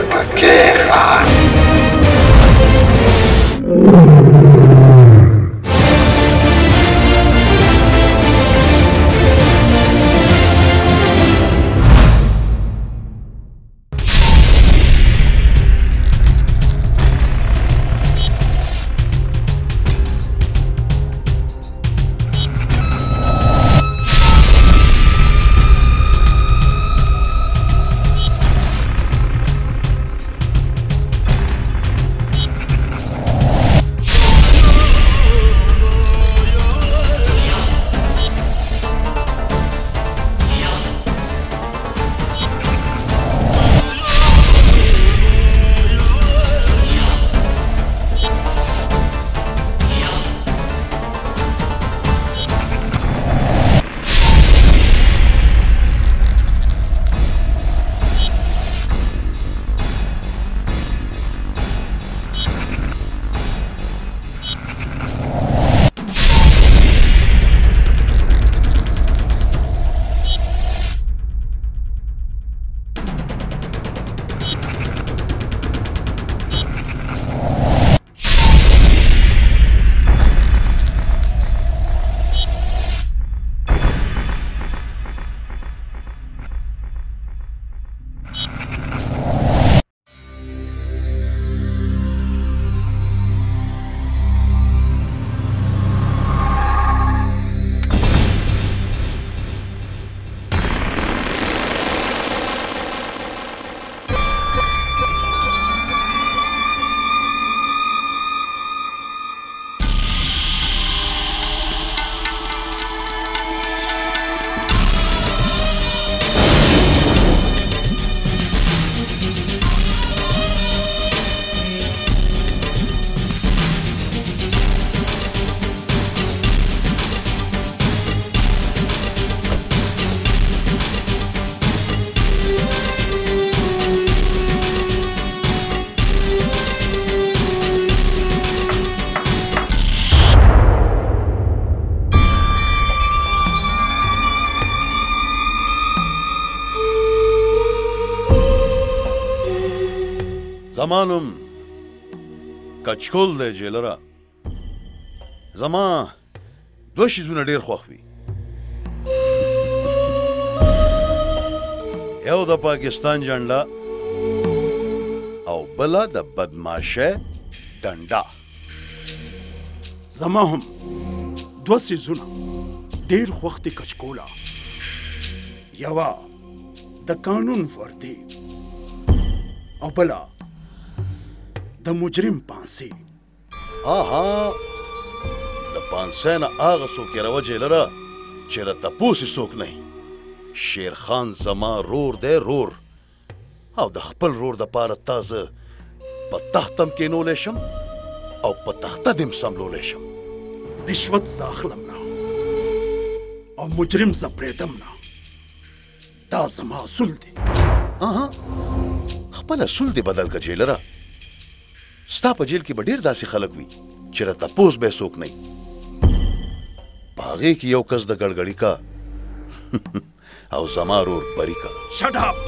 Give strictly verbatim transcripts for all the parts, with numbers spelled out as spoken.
paka queja. زمانم کچکول دی جیلره زما دوه شیزونه ډېر خوښ وي یو د پاکستان جنډه او بله د بدماشۍ ډنډه زما هم دوه څیزونه ډېر خوښ دي کچکوله یوه د قانون وردي او بله د مجرم پانسي آها د پانسۍ نه هغه څوک یېروه جیلره چې له تپوس یې څوک نه شیرخان زما رور دی رور او د خپل رور دپاره تا زه په تخت هم کینولی شم او په تخته دې هم سملولی شم رشوت زه اخلم نه او مجرم زه پرېږدم نه دا زما اصول دی آها خپل اصول دې بدل که جیلره ستا په جیل کې به ډېر داسې خلک وي چې را تپوس به یې څوک نه وي په هغې کې یو کس د ګړګړي کا او زما رور بری کا شټ اپ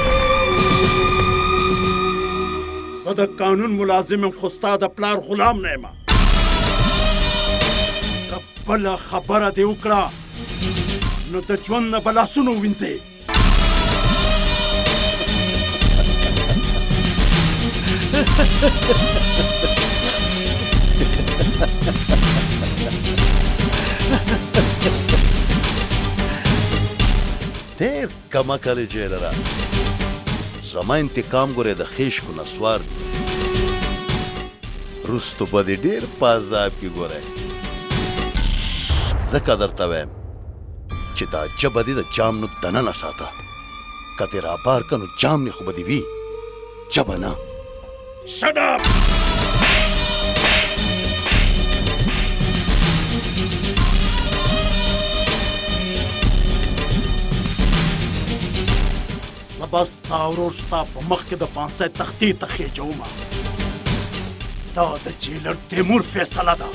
زه د قانون ملازم یم خو ستا د پلار غلام نه یم که بله خبره دې وکړه نو د ژوند نه به لاسونه ووینځې ډېر کمکل یې جیلره زما انتقام ګورې د خیشکو نسوار دی وروستو به دې ډېر په عذاب کې ګورئ ځکه درته وایم چې دا ژبه دې د جام نو دننه ساته که دې رابار که نو جام نه خو به دې وي ژبه نه Shut up! سبا ستا ورور ستا په مخ کې د پانسۍ تختې ته خېجومه دا د جیلر تیمور فیصله ده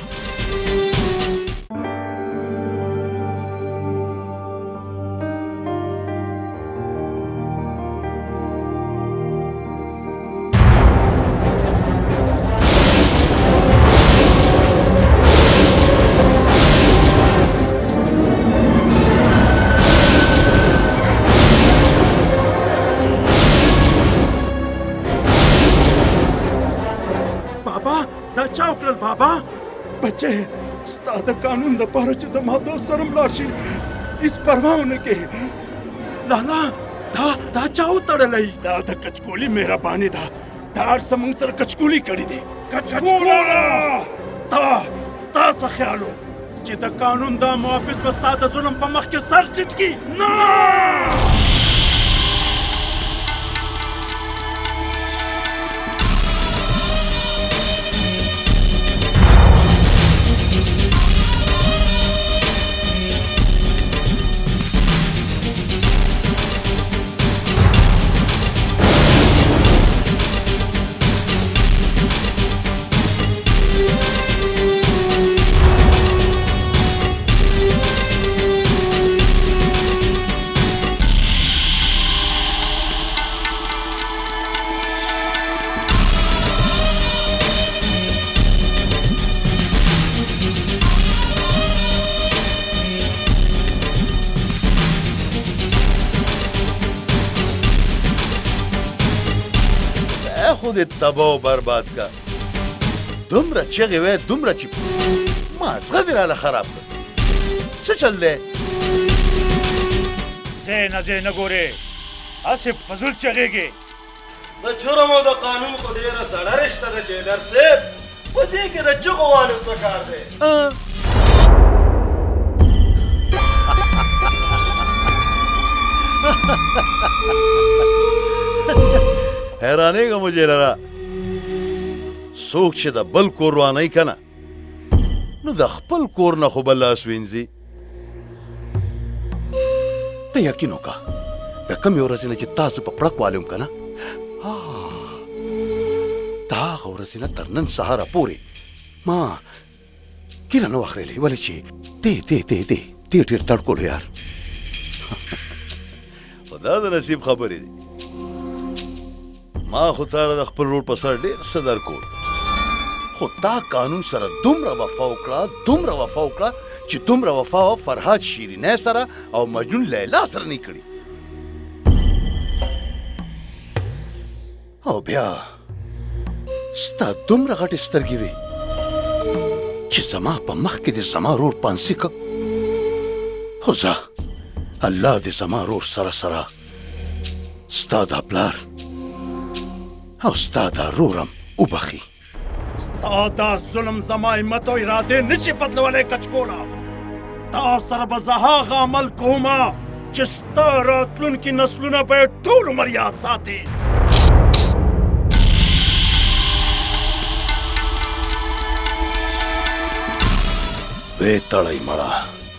بابا دا چا وکړل بابا بچې ستا د قانون دپاره چې زما دوست سره ملاړ شي هېڅ پروا ونه کې لالا دا دا چا وتړلی دا د کچکولي مهرباني ده دا هر څه موږ سره کچکولي کړي دي کچکوله تا تا څه خیال و چې د قانون دا محافظ به ستا د ظلم په مخ کې سر ټیټ کړي نه خود تباه و برباد که دومره چغې وی دومره چې مازغه دې راله خراب کړ څه چل دی ځای نه ځای نه ګورې هسې فضول چغېږې د جرم او د قانون خو ډېره سړه رشته ده جیلر صاحب په دې کې د چغو والو څه کار دی حیرانېږم مو جیلره څوک چې د بل کور روانوي که نه نو د خپل کور نه خو به لاس وینځي ته یقین وکړه د کومې ورځې نه چې تاسو په پړک والم که نه د هغه ورځې نه تر نن سهاره پورې ما ګیره نه واخرېلې ولې چې دی دی دی دی دی ډېر تړکولو یار خو دا د نصیب خبرې دي ما خو تاله د خپل ورور په سر ډېر څه درکول خو تا قانون سره دومره وفا وکړه دومره وفا وکړه چې دومره وفا وه فرهاد شیرینۍ سره او مجنون لیلا سره نه کړي او بیا ستا دومره غټې سترګې وې چې زما په مخ کې دې زما رور پانسي که خو زه الله دې زما رور سره سره ستا دا پلار او ستا دا رورم وبخي ستا دا ظلم زما همت او ارادې نشي بدلولی کچکوله تا سره به زه هغه عمل کومه چې ستا راتلونکي نسلونه به یې ټول عمر یاد ساتي وې تړی مړه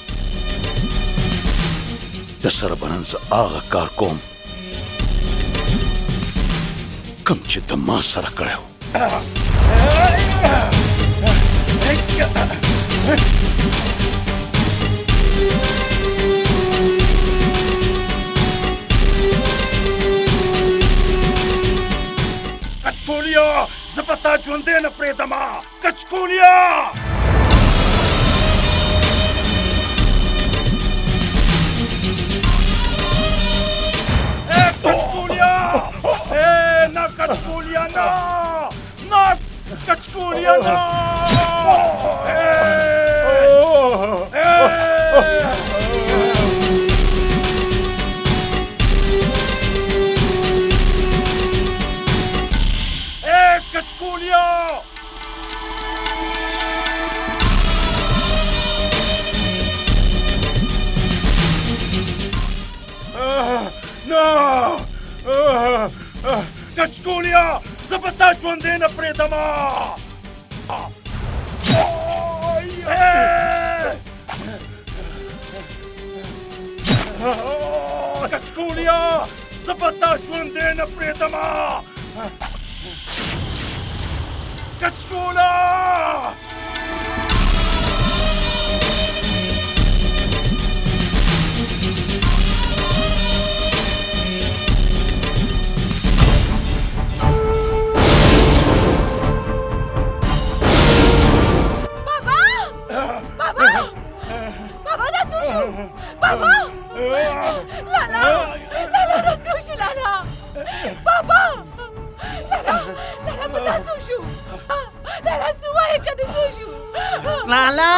د سره به نن زه هغه کار کوم کم چې د ما سره کړی و کچکولیا زه به تا ژوندی نه پرېږدمه کچکولیا نه کچکولیا نه نه کچکولیا نه کچکولیا نه کچکولیا زه به تا ژوندی نه پرېږدمه کچکولیا زه به تا ژوندی نه پرېږدمه کچکوله بابا لالا لالا رسول شو لالا بابا لالا لالا په تاسو شو لالا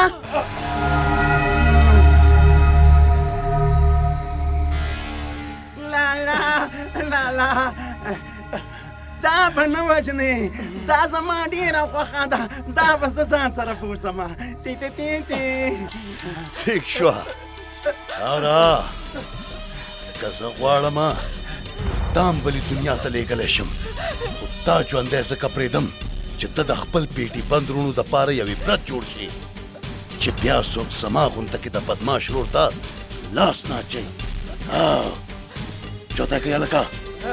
لالا لالا دا به نه وژنې دا زما ډېره خوښه ده دا به زه ځان سره بوځم تی تی تی تی ټیک شوه لارا که زه غواړم تا هم بلې دنیا ته لېږلی شم خو تا ژوندی ځکه پرېږدم چې ته د خپل پیټي بند وروڼو دپاره یو عبرت جوړ شي چې بیا څوک زما غونډه کې د بدماش ورور ته لاس نه اچوي چوتی کوي هلکه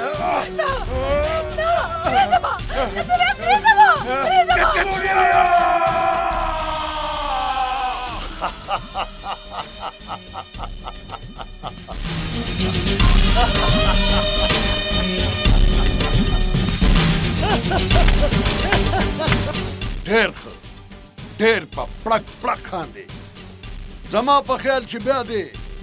ډېر ښه ډېر په پړک پړک خاندې زما په خیال چې بیا دې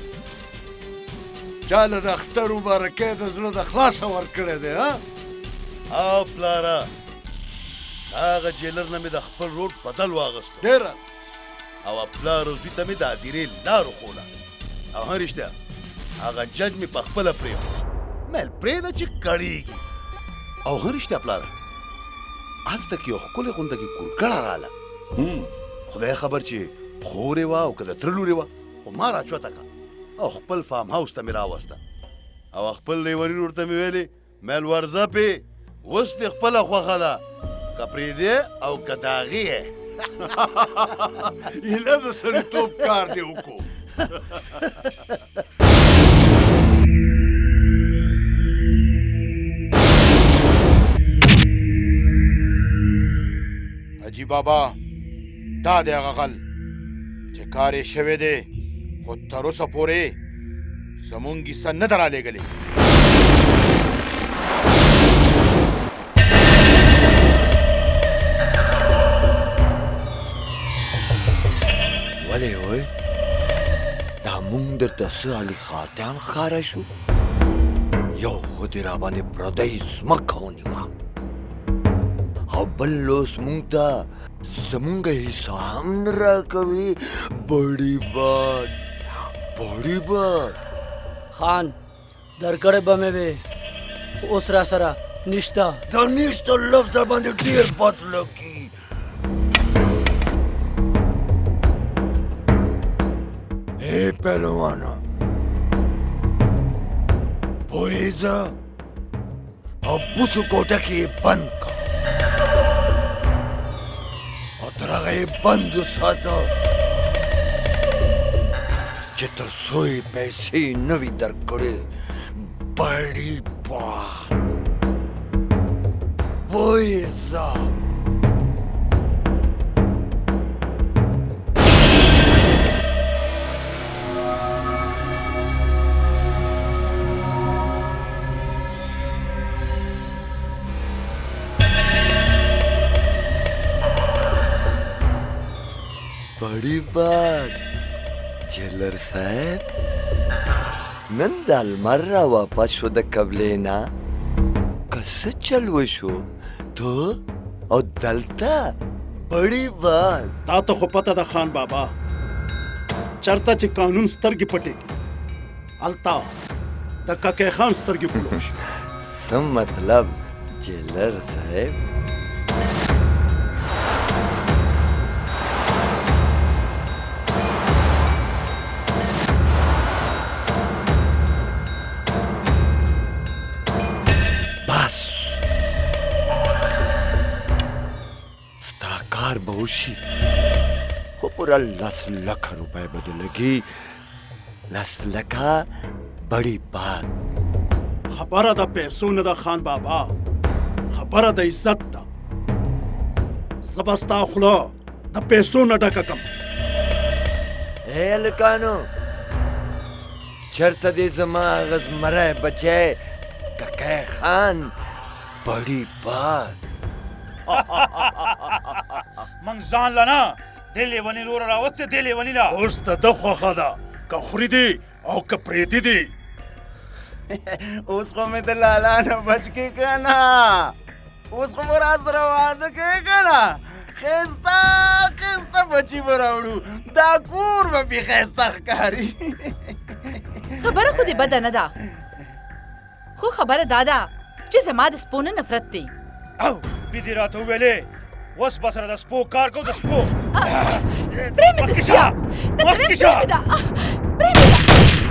چا له د اختر مبارکۍ د زړه د خلاصه ورکړی دی ها او پلاره هغه جیلر نه مې د خپل روډ بدل واغسته ډېره او پلار او زوی ته مې د هدیرې لار وښوله او هم رښتیا هغه جج مې په خپله پرېښود مېل پرېږده چې کړېږي او هم رښتیا پلاره هلته کې یو ښکلې غونډه کې کورګړه راله خدای خبر چې خورې وه او که د تره لورې وه خو ما راچوته کړه او خپل فارم هاوس ته مې راوسته او خپل لیوني ورته مې ویلې مېل ورځه پې اوس دې خپله خوښه ده که پرېږدې او که د هغې یې ایله د سړیتوب کار دې وکړو حاجي بابا دا دی هغه غل چې کار یې شوی دی خو تر اوسه پورې زمونږ کیسه نه ده رالېږلې ولې وای دا مونږ درته څه علي خاتیان ښکاره شو یو خو دې راباندې پردۍ ځمکه ونیوه او بل اوس مونږ ته زمونږ حصه هم نه راکوي بړي باد بړي باد خان درکړې به مې وې خو اوس را سره نشته دا نشته لفظ در باندې ډېر بد لګي ای پهلوانه پوهېږه او بوسو کوټه کې یې بند کړه او تر هغه یې بند وساته چې تر څو یې پیسې نه وي درکړې بړي باد پوهېږه بڑی بات جیلر صاحب نن د لمر را واپس شو د قبلې نه که څه چل وشو تو او دلته بڑی بات تا ته خو پته ده خان بابا چرته چې قانون سترګې پټې کړي هلته د ککی خان سترګې پلو شي څه مطلب جیلر صاحب بوشي خو پورا لس لکه روپۍ به دې لګي لس لکه بړي باد خبره د پیسو نه ده خان بابا خبره د عزت ده زه به ستا خوله د پیسو نه ډکه کړم ای هلکانو چېرته دې زما هغه زمری بچی ککی خان بړي باد من ځان له نه دې لیوني لوره راوستې دې لیوني له اوس د ده خوښه ده که خوري دي او که پرېږدي دي اوس خو مې د لالا نه بچ کې که نه اوس خو مو را سره واده کوې که نه خستا خستا بچی براوړو دا کور به بي خستا ښکاري خبره خو دې بده نه ده خو خبره دا ده چې زما د سپو نه نفرت دی او بیدې راته وویلې اوس به سره د سپو کار کوو د سپو پرېمې د سپیا نه پرېمې ده پرېمې ده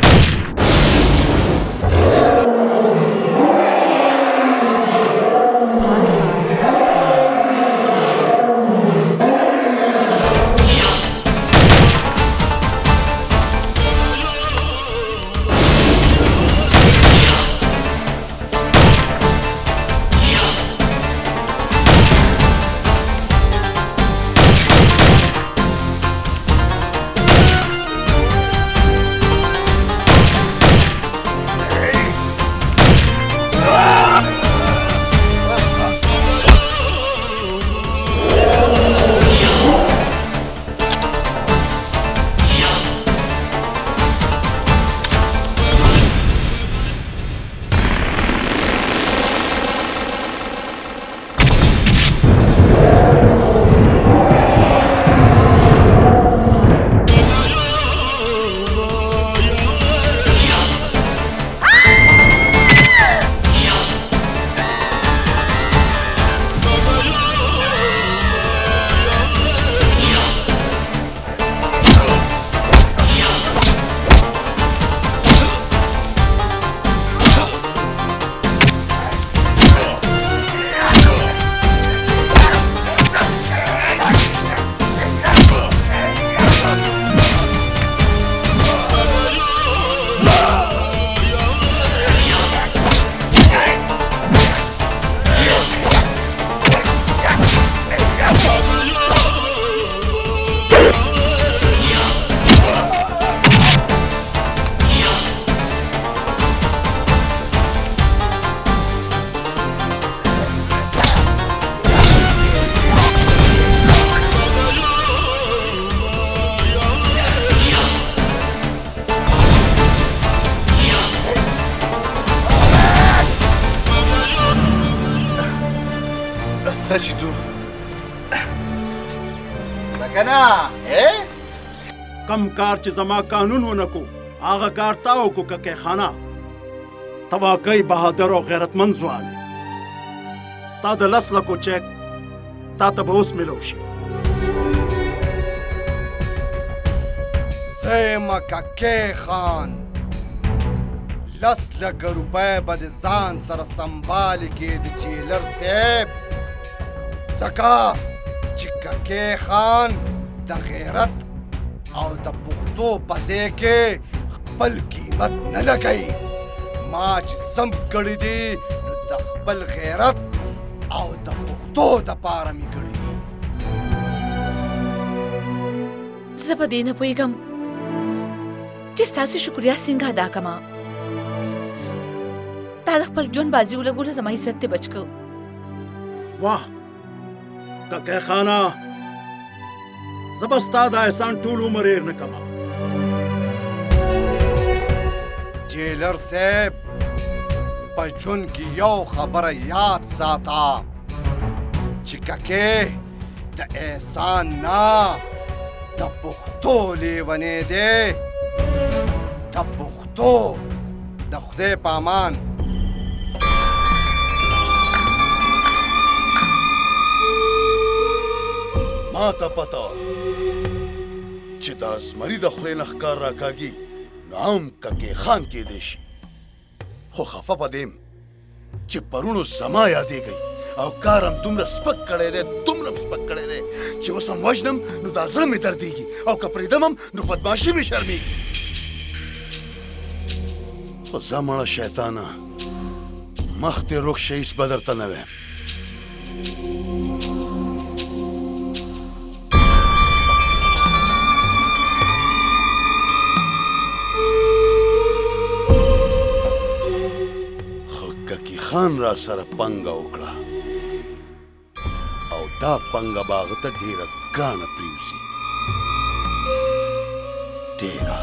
کم کار چې زما قانون ونه کو هغه کار تا وکړو ککې خانه ته واقعي بهادر او غیرتمند ځوان ستا د لس لکو چیک تا ته به اوس میلو شي زه یم ککې خان لس لکه روپۍ به د ځان سره سنبال کړې د جیلر صاحب ځکه چې ککې خان د غیرت او د پښتو په ځای کې خپل قیمت نه لګوي ما چې سم کړي دي نو د خپل غیرت او د پښتو دپاره مې کړي دي زه په دې نه پوهېږم چې ستاسو شکریا څنګه ادا کړمه تا د خپل ژوند بازي ولګوله زما عزت دې بچ کړ واه ککې خانه زه به ستا دا احسان ټول عمر هېر نه کړمه جیلر صاحب په ژوند کې یو خبره یاد ساته چې ککې د احسان نه د پښتو لیونی دی د پښتو د خدای په امان ما ته پته چې دا زمري د خولې نه ښکار راکاږي نو هم ککې خان کېدی شي خو خفه په دې چې پرونو زما یادېږي او کار هم دومره سپک کړی دی دومره سپک کړی دی چې اوس هم وژنم نو دا زړه مې دردېږي او که پرېږدم هم نو بدماشي مې شرمېږي خو ځه مړه شیطانه مخ دې روغ شه هېڅ به درته نه وایم خان را سره پنګه وکړه او دا پنګه به هغه ته ډېره ګرانه پرېوځي ډېره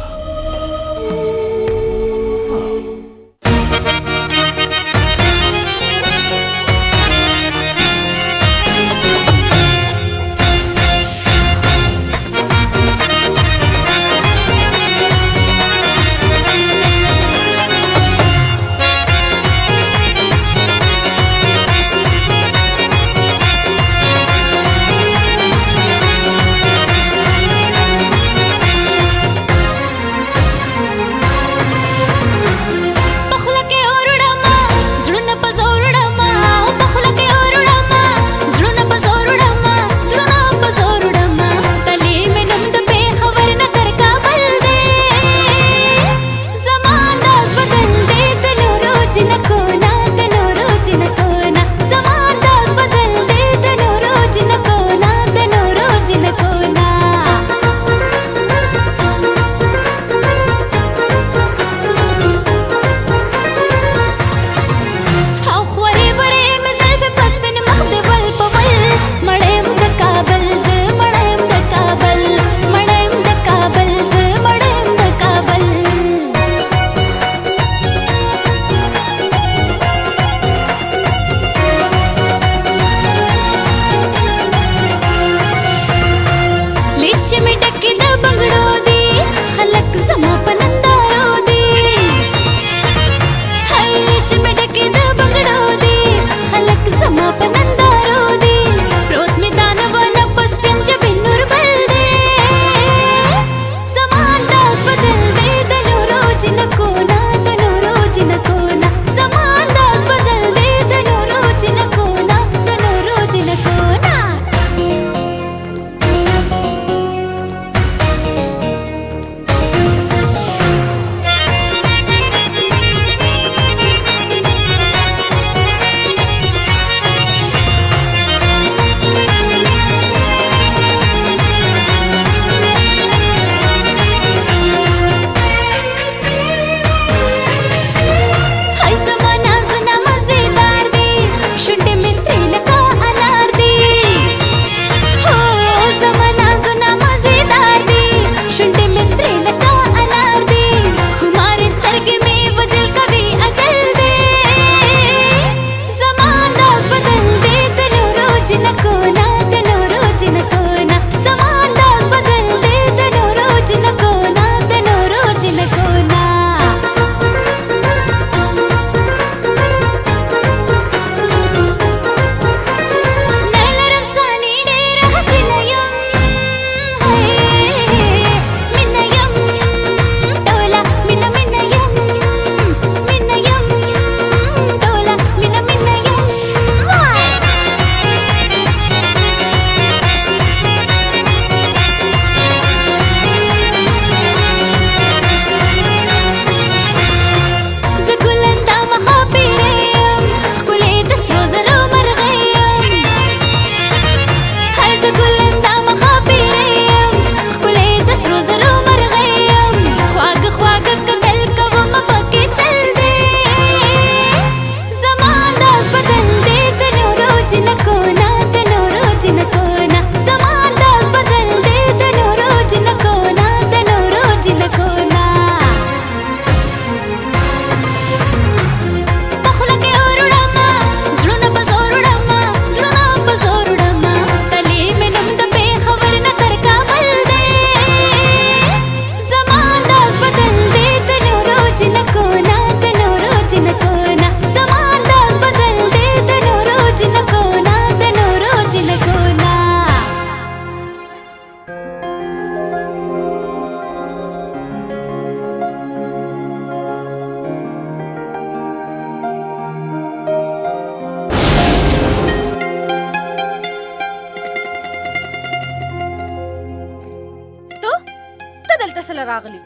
راغلی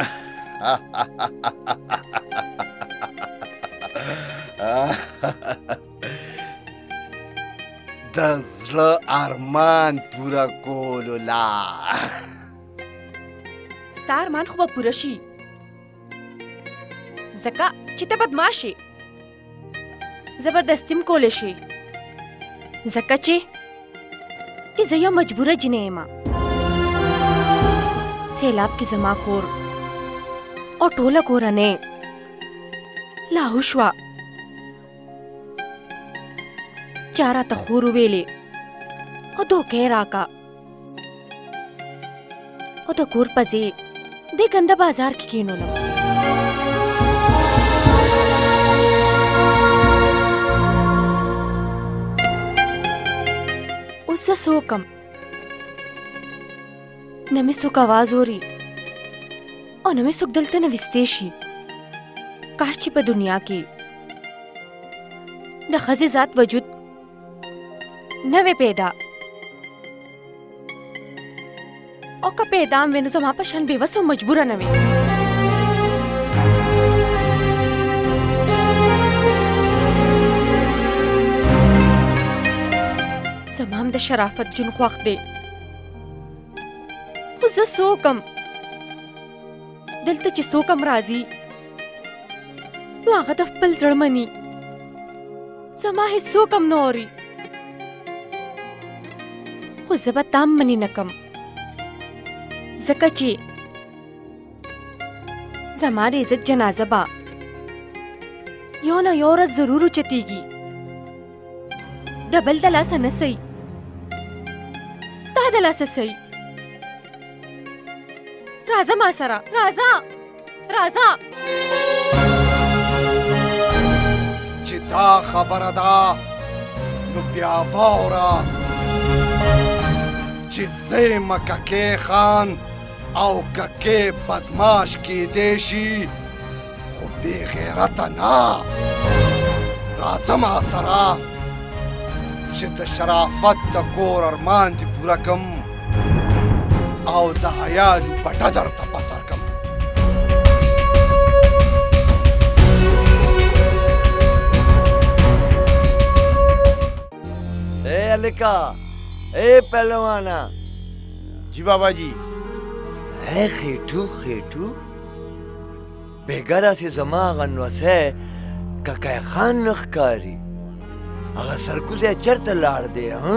د زړه ارمان پوره کولو لا ستا ارمان خو به پوره شي ځکه چې ته بدماش یې زبردستي م کولی شي ځکه چې چې زه یو مجبوره جنۍ یم سیلاب کې زما کور او ټوله کورنۍ لاهو شوه چا راته خور وویلې او دوکې راکا او د کور په ځای دې ګنده بازار کې کېنولم اوس زه څه وکړم نه مې څوک اواز اوري او نه مې څوک دلته نویستی شي کاش چې په دنیا کې د ښځې ذات وجود نه وی پیدا او که پیدا هم وي نو زما په شان بېوسه او مجبوره نه وي زما هم د شرافت جون خوښ دی خو زه څه وکړم دلته چې څوک هم راځي نو هغه د خپل زړه مني زما هېڅوک هم نه اوري خو زه به تا هم منې نه کړم ځکه چې زما د عزت جنازه به یو نه یو ورځ ضرور اوچتېږي د بل د لاسه نه صحیح ستا د لاسه صحیح راځه ما سره راځه راځه چې دا خبره ده نو بیا واوره چې زه مککې خان او ککې بدماش کېدی شي خو بې غیرته نه راځه ما سره چې د شرافت د کور ارمان دې پوره کړم او د حیا لوپټه درته په سر کړم اے الکا اے پهلوانا جی بابا جی اے خېټو خېټو بېګره چې زما هغه نوسی ککی خان نه ښکاري هغه سرکوزی چېرته لاړ دی ها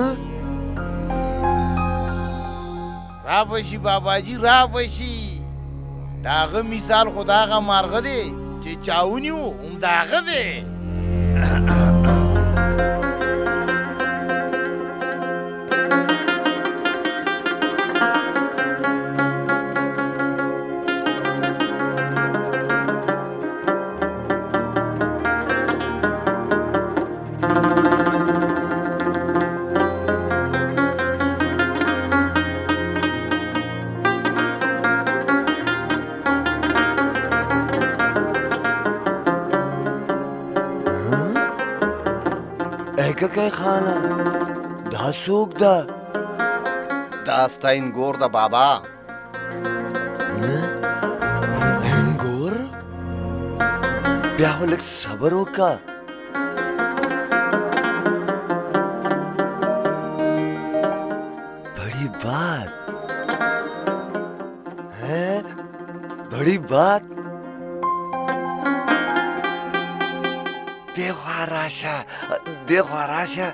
را بشي بابا جي را بشي د هغه مثال خو د هغه مارغه دی چې چا ونیو همد هغه دی ککی خانه دا څوک ده دا ستا انګور ده بابا انګور بیا خو لږ صبر وکړه بڑی بات ہے بڑی بات دیخوا راشه دیخوا راشه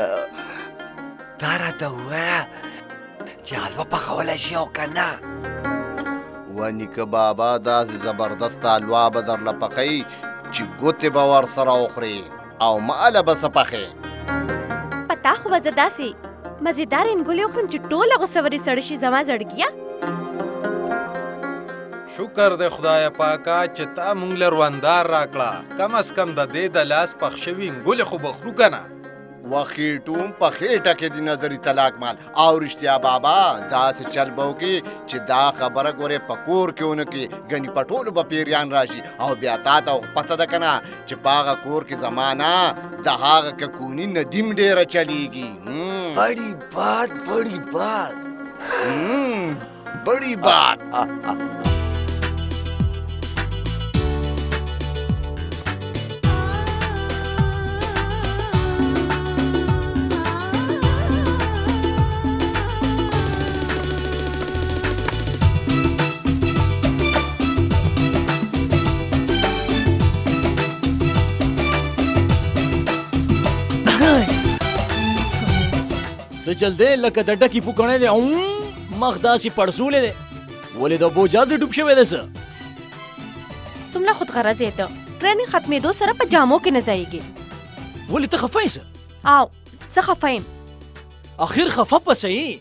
تا راته ووایه چې حلوه پخولی شي او که نه و نیکه بابا داسې زبردست حلوا به درله پخوي چې ګوتې به ورسره وخورې او ماله به څه پخې په تا خو به زه داسې مزېدار انګولې وخورم چې ټوله غوسه ورې سړه شي زما زړګیه شکر دی خدایه پاکه چې تا مونږ له روندار راکړه کم از کم د دې د لاس پخ شوي انګولې خو به خورو که نه و خېټوم په خېټه کې د نظري طلاق مال او رښتیا بابا داسې چل به وکړي چې دا خبره ګورې په کور کې ونه کړي ګنې په ټولو به پیریان راشي او بیا تا ته پته ده که نه چې په هغه کور کې زما نه د هغه ککوني ندیم ډېره چلیږي بڑی بات بڑی بات بڑی بات څه چل دی لکه د ډکي پوکڼی دی او مخ داسې پړسولی دی ولې د بوجا دې ډوب شوی دی څه څومره خودغرض یې ته ټریننګ ختمېدو سره په جامو کې نه ځایږي ولې ته خفه یې څه او زه خفه یم اخر خفه په صحیح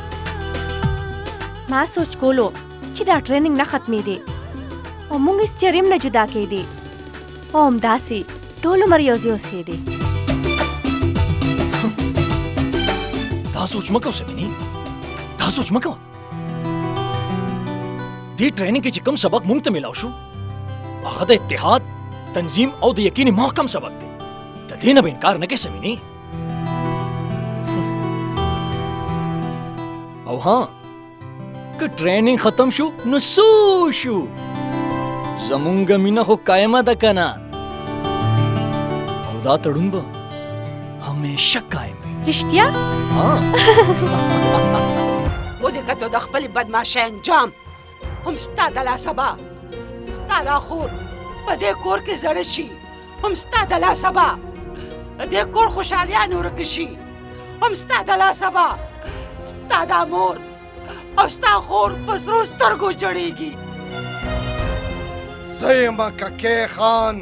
ما سوچ کولو چې دا ټریننګ نه ختمېدی او موږ هېڅ چېرې هم نه جدا کېدی او همداسې ټول عمر یو ځای اوسېدی دا سوچ مه کوه سمینې دا سوچ مه کوه دې ټریننګ کې چې کوم سبق موږ ته میلاو شو هغه د اتحاد تنظیم او د یقیني محکم سبق دی د دې نه به انکار نه کوې سمینې او ها که ټریننګ ختم شو نو سو شو زمونږ مینه خو قایمه ده که نه او دا تړون به همیشه قایم رښتیا ودې کتو د خپلې بدماشۍ انجام هم ستا د لاسه به ستا دا خور په دې کور کې زړه شي هم ستا د لاسه به د دې کور خوشحالیانې ورکې شي هم ستا د لاسه به ستا دا مور او ستا خور په سرو سترګو جړېږي زه یم ککې خان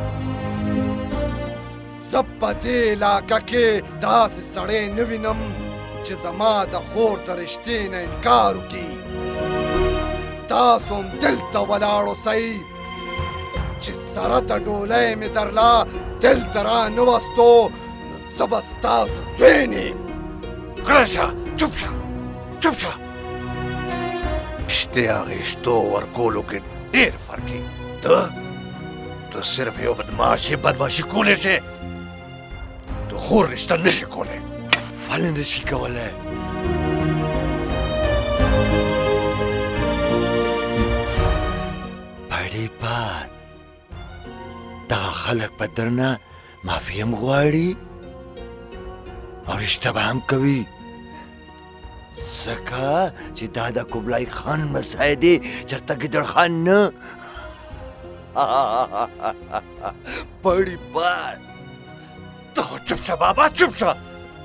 زه په دې علاقه کې داسې سړی نه وینم چې زما د خور د رشتې نه انکار وکړي تاسو هم دلته ولاړ اوسئ چې سره د ډولۍ مې درله دلته را نه وستو نو زه به ستاسو زوی نه یم. غلی شه، چوپ شه، چوپ شه. رشتې اخیستو ورکولو کې ډېر فرق دی. ته ته صرف یو بدماشي بدماشي کولی شې، د خور رشته نه شي کولی، فل نه شي کولی. پړې باد دغه خلک به درنه معافي هم غواړي او رشته به هم کوي، ځکه چې دا د قبلای خان مسای دی چېرته ګیدړ خان نه. پړې باد ته خو چوپ شه بابا، چوپ شه.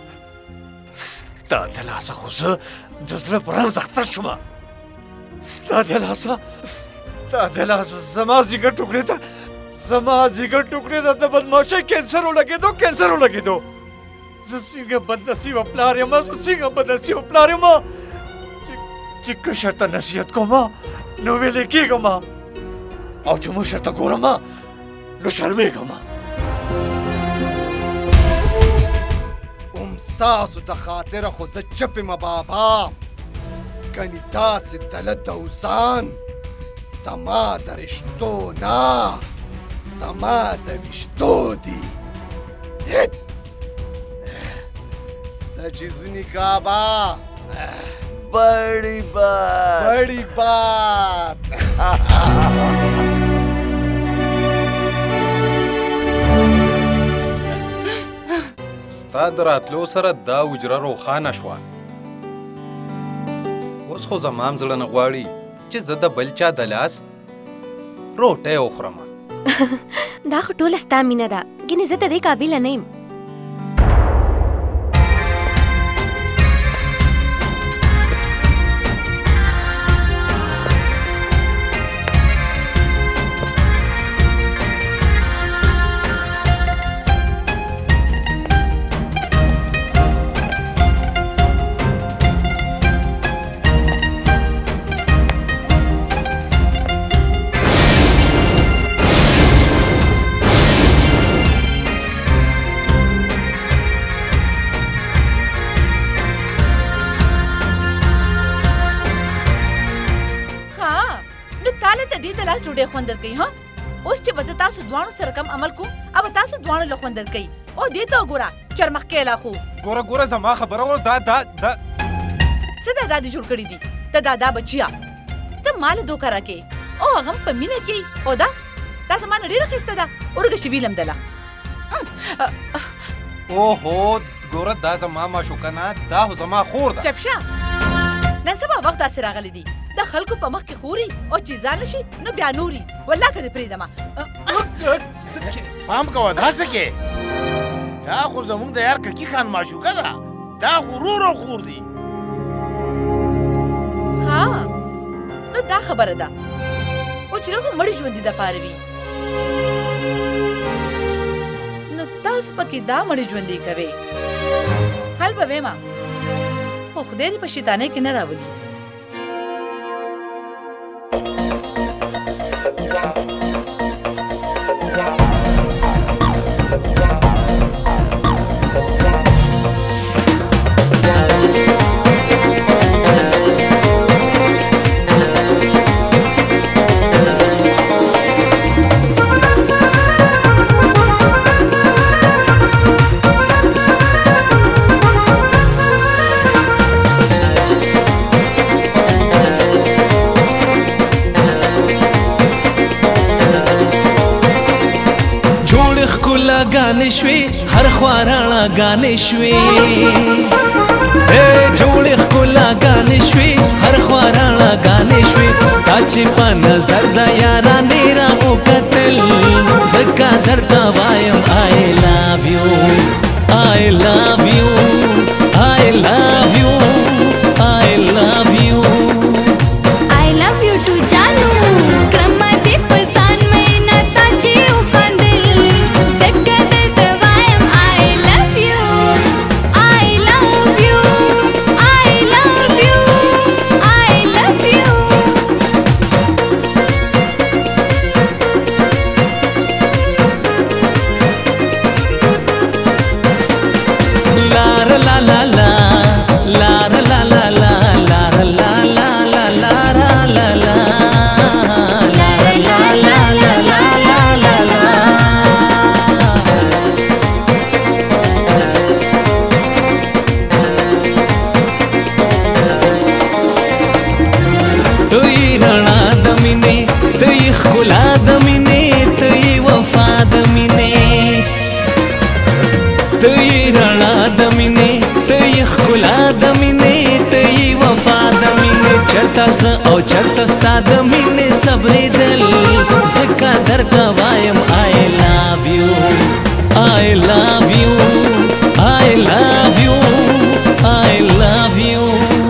ستا د لاسه خو زه د زړه په رمز اخته شومه. ستا د لاسه ستا د لاسه زما ځیګر ټوکرې ته زما ځیګر ټوکرې ته د بدماشۍ کینسر ولګېدو کینسر ولګېدو. زه څنګه بدنصیبه پلار یم، زه څنګه بدنصیبه پلار یم چې کشر ته نصیحت کوم نو ویلې کېږم او چې مشر ته ګورم نو شرمېږم. هم ستاسو د خاطره خو زه چپ یم بابا، ګنې داسې دله دوزان زما د رشتو نه زما د ویشتو دي. چیزونی کعبه بڑی بات بڑی بات. ستا د راتلو سره دا حجره روښانه شوه. اوس خو زما هم زړه نه غواړي چې زه د بل چا د لاس روټۍ وخورم. دا خو ټوله ستا مینه ده، ګینې زه د دې قابله نه یم. خوندر کوي ها اوس چې بزه تاسو دوانو سره کم عمل کوم او تاسو دوانو له خوندر کوي او دې ته وګوره چرمخ کې لا خو ګوره ګوره زما خبره ور دا دا دا څه دا دادی جوړ کړی دي ته دادا بچیا ته مال دوکا راکې او هغه په مینه کې او دا تاسو مان ډیره خسته ده اورګه شي ویلم دلا اوهو ګوره دا زما ما شو کنه دا زما خور ده چپشا نن سبا وخت داسې راغلی دي د خلکو په مخ کې خوري او چې ځان نشي نو بیا نوري والله کړې پرېږدم. پام کوه داسې کې دا خو زموږ د یار ککي خان معشوقه ده، دا خو ورور او خور دي. ها نو دا خبره ده او چې خو مړي ژوندي د پاره وي نو تاسو پکې دا مړي ژوندي کوي حل به وېما خو خدای دې په شیطانۍ کې نه راولي. गाने शवी हर ख्वाराना गाने शवी ए जोड़े खुला गाने शवी हर ख्वाराना गाने शवी ताची पा नजर दा यारा नेरा ओ कतल जका धरता वायम I love you I love you I love you I love you I love you too जानू क्रम दे पसान में ना ताची उखंदिल जका ښکلا د مینې ته یې وفا د مینې چرته زه او چرته ستا د مینې صبرېدل ځکه درته وایم آی لو یو آی لو یو آی لو یو آی لو یو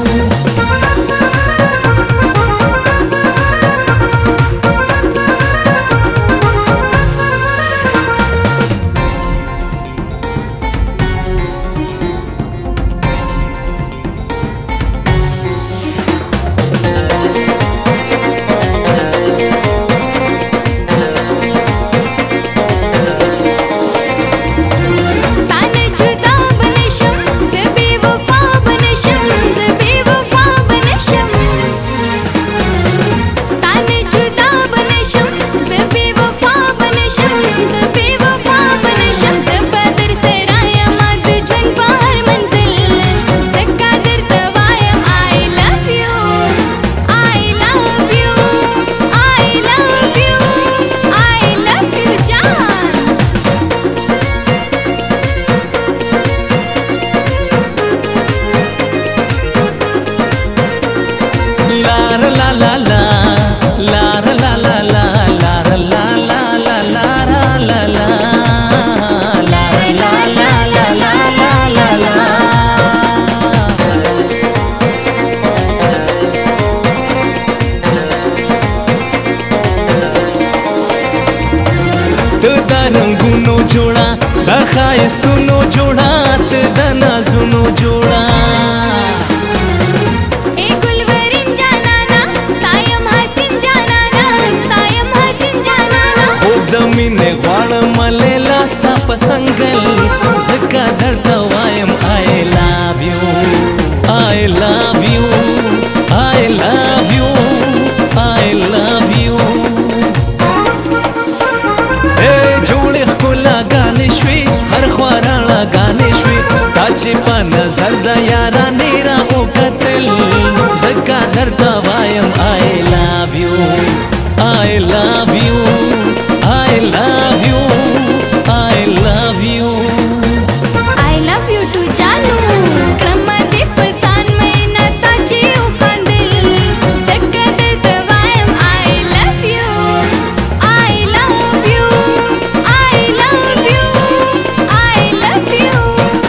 ښایستونو جوړه ته د نازونو جوړه ای ګلورین جانانا ستایم حسین جانانا ستایم حسین جانانا خوب د مینې غواړم لیلا ستا په څنګل ځکه درته وایم آی لو یو آی لو یو آی لو یو آی لو یو ای جوړې ښکلاګانې شوې هر خوا راڼاګانې شوې تا چې په نظر د یارانې را وکتل ځکه درته وایم آی لو یو آی لو یو آی لو یو آی لو یو I love you too جانو کړم دې په ځان مې نه تا چې وخندل ځکه درته وایم I love you I love you I love you I love you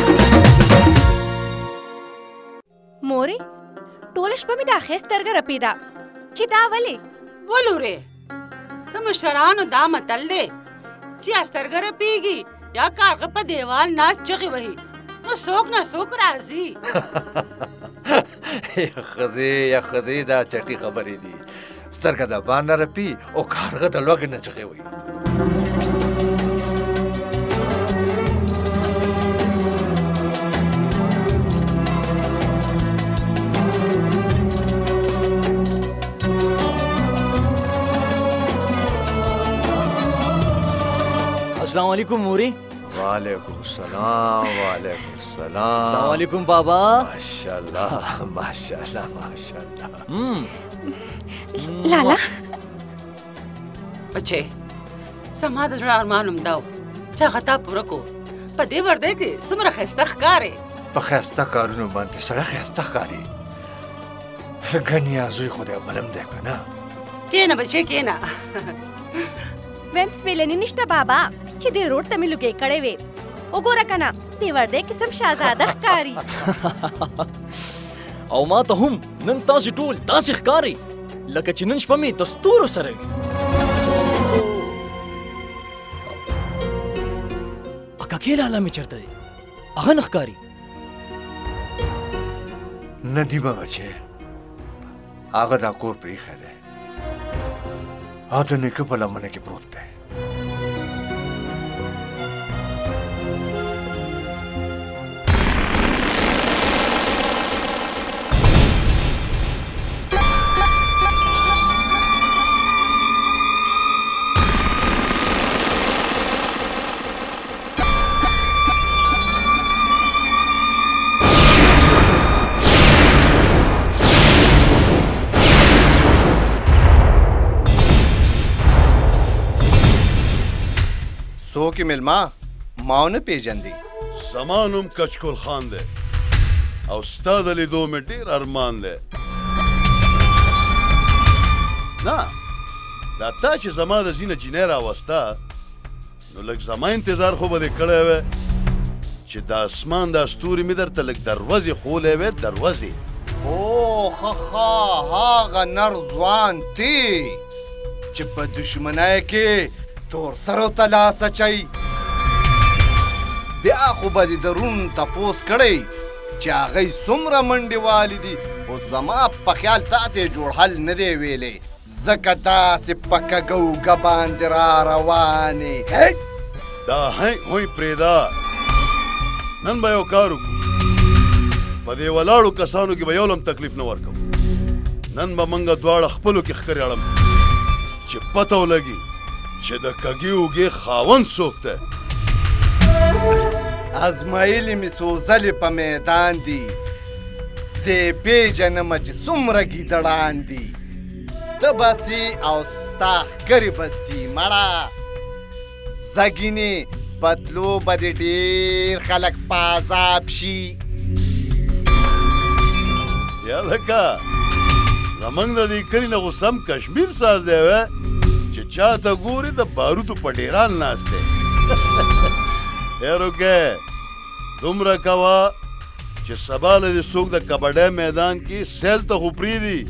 مورې ټوله شپه مې د اخیس سترګه رپېده چې دا ولې ولورې د مشرانو دا متل دی چې سترګه رپېږي یا کارغه په دیوال ناست چغې وهي نو څوک نه څوک راځي ښځې یا ښځې دا چټي خبرې دي سترګه د بان نه رپي او کارغه د لوږې نه چغې وهي السلام علیکم مورې وعلیکم السلام وعلیکم السلام السلام علیکم بابا ماشاءالله ماشاءالله ماشاءالله لالا بچې زما د زړه ارمان همدا و چې هغه تا پوره کو په دې ورده کې څومره ښایسته ښکارې په ښایسته کارونو باندې سړی ښایسته ښکاري ګنې زوی خو دی بلم دی که نه کېنه بچې کېنه ویم سپېلنې نشته بابا چې دې روډ ته مې لوګۍ کړې وې وګوره که نه دې ورده قسم شهزاده ښکاري او ما ته هم نن تاسې ټول داسې ښکاري لکه چې نن شپه مې د ستورو سره وي اکاکې لالا مې چېرته دی هغه نه ښکاري ندیمه بچې هغه دا کور پرېښی دی او د نیکه په لمنه کې پروت دی څوک یې مېلمه ما ونه پېژندې زما نوم کچکول خان دی او ستا د لیدو مې ډېر ارمان دی. نه دا تا چې زما د ځینه جینۍ راوسته نو لږ زما انتظار خو به دې کړی وی چې د اسمان دا ستوري مې درته لږ دروازې خولی وی دروازې. او ښه ښه هغه نر ځوان دی چې په دشمنۍ کې تور سرو ته لاس اچوي. بیا خو به دې د روم تپوس کړی چې هغوی څومره منډې والي دي خو زما په خیال تا ته یې جوړ حل نه دی ویلی ځکه داسې په کږوږه باندې را روانې. دا هی هوی پرېږده، نن به یو کار وکړو. په دې ولاړو کسانو کې به یو لم تکلیف نه ورکوم. نن به موږ دواړه خپلو کې ښکرې اړم چې پته ولګي چې د کږې اوږې خاوند څوک دی. ازمایلې مې څو ځلې په میدان دي زه یې پېژنمه چې څومره ګیدړان دي. ته بسې او ستا ښکرې بسې مړه زګینې پتلو به دې ډېر خلک په عذاب شي. یا لکه زموږ د دې کلي نه خو سم کشمیر ساز دی وی چې چا ته ګورې د باروتو په ډېران ناست دی. هیروکې دومره کوه چې سبا له دې څوک د کبډۍ میدان کې سیل ته خو پرېږدي.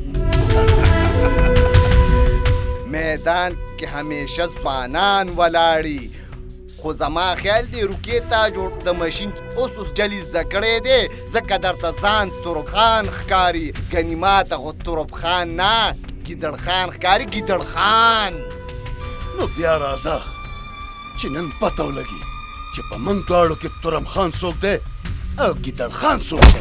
میدان کې همیشه ځوانان ولاړي خو زما خیال دی روکې ته جوړ د ماشین اوس اوس جلي زده کړی دی ځکه درته ځان ترب خان ښکاري ګنې ماته خو ترب خان نه ګیدړ خان ښکاري ګیدړ خان. نو بیا راځه چې نن پته ولګي چې په موږ دواړو کې تورم خان څوک دی او ګیدړ خان څوک دی.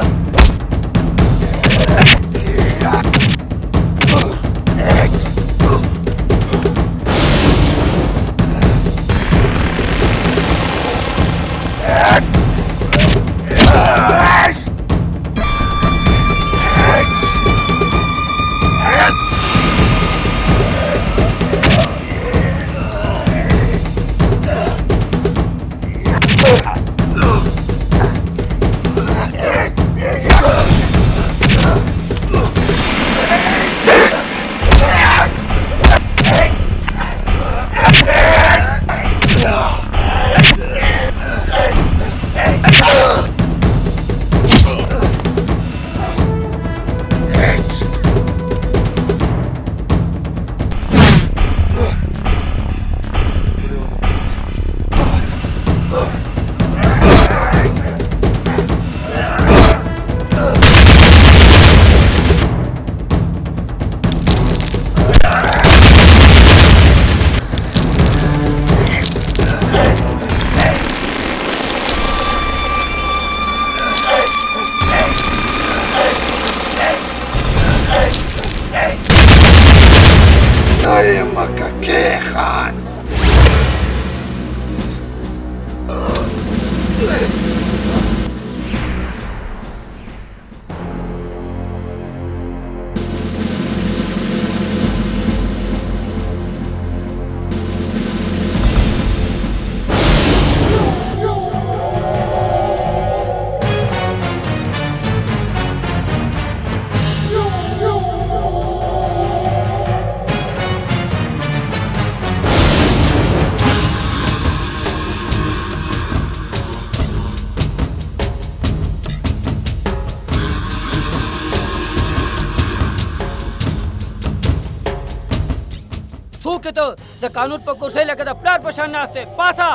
د قانون په کرسۍ لکه د پلار په شان ناست دی. پاسه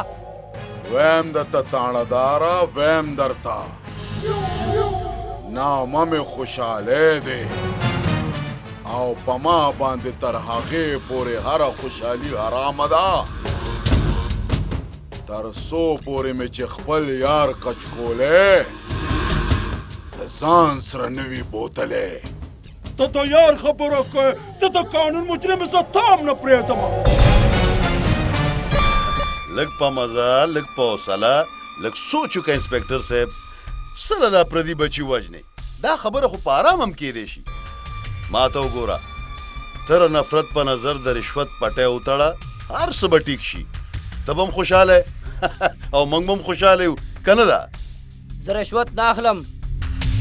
ویم درته تاڼهداره ویم درته نامه مې خوشحالی دی او په ما باندې تر هغې پورې هره خوشحالي حرامه ده تر څو پورې مې چې خپل یار کچکولی د ځان سره نه وي بوتلی. ته د یار خبره کوې ته د قانون مجرم زه تام نه پرېږدم. لږ په مزه لږ په حوصله لږ سوچ وکړه انسپکټر صاحب څه له دا پردي بچي وژنې دا خبره خو په ارام هم کیدی شي. ما ته وګوره تر نفرت په نظر د رشوت پټی وتړه هر څه به ټیک شي. ته به هم خوشحاله او موږ به هم خوشحاله یو که نه ده؟ زه رشوت نه اخلم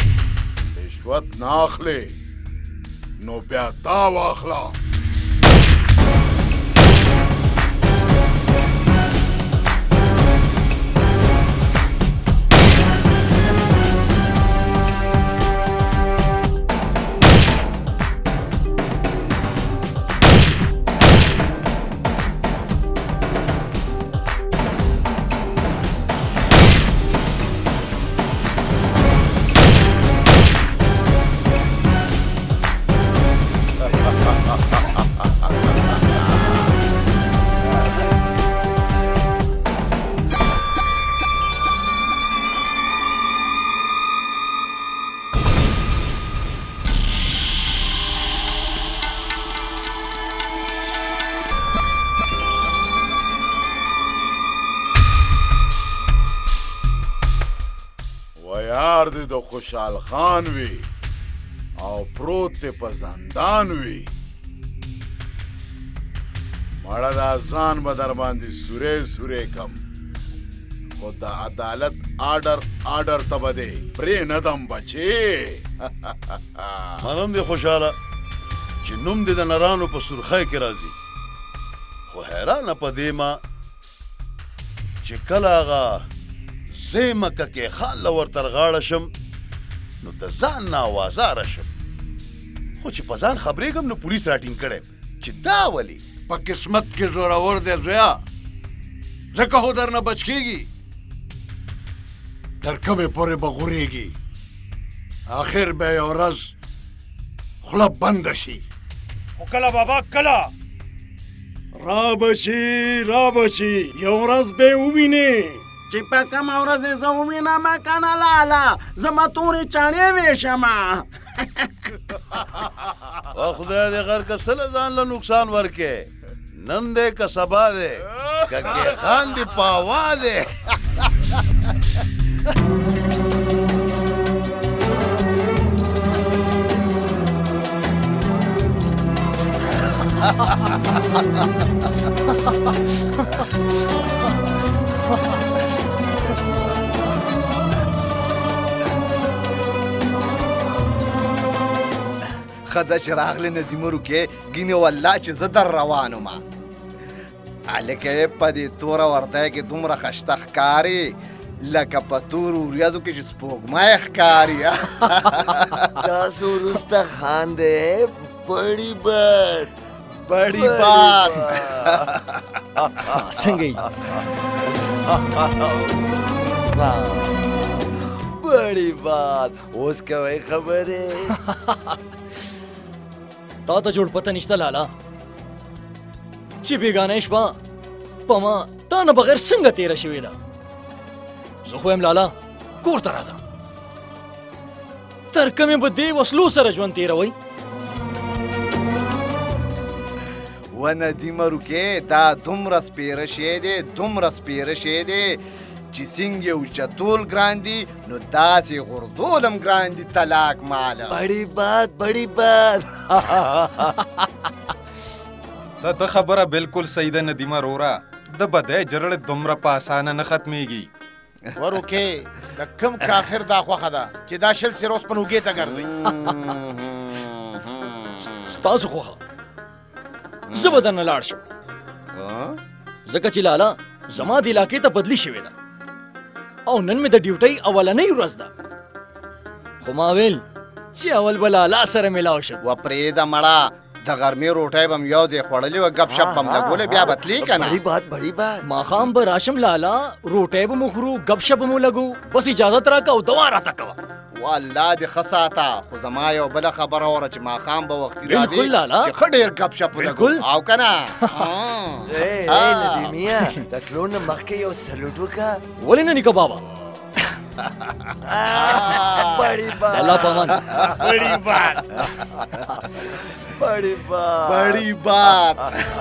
رشوت نه اخلي نو بیا دا واخله. یار دې د خوشحال خان وي او پروت دې په زندان وي. مړه دا ځان به در باندې سورې سورې کم، خو د عدالت آرډر آرډر ته به دې پرې نه دم بچې. منم دې خوشحاله چې نوم دې د نرانو په سرخی کې راځي، خو حیرانه په دې ما چې کله هغه زه مکه کې خان له ورته غاړه شم نو د ځان نه آوازاره شم، خو چې په ځان خبرېږم نو پولیس راټینګ کړی چې دا ولې. په قسمت کې زورور دی زویا، ځکه خو درنه بچ کېږي، تر کومې پورې به غورېږي، آخر به یې ورځ خوله بنده شي. خو کله بابا کله را بشي را بشي یو ورځ به ووینې چې په کومه ورځ یې زه ووینم کنه لالا زما تورې چاڼې ویشمه. خدای دې غر که سله ځان له نقصان ورکې، نن دی که سبا دی که کې خان دې پاوا دی. خدا چې راغلی ندیمرو کې ګینې والله چې زه در روان وم، هلکه په دې توره ورتۍ کې دومره خشته ښکاري لکه په تورو وریځو کې چې سپوږمۍ ښکاري. تاسو وروسته خان دی بڑی بات بڑی بات څنګه یې بڑی بات اوس کوي خبرې. تا ته جوړ پته نشته لالا چې بیګانه شپه په ما تا نه بغیر څنګه تېره شوې ده. زه خو یم لالا کور ته راځه، تر کومې به دې وسلو سره ژوند تېروئ. و ندیمرو کې دا دومره سپېره شی دی دومره سپېره شی دی چې څنګه اوچتول ګران دي نو داسې غورځول هم ګران دي. طلاق ماله بڑی بات بڑی بات. دا د خبره بالکل صحیح ده ندیمه رورا، د بدۍ جرړې دومره په اسانه نه ختمیږي. ورکې د کوم کافر دا خوښه ده چې دا شل سر اوس په نوګې ته ګرځي. ستاسو خوښه زه به درنه لاړ شم، ځکه چې لالا زما د علاقې ته بدلي شوې ده او نن مې د ډیوټۍ اولنۍ ورځ ده، خو ما ویل چې اول به لالا سره میلاو شم. و پرېږده مړه د غرمې روټۍ به م یو ځای خوړلې وه، ګپ شپ به م لګولې، بیا به تلې که نه. بڑی بات بڑی بات. ماښام به راشم لالا، روټۍ به مو خورو، ګپ شپ به مو لګو، بس اجازت راکه او دوا راته کوه. والله دې ښه ساته، خو زما یو بله خبره وره چې ماښام به وختي راځې بالکل لالا چې ښه ډېر ګپ شپ ولګو او که نه. ای ندیمیا د تلو نه مخکې یو سلوټ وکړه. ولې نه نیکه بابا؟ بڑی بات الله پامان. بڑی بات بڑی بات بڑی بات.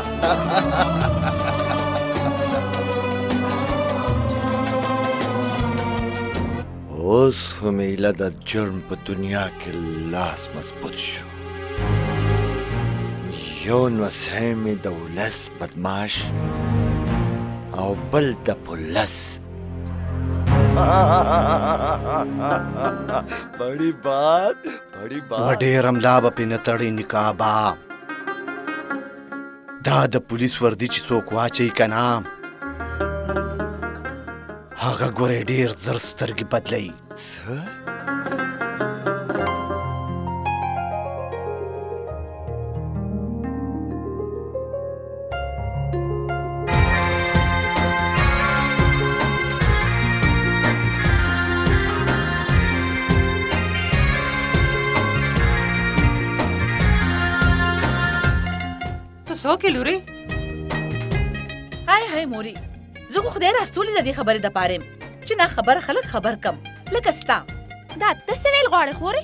اوس خو میله د جرم په دنیا کې لاس مضبوط شو. یو نوسۍ مې د ولس بدماش او بل د پولس. बड़ी बात बड़ी बात वडेर املا به په نتړی نکابا دا د پولیس وردی چې څوک واچي کنا هغه ګورې ډیر زر سترګې بدلای څوک لوري هاي هاي موري زه خو خدای راستولې د دې خبرې د پاره چې نه خبر خلک خبر کم لکه ستا دا ته څه ویل غواړې خورې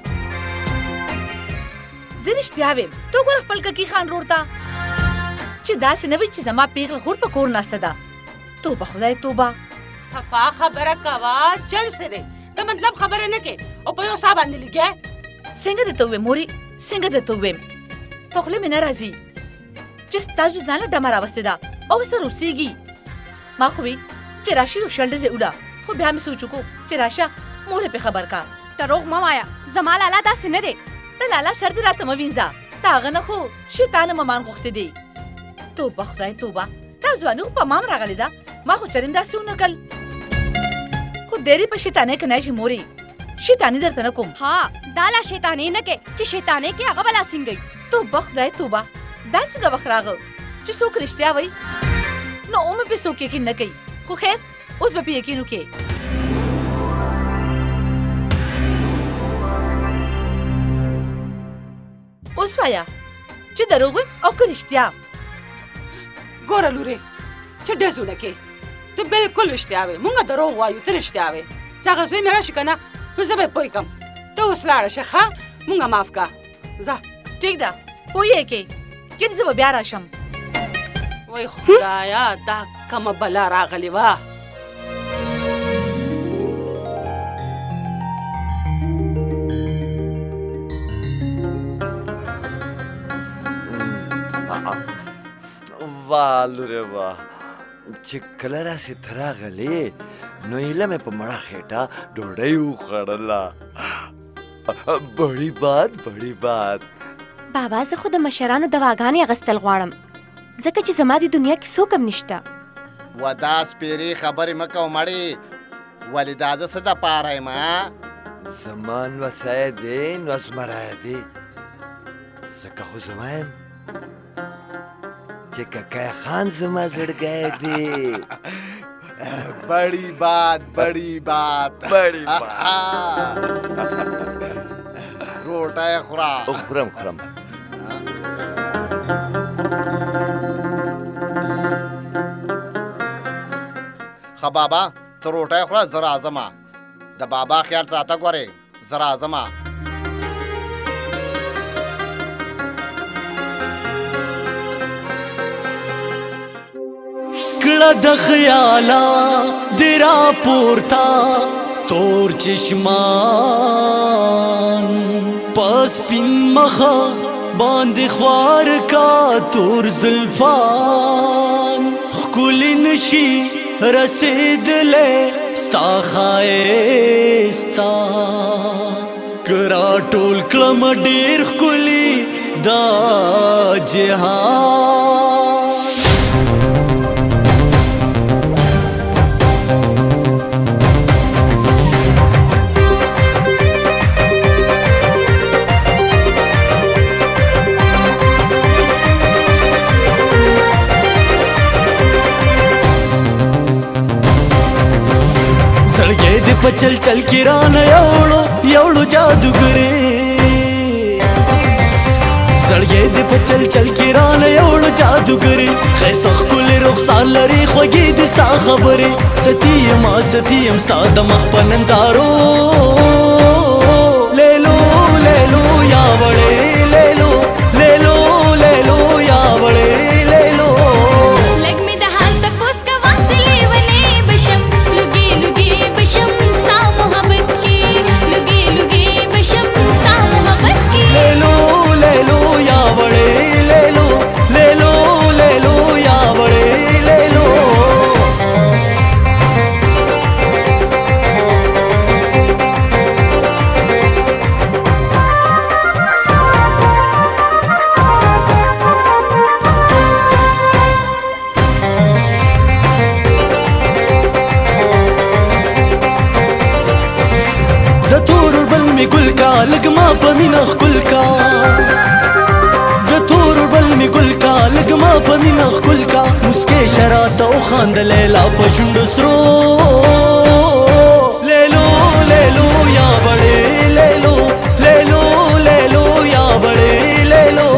زه رښتیا ویم ته ګوره خپل ککي خان رور ته چې داسې نه وي چې زما پیغله خور په کور ناسته ده توبه خدای توبه صفا خبره کوه چل سره ته مطلب خبره نه کې او په یو سا باندې لګې څنګه درته ووایم موري څنګه درته ووایم ته خوله مې نه راځي چې ستا زوی ځان له ډمه راوستې ده او ورسره اوسېږي ما خو وی چې راشي یو شل ډزې وډه خو بیا مې سوچ وکړو چې راشه مور یې پې خبر کا دروغ مه وایه زما لالا داسې نه دی د لالا سر دې راته مه وینځه د هغه نه خو شیطانه ممان غوښتې دی توبه خدای توبه دا ځواني خو په مام راغلې ده ما خو چرېم داسې ونه کړل خو ډېرې په شیطانۍ کې نه شي مورې شیطاني درته نه کوم ها دا لا شیطاني نه کې چې شیطانۍ کې هغه بلا سینګئ توبه خدای توبه دا څنګه وخت راغه چې څوک رښتیا وایي نو اومه پې څوک یقین نه کوي خو خیر اوس به پې یقین وکړې اوس وایه چې دروغ ویم او که رښتیا ګوره لورې چې ډزونه کې ته بالکل رښتیا وې مونږ دروغ وایو ته رښتیا وې چې هغه زوی مې راشي که نه نو زه به یې پوه کړم ته اوس لاړه شه ښه مونږ معاف کړه ځه ټیک ده پوه یې کې یعنې زه به بیا راشم وای خدایا دا کومه بلا راغلې وه واه لورې واه چې کله راسې ته راغلې نو ایله مې په مړه خېټه ډوډۍ وخوړله بړی باد بړی باد بابا زه خو د مشرانو دواګانې اخیستل غواړم ځکه چې زما د دنیا کې څوک هم نشته و دا سپېرې خبرې مه کوه مړې ولې دا زه څه دپاره یم زما نوسی دی نو زمری دی ځکه خو زه وایم چې ککی خان زما زړګی دی بڑی بات بڑی بات بڑی بات روټۍ خوره خورم خورم ښه بابا ته روټۍ خوره زه راځمه د بابا خیال ساته ګورې زه راځمه کړه د خیاله دې راپورته تور چشمان په سپین مخه باندې خوار کا تور زلفان ښکلي نشي رسېدلی ستا ښایسته که راټول کړم ډېر ښکلي دا جهان په چل چل کې رانه یوړو یوړو جادوګرې زړګې دې په چل چل کې رانه یوړو جادوګرې ښایسته ښکلې رخسار لري خوږې دې ستا خبرې ستي یم ستي یم ستا د مخ په نندارو لیلو لیلو یا وړې لیلو لیلو لیلو یا وړې لیلو لږ مې د حال تپوس کوه چې لیونۍ بشم لږې لږې بشم لیلو لیلو یا وړې لیلو لیلو لیلو یا وړې لیلو می ګل کا لږ ما په مینه ښکل کا د تور بل می ګل کا لږ ما په مینه ښکل کا مسکې شراته وخاندلې لا په شونډو سرو لیلو لیلو یا بړې لیلو لیلو لیلو یا بړې لیلو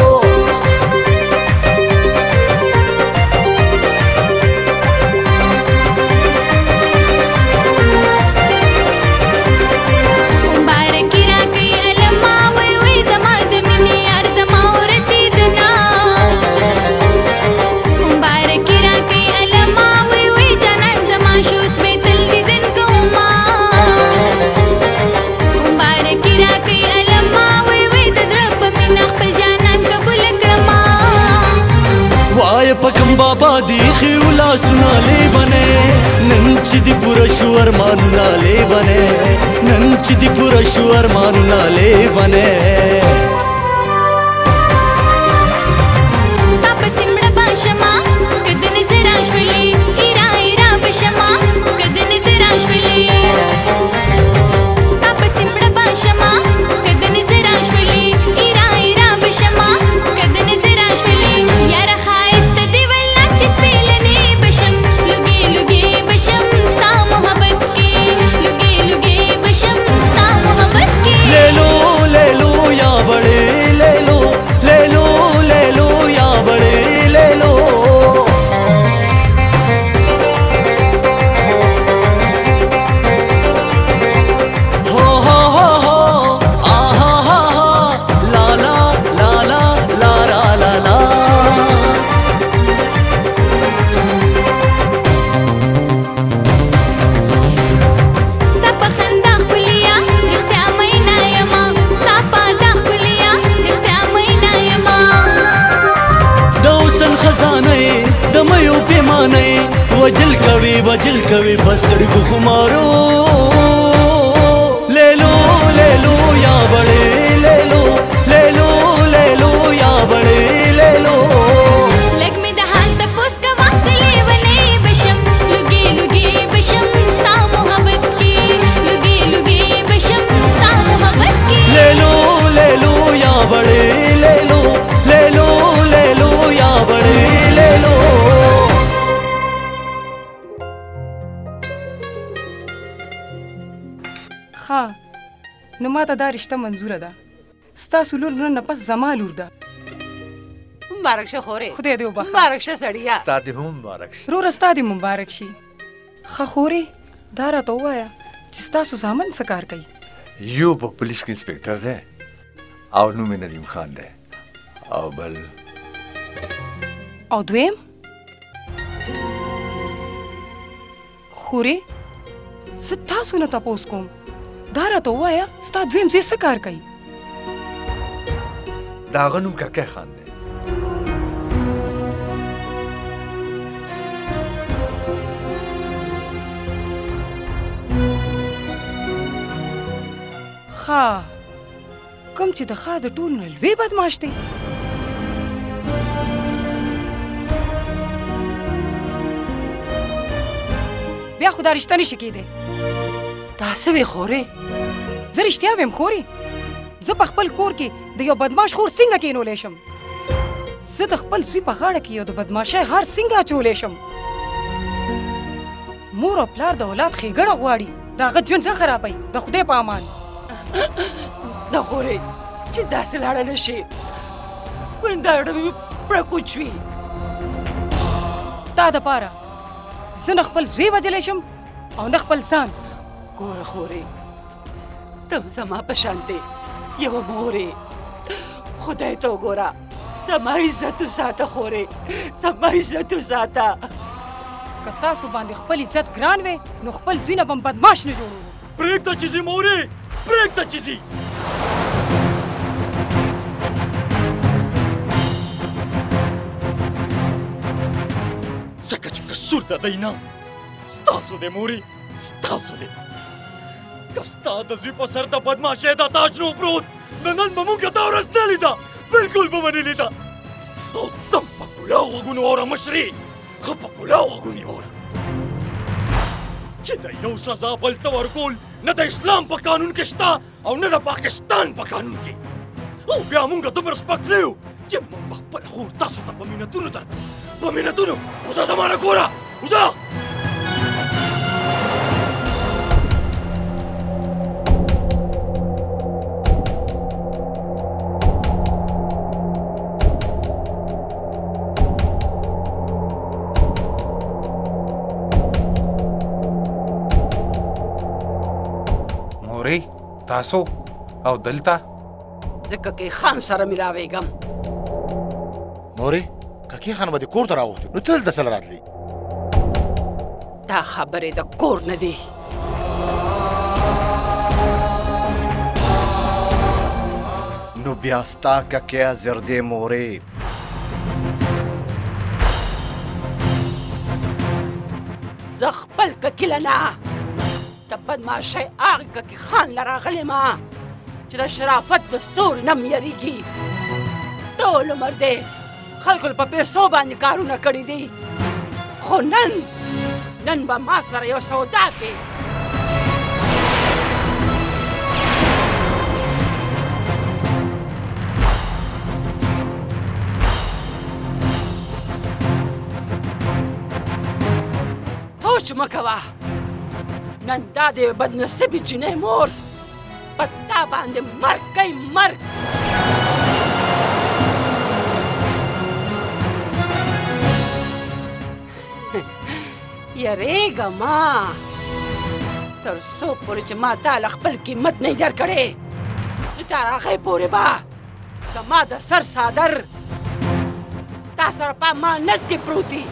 پکم بابا دی خیولا سنا لے بنے نن چې دی پورا شو ارمانونه لے بنے نن چې دی پورا شو ارمانونه لے بنے تا پسمړه باشما کدن زرا شولې ایرا ایرا بشما کدن زرا شولې تا پسمړه باشما کدن زرا شولې ایرا ایرا بشما کدن زرا شولې یار وجل کوي وجل کوي بسترګو خمارو لیلو لیلو یا بړې لیلو لیلو لیلو یا بړې لیلو لګ می د حال ته پوس کا واڅلې ونې بشم لګي لګي بشم ستا محبت کی لګي لګي بشم ستا محبت کی لیلو لیلو یا بړې لیلو لیلو لیلو یا بړې لیلو ها نو ماته دا رشته منظوره ده ستاسو لور نن پس زما لور ده مبارک شه خورې خدای دې وبخښه مبارک شه سړیا ستا دې هم مبارک شي رور ستا دې مبارک شي ښه خورې دا راته ووایه چې ستاسو زامن څه کار کوي یو په پولیس کې انسپکټر دی او نوم یې ندیم خان دی او بل او دویم خورې زه تاسو نه تپوس کوم دا راته ووایه ستا دویم ځای څه کار کوي د هغه نوم کاکه خان دی ښه کوم چې د ښا د ټولو نه لوی بدماش دی بیا خو دا رشته نشي کېدی دا څه وې خورې زه رښتیا ویم خورې زه په خپل کور کې د یو بدماش خور څنګه کېنولی شم زه د خپل زوی په غاړه کې یو د بدماشۍ هار څنګه اچولی شم مور او پلار د اولاد ښېګڼه غواړي د هغه ژوند نه خرابوي د خدای په امان د خورې چې داسې لاړه نه شي ورن دا ډوډۍ مې پړکوچ وي تا دپاره زه نه خپل زوی وجلی شم او نه خپل ځان ګوره خورې ته زما په شانتې یوه مورې خدای ته وګوره زما عزت وساته خورې زما عزت وساته که تاسو باندې خپل عزت ګران وی نو خپل زوی نه به م بدماش نه جوړوو پرېږده چې ځي مورې پرېږده چې ځي ځکه چې قصور د دی نه ستاسو دی مورې ستاسو دی که ستا د زوی په سر د بدماشۍ دا تاج نه و پروت نو نن به موږ دا ورځ نه لیده بلکل به مې نه لیده او تم په کلاو غوږونو اوره مشرې ښه په کلاو غوږونې اوره چې د یو سزا بل ته ورکول نه د اسلام په قانون کې شته او نه د پاکستان په قانون کې. او بیا مونږ دومره سپک نه یو چې مونږ به خپل خور تاسو ته په مینتونو درکړو. په مینتونو. اوسه زما نه ګوره. اوسه مورې تاسو او دلته ځکه کې خان سره ملاوېږم. مورې ککی خان به دې کور ته راغوښتي نو ته دلته څه راتلې؟ دا خبرې د کور نه دي. نو بیا ستا ککی حاضر دی مورې. زه خپل ککیله نه د بدماشۍ هغې ککي خان له راغلی ما چې د شرافت د ستوري نه م یېرېږي. ټول عمر دی خلکو په پیسو باندې کارونه کړي دي، خو نن نن به ما سره یو سودا کې سوچ مه کوه. نن دا د بدنصیبې جینۍ مور په تا باندې مرګ کوي مرګ. یریږه ما تر څو پورې چې ما تا له خپل قیمت نه در کړی تر هغې پورې به زما د سر څادر تا سره په امانت کې پروت دي.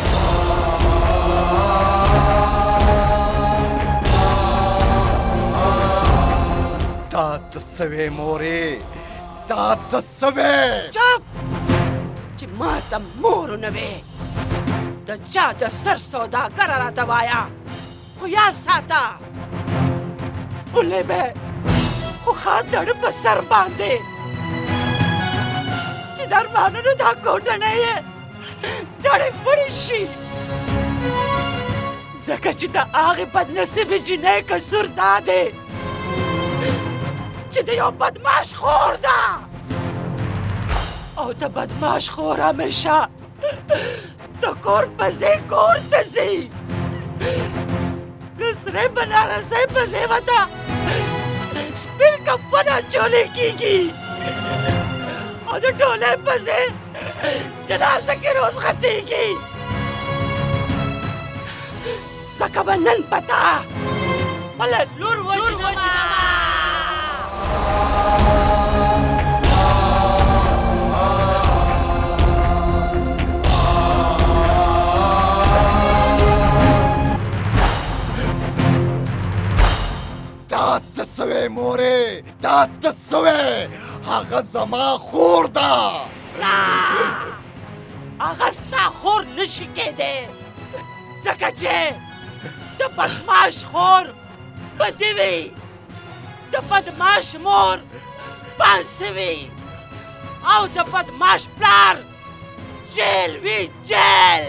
دا ته څه وې مورې؟ دا ته څه وې؟ چپ! چې ما ته مور نه وې د چا د سر سوداګره راته وایه، خو یاد ساته ولې به خو خاندړ په سر باندې چې د ارمانونو دا کوټنۍ یې دړې پړې شي. ځکه چې د هغې بدنصیبې جینۍ قصور دا دی چې د یو بدماش خور ده، او د بدماش خور همیشه د کور پسې کور ته ځي. د سرې بنارسۍ پسې ورته سپین کفن اچولی کېږي او د ډولۍ پسې جنازه کې روز ختېږي. ځکه به نن په تا بله لور وجنمه. دا ته څه وې مورې؟ دا ته څه وې؟ هغه زما خور ده. نه هغه ستا خور نشي کېدی، ځکه چې د بدماش خور بدې وي، د بدماش مور بانسې وي، او د بدماش پلار جیل وي جیل.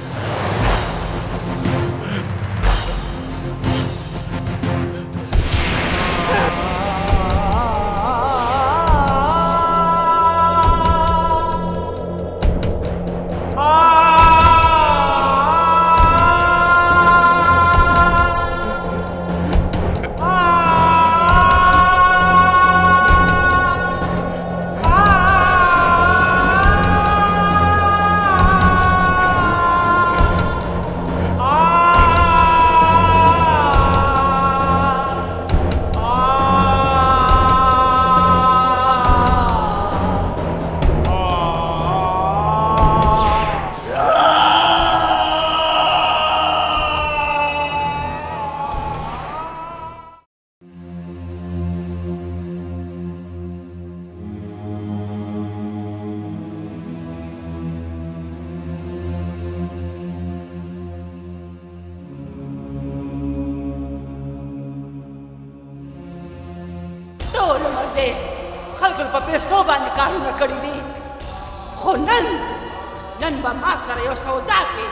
ټول عمر دی خلکو په پیسو باندې کارونه کړي دي، خو نن نن به ما سره یو سودا کوي.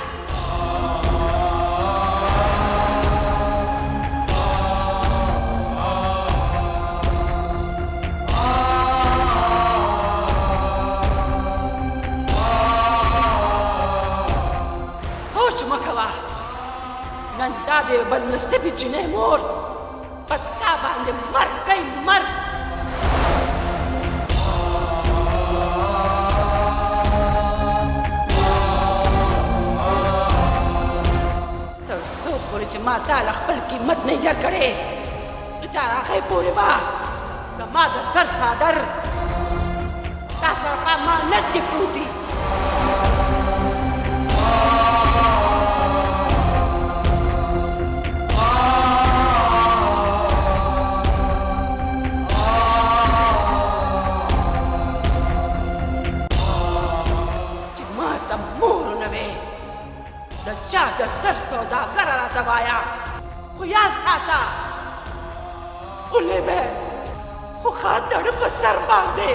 د بدنصیبې جینۍ مور په تا باندې مرګ کوي مرګ. تر څو پورې چې ما تا له خپل قیمت نه درکړې تر هغې پورې به زما د سر څادر تا سره په امانت کې پروت دي. چې ما ته مور نه وې د چا د سر سوداګره راته وایه خو یاد ساته اولې به خو خاطر په سر باندې.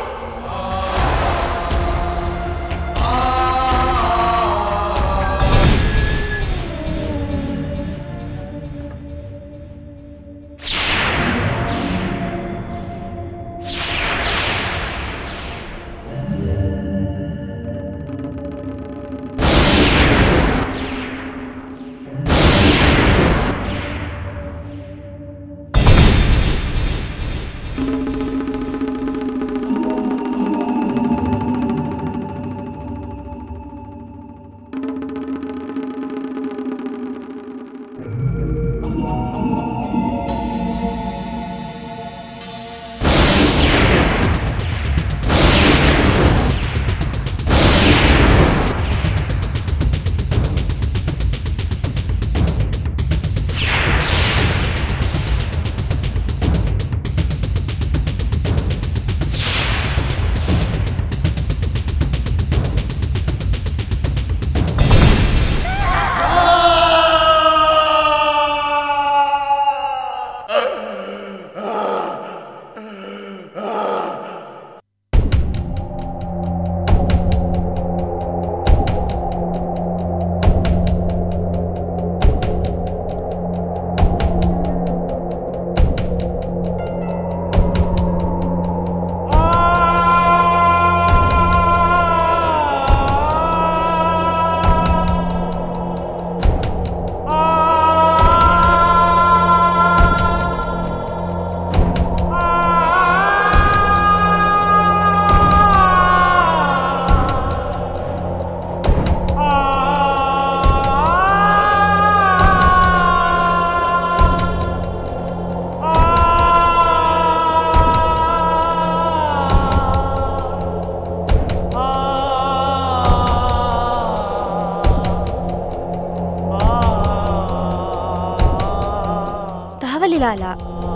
لالا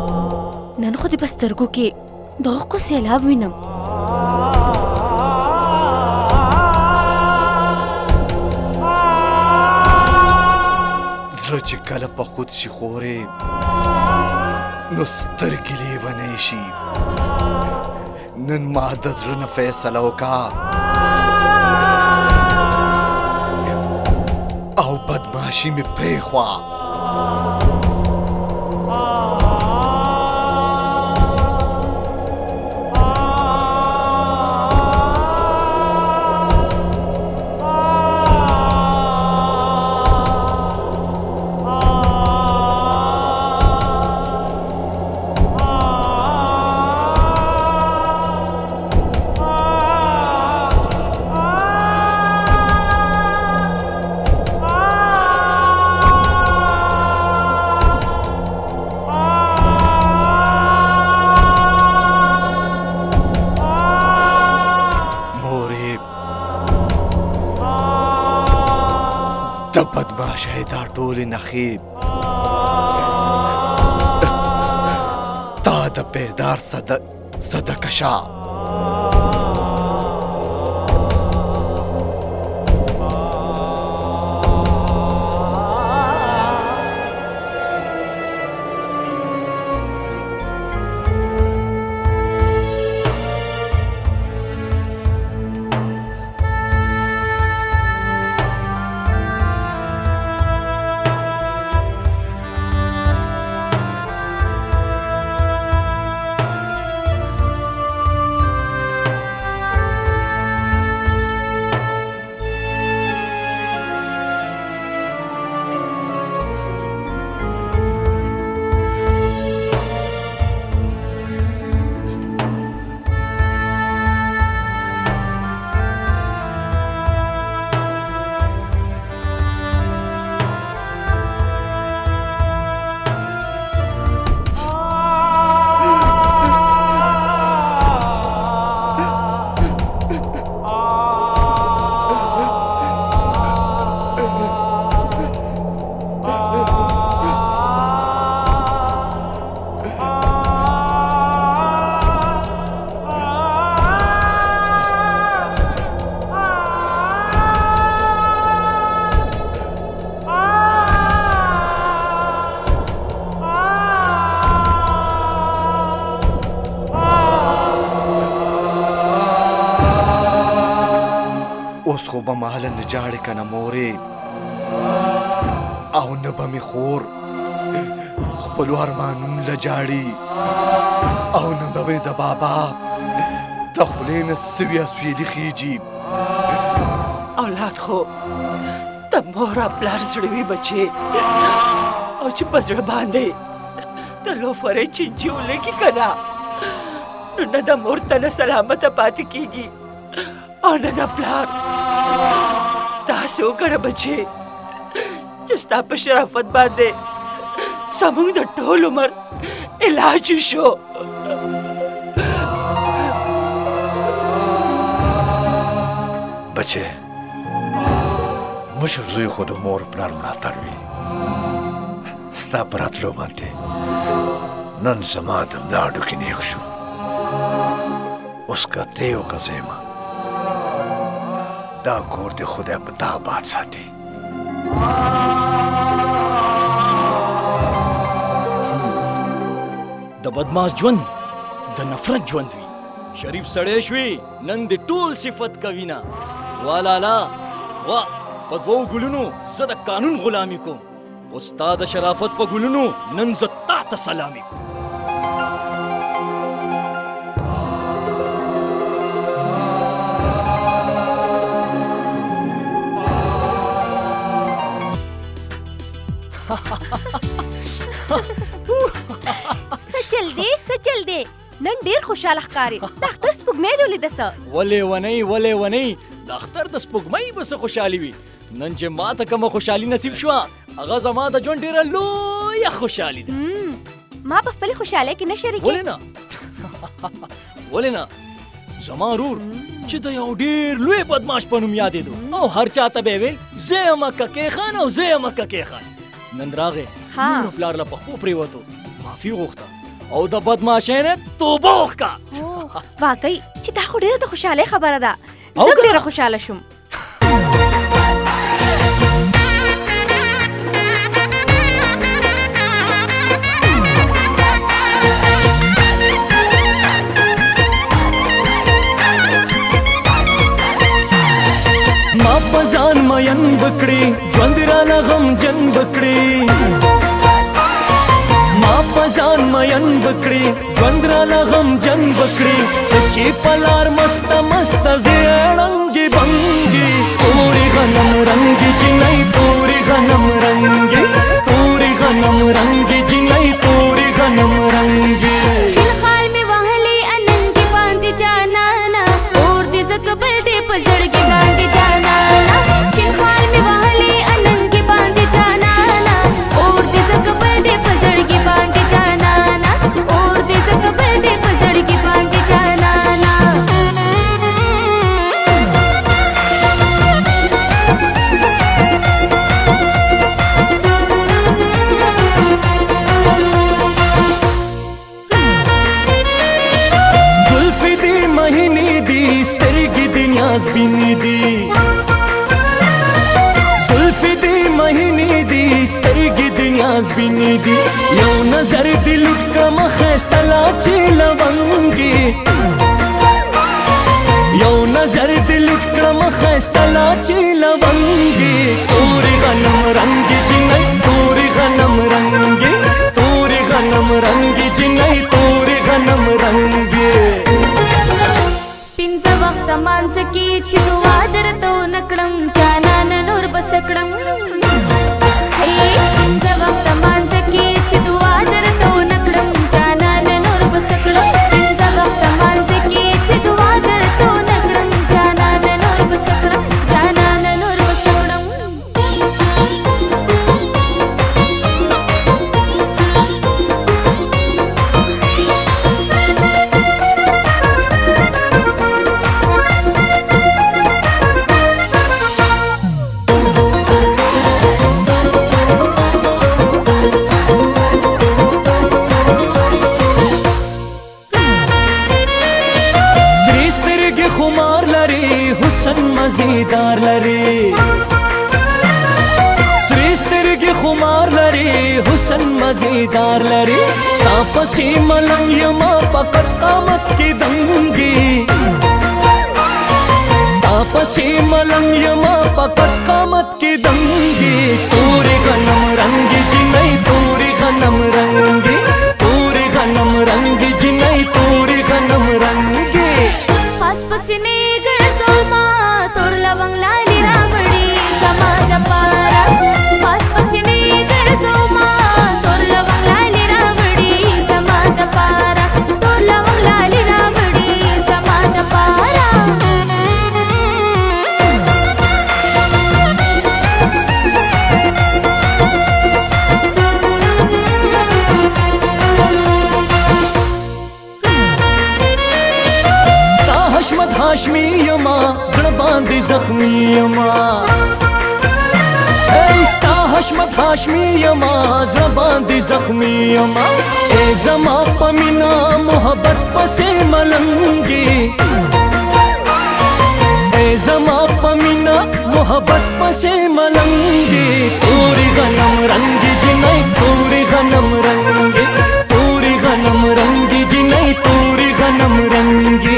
نن خو دې په سترګو کې د اوښکو سیلاب وینم. زړه چې کله په خود شي خورې نو سترګې لیونی شي. نن ما د زړه نه فیصله وکړه او بدماشي مې پرېښوه. د بدماشۍ دا ټولې نښې ستا د بیدار صدقه شه. اوس خو به مهاله نه جاړې که نه مورې او نه به مې خور خپلو ارمانونو له جاړي او نه به مې د بابا د خولې نه سوي اسویلي خیږي. اولاد خو د مور او پلار زړه وي بچې، او چې په زړه باندې د لوفرې چینچي ولګي که نه نو نه د مور تنه سلامته پاتې کېږي او نه د پلار. داسې وکړه بچې چې ستا په شرافت باندې زموږ د ټول عمر علاج شو. بچې مشر زوی خو د مور پلار ملاتړ وي، ستا په راتلو باندې نن زما د ملاډو کې نیغ شو. اوس که ته یو که زه یمه دا کور د خدای په تا آباد ساتي. د بدماش ژوند د نفرت ژوند وي. شریف سړی شوي نن د ټول صفت کوي نه. وا لالا وا په دوو ګلونو زه د قانون غلامي کوم، خو ستا د شرافت په ګلونو نن زه تا ته سلامي کوم. سچل دی سچل دی نن ډیر خوشاله ښکاري. د اختر سپوږمۍ دې ولیده څه؟ ولې ونی ولې ونی د اختر د سپوږمۍ به څه خوشحالي وي. نن چې ما ته کومه خوشحالي نصیب شوه هغه زما د ژوند ډېره لویه خوشحالي ده. ما په خپلې خوشحالۍ کې نه شریکې؟ ولې نه ولې نه زما ورور چې د یو ډېر لوی بدماش په نوم یادېدو او هر چا ته به یې ویل زه یم ککې خان او زه یم ککې خان. نن راغی مور پلار له پښو پرېوتو، معافي غوښته او د بدماشۍ نه توبه وکړه. واقعي چې دا خو ډېره د خوشحالۍ خبره ده. زه هم ډېره خوشحاله شوم. ما په ځان مین بکړې ژوند رانه غمجن بکړې، ما په ځان مین بکړې ژوند رانه غمجن بکړې، ته چې په لار مسته مسته زیړنګې بنګې تورې غنم رنګې جنۍ تورې غنم رنګې تورې غنم رنګې جنۍ تورې غنم رنګې. شین خال مې وهلې اننګې باندې جانانا اور دې زکه بل دې په زړګي باندې جانانا. شین خال مې وهلې اننګې باندې جانانا اور دې زکه بل دې په زړګي باندې جانانا اور دې زکه بل دې په زړګي باندې جانانا. زلفې دې مهینې دي سترګې دې نیازبینې دي، زلفې دې مهینې دي سترګې دې نیازبینې دي، یو نظر دې لوټ کړمه ښایسته لا چې لونګې، یو نظر دې لوټ کړمه ښایسته لا چې لونګې، تورې غنم رنګې جنۍ تورې غنم رنګې تورې غنم رنګې جنۍ تورې غنم رنګې. پنځه وخت مانځ کې چې دعا درته ونه کړم جانانه نور بس کړم. پنځه وخت مانځ کې چې دعا درته ونه کړم جانانه نور بس کړم. پنځه وخت مانځ کې چې دعا درته ونه کړم جانانه نور بس کړم جانانه نور بس کړم. حسن مزیدار لري سری سترګې خمار لري حسن مزیدار لري، تا پسې ملنګ یما فقط قامت کې دنګي، تا پسې ملنګ حشمت هاشمي یما زړه باندې زخمی یما ای ستا حشمت هاشمي یما زړه باندې زخمی یما ای زما په مینا محبت پسې ملنګي ای زما په مینا محبت پسې ملنګي توري غنم رنگي جنای توري غنم رنگي توري غنم رنگي جنای توري غنم رنگي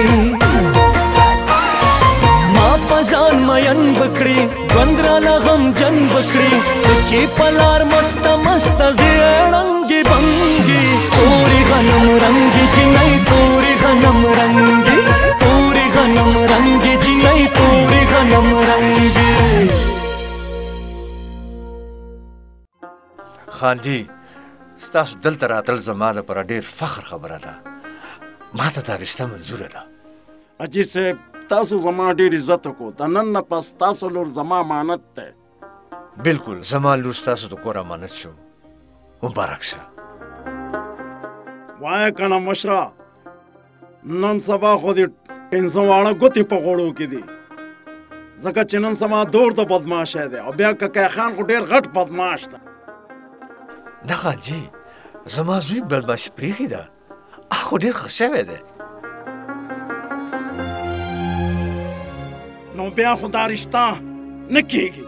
ما پزان مین بکړي بندرا لغم جن بکړي چې پلار مست مست زړنګي بنګي توري غنم رنگي جنای توري غنم رنگي توري غنم رنگي جنای توري غنم رنگي خان جی ستاسو دلته راتل زما لپاره ډېر فخر خبره ده ما ته دا رشته منظوره ده اجي صاحب تاسو زما ډېر عزت وکړو د نن نه پس تاسو لور زما امانت دی بالکل زما لور ستاسو د کور امانت شو مبارک شه وایه کنه مشره نن سبا خو دې پنځه واړه ګوتې په غوړو کې دي ځکه چې نن سبا دور د بدماشۍ دی او بیا ککای خان خو ډېر غټ بدماش ده نه خان جي زما زوی بدماشي پرېښې ده خو ډېر ښه شوی دی نو بیا خو دا رشته نه کېږي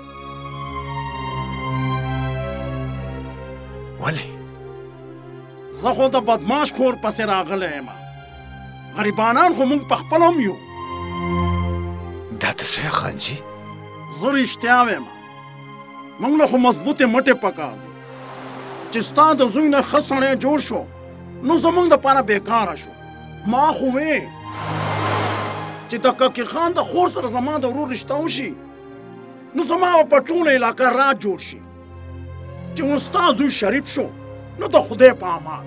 ولې زه خو د بدماش خور پسې راغلی یم غریبانان خو موږ پخپله هم یو دا ته څه خان جي زه رښتیا وایم موږ له خو مضبوطې مټې پکار دي چې ستا د زوی نه ښه سړی جوړ شو نو زموږ دپاره بېکاره شو ما خو وې چې د ککي خان د خور سره زما د ورور رشته وشي نو زما به په ټوله علاقه راج جوړ شي چې اوس ستا زوی شریف شو نو د خدای په امان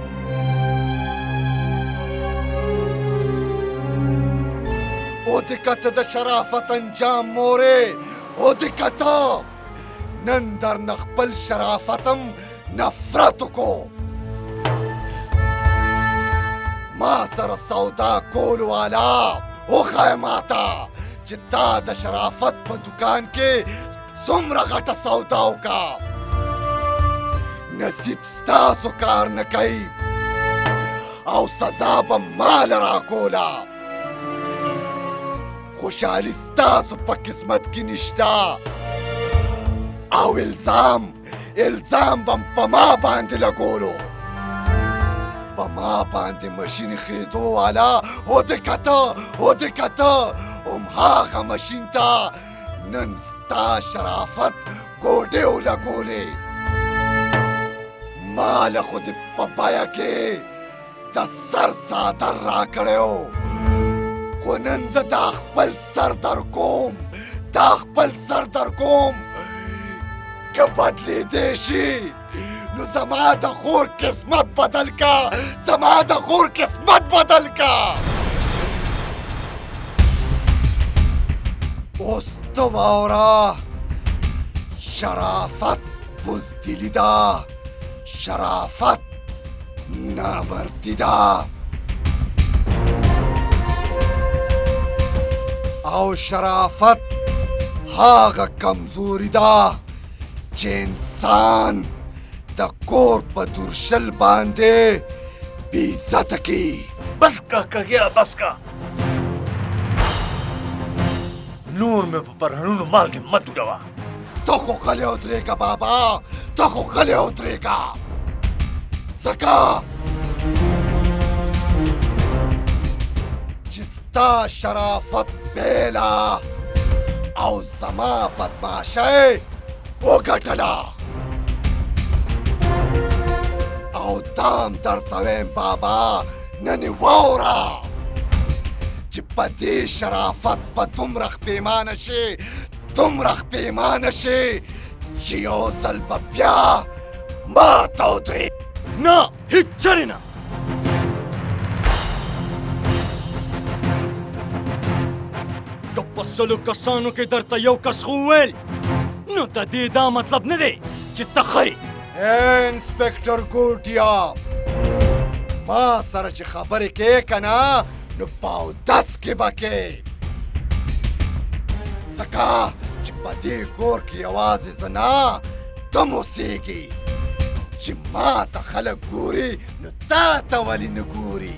او دقت د شرافت انجام مورې او دقت نن در نه خپل شرافتم نفرت کو ما سره سودا کول والا وښایه ماته چې تا د شرافت په دکان کې څومره غټه سودا وکړه نصیب ستاسو کار نه کوي او سزا به ماله راکوله خوشحالي ستاسو په قسمت کې نشته او الزام الزام به په ما باندې لګولو په ما باندې ماشین خېدو والا ودکته ودکته همهغه ماشین ته نن ستا شرافت ګوډې ولګولې ما له خو دې په بیه کې د سر څادر راکړی خو نن زه دا خپل سر در کوم دا خپل سر در کوم که بدلېدی شي نو زما د خور قسمت بدل کا زما د خور قسمت بدل کا اوس ته واوره شرافت بزدلي ده شرافت نامردي ده او شرافت هغه کمزوري ده چې انسان د کور په درشل باندې بې عزته کړي بس کا کږیا بس کا نور مې په پرهنونو مالګې مه توډوه ته خو غلی ودرېږه بابا ته خو غلی ودرېږه ځکه چې ستا شرافت بیله او زما بدماشۍ وګټله او دام درته ویم بابا نن واوره چې په دې شرافت په دومره پښیمانه شي دومره پښیمانه شي چې یو ځل به بیا ماته ودرې نه هیڅ چرې نه که په سلو کسانو کې درته یو کس خو وویل نو د دې دا مطلب نه دی چې ته ښه انسپکټر ګوټیا ما سره چې خبرې کې که نه نو پاو دس کې بکې ځکه چې په دې کور کې یوازې زه نه ته اوسېږي چې ما ته خلک ګوري نو تا ته ولې نه ګوري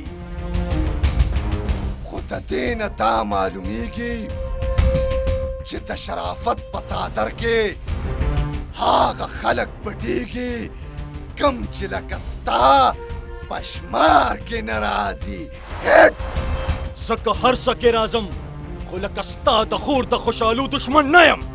خو د دې نه دا معلومیږي چې د شرافت په څادر کې هغه خلک پټېږي کم چې لکه ستا په شمار کې نه راځي زه که هر څه کې راځم خو لکه ستا د خور د خوشحالو دشمن نه یم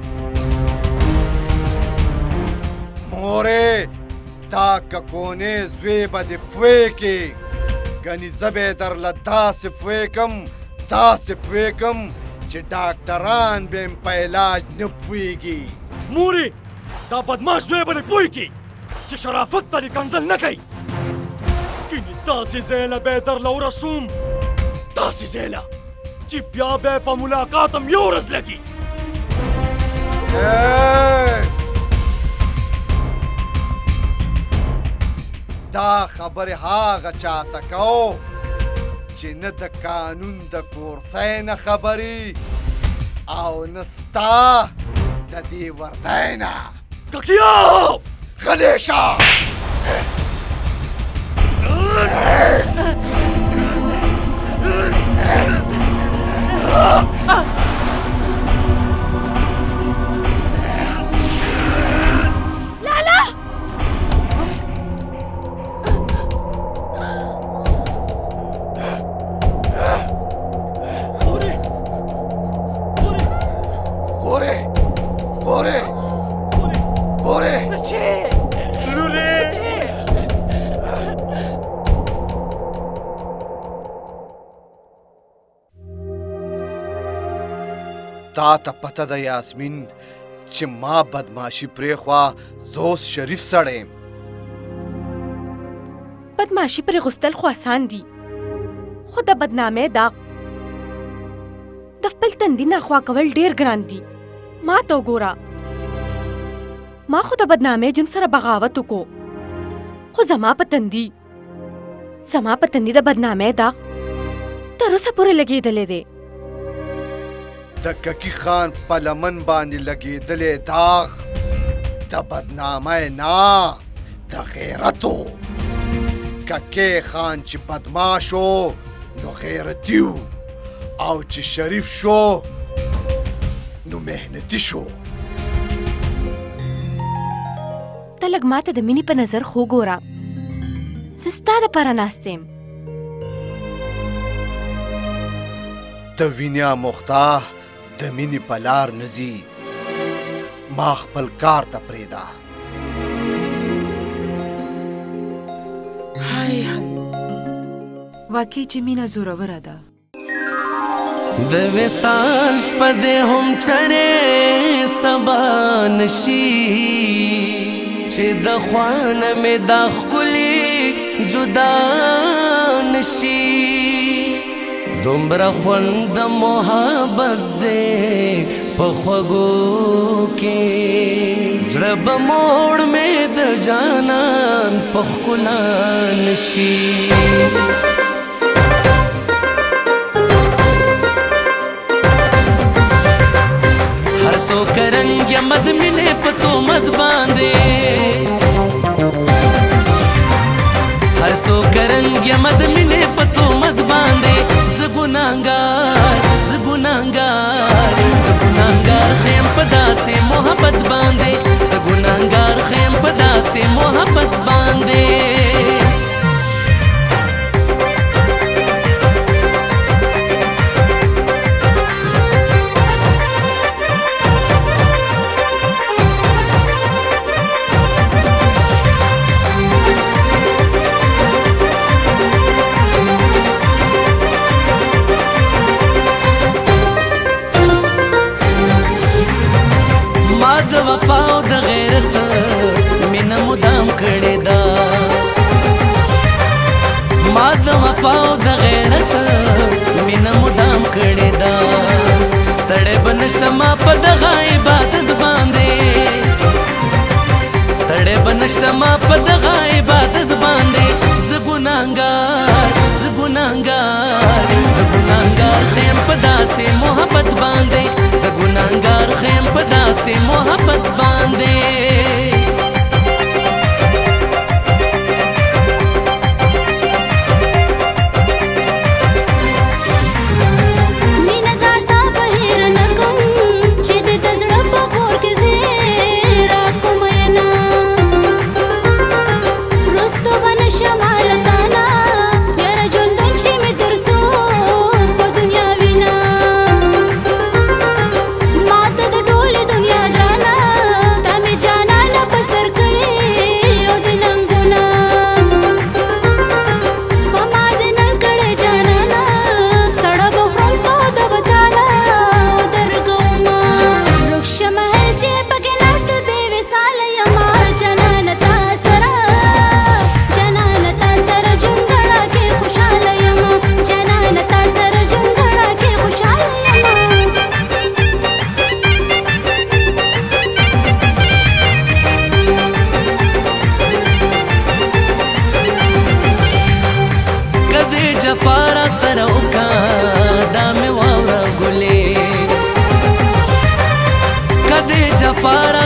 مورې دا ککونې زوی به دې پوی کې ګنې زه به یې درله داسې پوی کم داسې پوی کم چې ډاکټران به یې په علاج نه پوهېږي مورې دا بدماش زوی به دې پوی کړي چې شرافت ته دې کنځل نه کوي کینې داسې ځای له به یې درله ورسوم داسې ځای له چې بیا به یې په ملاقات هم یو ورځ لګي دا خبرې هغه چاته کو چې نه د قانون د کورسۍ نه خبرې او نه ستا د دې وردی نه ککیا غلی شه لالا ګورې ګورې ګورې بچې لولې تا ته پته ده یاسمین چې ما بدماشي پرېخوا زه اوس شریف سړی یم بدماشي پرې غوستل خو آسان دي خو د بدنامۍ داغ د خپل تندي نه خوا کول ډېر ګران دي ما ته وګوره ما خو د بدنامۍ جون سره بغاوت وکړو خو زما په تندي زما په تندي د بدنامۍ داغ تر اوسه پورې لګېدلی دی د ککی خان په لمن باندې لګېدلی داغ د بدنامۍ نه د غیرتو ککی خان چې بدماش و نو غیرتي و او چې شریف شو نو محنتي شو ته لږ ماته د مینې په نظر خو ګوره زه ستا دپاره ناست یم د وینې اموخته د مینې په لار نه ځي ما خپل کار ته پرېږده هاي هاي واقعي چې مینه زوروره ده د وصال شپه دې هم چرې سبا نشي چې د خوانه مې دا ښکلي جدا نشي دومره خوند د محبت دی په خوږو کې زړه به موړ مې د جانان په ښکلا نشي هر څوک رنګ یم د مینې په تهمت باندې هر څوک رنګ یم د مینې په تهمت باندې زه ګناهګار زه ګناهګار زه ګناهګار ښه یم په داسې محبت باندې زه ګناهګار ښه یم په داسې محبت باندې د وفا او د غیرت مینه مدام کړې ده ما د وفا او د غیرت مینه مدام کړې ده ستړی به نشم په دغه عبادت باندې ستړی به نشم په دغه عبادت باندې زه ګناهګار زه ګناهګار زه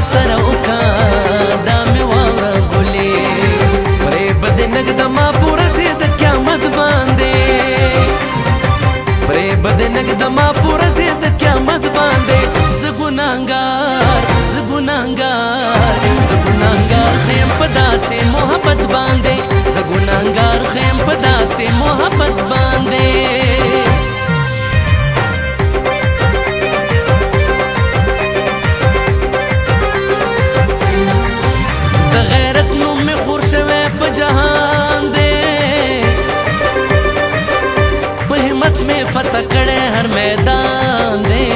سره وکړه دا مې واوره ګلې پرې به دې نږده ما پوره سي د قیامت باندې پرې به دې نږده ما پوره سي د قیامت باندې زه ګناهګار زه ګناهګار زه ګناهګار ښیم په داسې محبت باندې زه ګناهګار ښیم په داسې محبت باندې د غیرت نوم مې خور شوی په جهان دی په همت مې فتح کړی هر میدان دی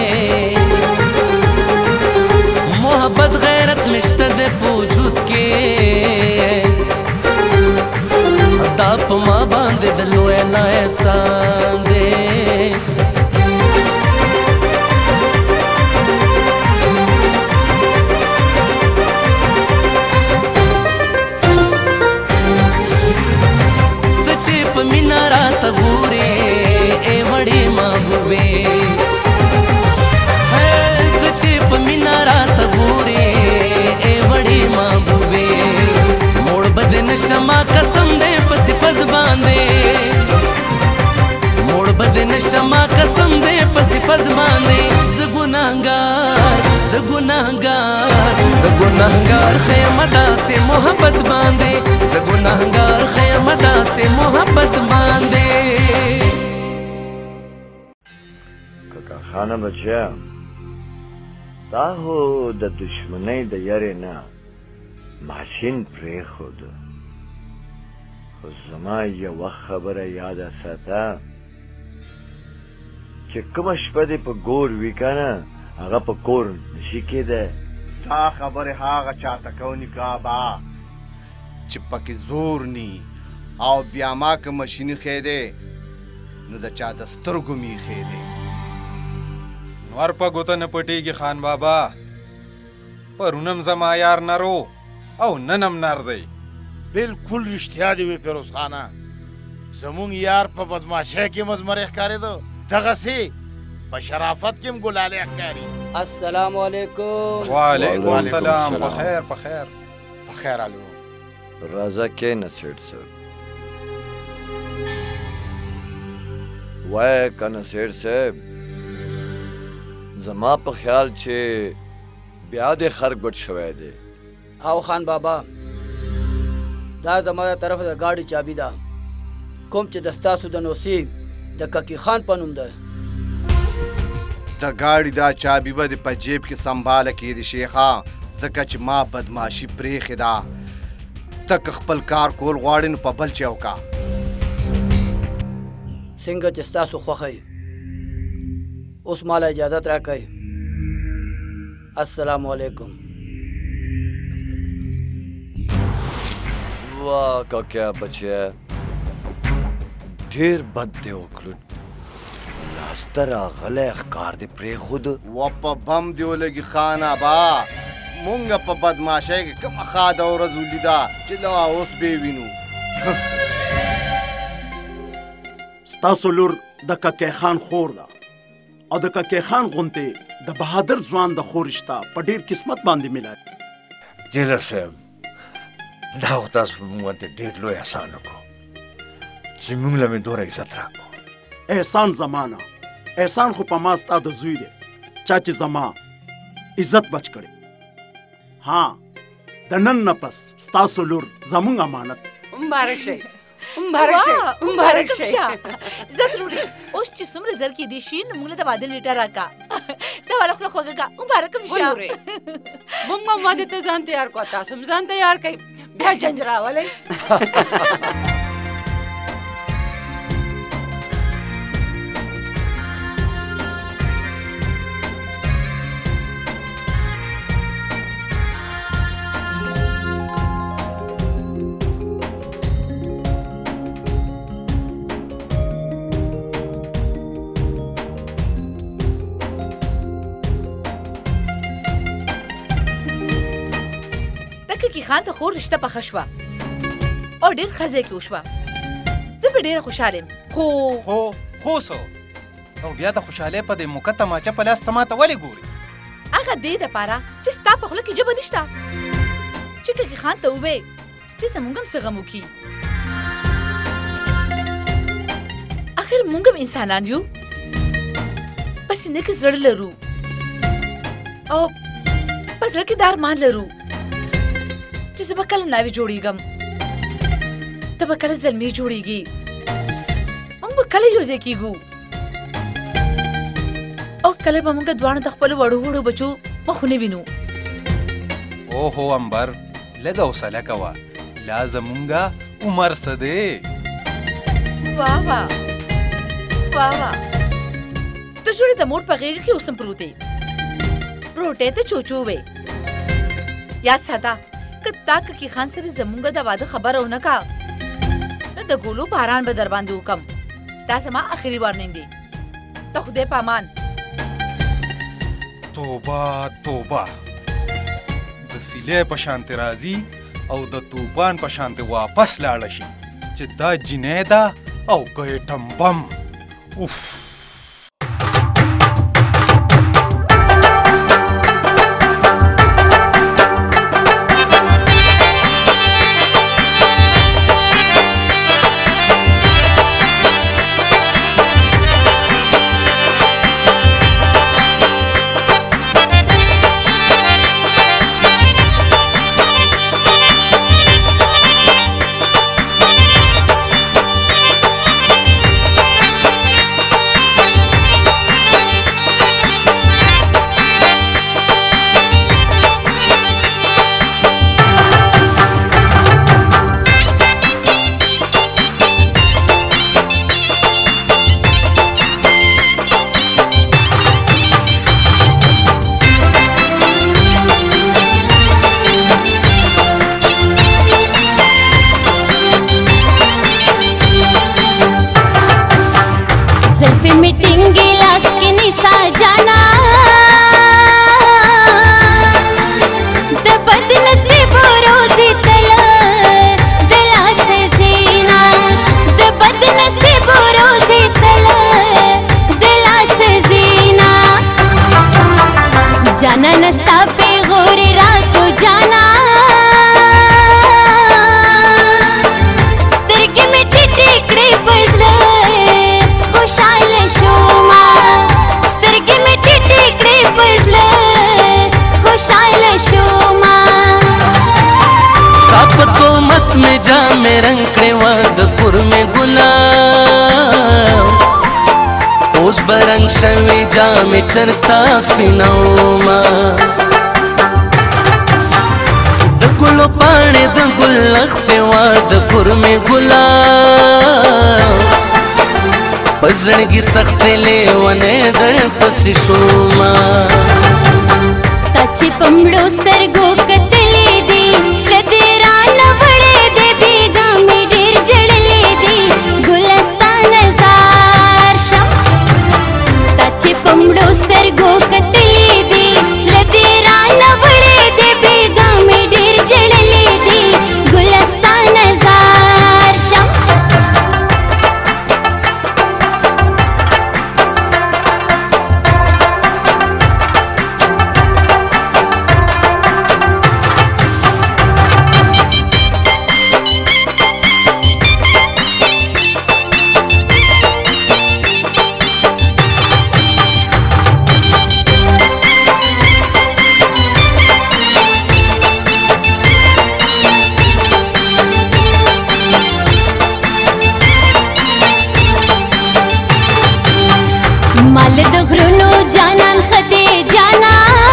محبت غیرت مې شته دی په وجود کې دا په ما باندې د لوی الله احسان دی په مینا راته ګورې ای وړې محبوبې ته چې په مینا راته ګورې ای وړې محبوبې موړ به دې نشم قسم دې په صفت باندې موړ به دې نشم قسم دې په صفت باندې زه ګناهګار زه ګناهګار زه ګناهګار ښیم داسې محبت باندې زه ګناهګار ښیم داسې محبت باندې کاکا خانه بچیا تا هو د دشمنۍ د یارې نه ماشین پرېښود خو زما یوه خبره یاده ساته چې کومه شپه دې په ګور وي که نه هغه په کور نشي کېدی دا خبرې هغه چاته کو نکاح با چې پکې زور نی او بیا ما که مشیني خېدې نو د چا د سترګو مې خېدې نور په ګوته نه پټېږي خان بابا پرونم زما یار نرو او ننم نر دی بالکل رښتیا دې وي فیروز خانه زمونږ یار په بدماشۍ کې مزمرې ښکارېده دغسې په شرافت کې هم ګلالی ښکاري السلام علیکم وعلیکم السلام په خیر په خیر په خیر علو راځه کښېنه سیټ صاحب وایه که نه سیټ صاحب زما په خیال چې بیا دې خر ګوټ شوی دی او خان بابا دا زما د طرفه د ګاډي چابي ده کوم چې د ستاسو د نوسي د ککی خان په نوم ده د ګاډي دا چابي به دې په جیب کې سنباله کېدي شیخه ځکه چې ما بدماشي پرېښې ده ته که خپل کار کول غواړې نو په بل چی وکړه څنګه چې ستاسو خوښه وي اوس ماله اجازت راکئ السلام علیکم واه کاکیا بچیا ډېر بد دې وکړو لاسته راغلی ښکار دې پرېښود و په بم دې ولګي خانه با مونږ په بدماشۍ کې کومه ښاده ورځ ولیده چې لا اوس به یې وینو ستاسو لور د ککی خان خور ده او د ککی خان غوندې د بهادر ځوان د خور رشته په ډېر قسمت باندې ملایي جیلر صاحب دا خو تاسو په موږ باندې ډېر لوی احسان وکړو چې موږ له مې دومره عزت راکړو احسان زمانه احسان خو په ما ستا د زوی دی چا چې زما عزت بچ کړی ها د نن نه پس ستاسو لور زموږ امانت مبارک شئ مبارک شئ مبارک شئ زه تروري اوس چې څومره زر کې دي شي نو موږ له د واده لیټه راکا دا والا خوله خوږه مبارک شه ولورې موږ هم واده ته ځان تیار کو تاسو هم ځان تیار کړئ بیا جنج راولئ خان ته خور رشته پخه شوه او ډېر ښه ځای کې وشوه زه په ډېره خوشحاله یم خو خو خو څه او بیا د خوشحالۍ په دې موقع تماچه په لاس ته ماته ولې ګورې هغه دې دپاره چې ستا په خوله کې ژبه نشته چې ککي خان ته ووایې چې زموږ هم څه غم وکړي. اخر موږ هم انسانان یو، په سینه کې زړه لرو او په زړه کې د ارمان لرو چې زه به کله ناوې جوړېږم، ته به کله زلمې جوړېږي، موږ به کله یو ځای کېږو او کله به موږ دواړه د خپلو وړو وړو بچو مخونه وینو. اوهو امبر لږه حوصله کوه، لا زمونږه عمر څه دی. واه واه واه واه ته جوړې د مور په غېږ کې اوس هم پروت یې، روټۍ ته چوچو وې. یاد ساته که تا ککي خان سره زمونږ د واده خبره ونه کا نو د ګولو باران به در باندې وکم. دا زما آخري وارنینګ دی. ته خدای په امان. توبه توبه، د سیلې په شانتې راځي او د طوفان په شانتې واپس لاړه شي چې دا جنۍ ده او که یې ټمبم. اوف برنگ شوی جام چرتا سپینوما د ګلو پاڼې د ګل لختې وا د کورمې ګلاب په زړګي سختې لیونې در پسې شوما تا چې په مړو سترګو کتلې دي زړه دې رانه وړې دی بېګا مې ډېر ژړلې دي ګلستان زار شم تا چې په مړو سترګو کتلې دي زړه دې رانه وړې دی بېګا مې ډېر ژړلې دي ګلستان زار شم مال د غرونو جانان خدي جانا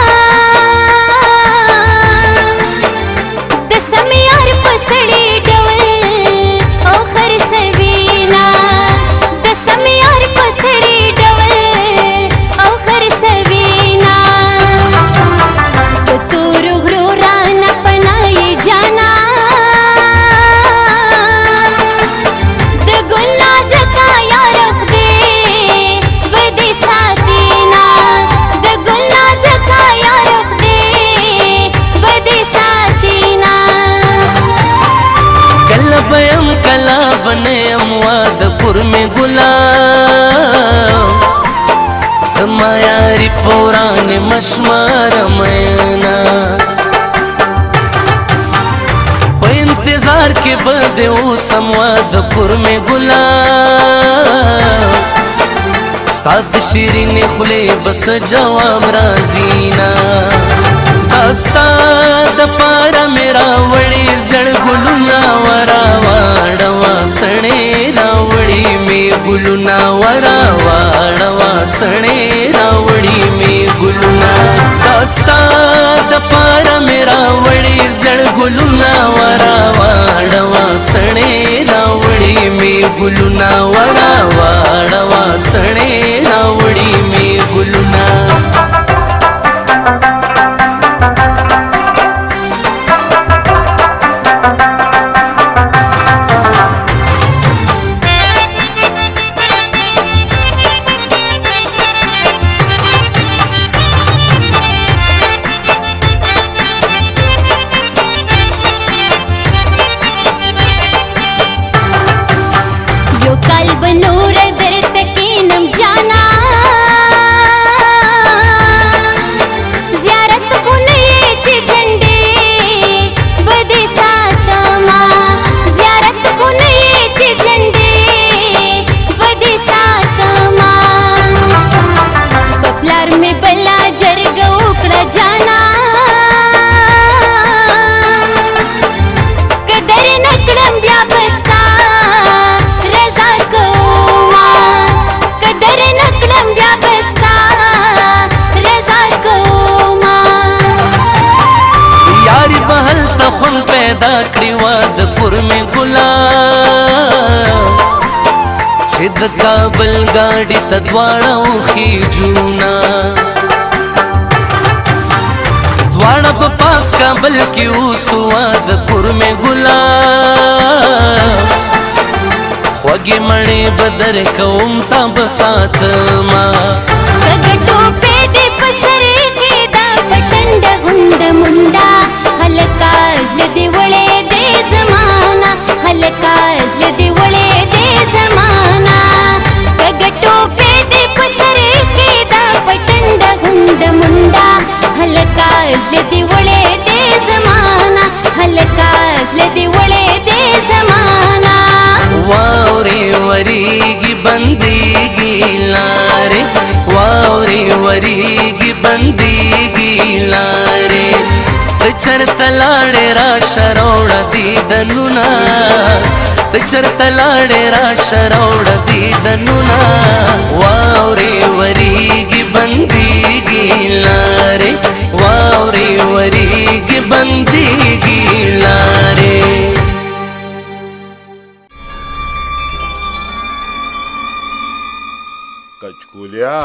د سمیار پسړي ډول او خرسوینا د سمیار پسړي ډول او خرسوینا د تور غرو رانا پنای جانا د ګل نازکا یار خدي بدي ساتینا د ګل د کور مې ګلاب ستا د شیرینې خولې بس جواب راځي نه ستا د پاره مې راوړي زړ ګلونه وراواړه سړې راوړي مې ګلونه وراواړه سړې راوړي مې ګلونه ستا د پاره مې راوړي زړ ګلونه وراواړه سړې راوړي مې ګلونه وراواړه سړې راوړي مې ګلونه پیدا کړی وا د کور مې ګلاب چې د کابل ګاډي ته دواړه خېجونا دواړه په پاس کابل کې اوسو وا د کور مې ګلاب خوږې مړې بدر کوم تا بساتما کګټو په دې پسرې کې دا پټنډ غوند منډا هلکا زل دی وړې دې زمانہ هلکا زل دی وړې دې زمانہ کګټو په دې پسرې کې دا پټنډ غوند منډا هلکا زل دی وړې دې زمانہ هلکا زل دی وړې دې زمانہ واوري وریږي بنديږي لارې واوري وریږي بنديږي لارې ته چرته لاړې راشه راوړه دیدنونه ته چرته لاړې راشه راوړه دیدنونه واوري وریږي بنديږي لارې واوري وریږي بنديږي لارې کچکولیا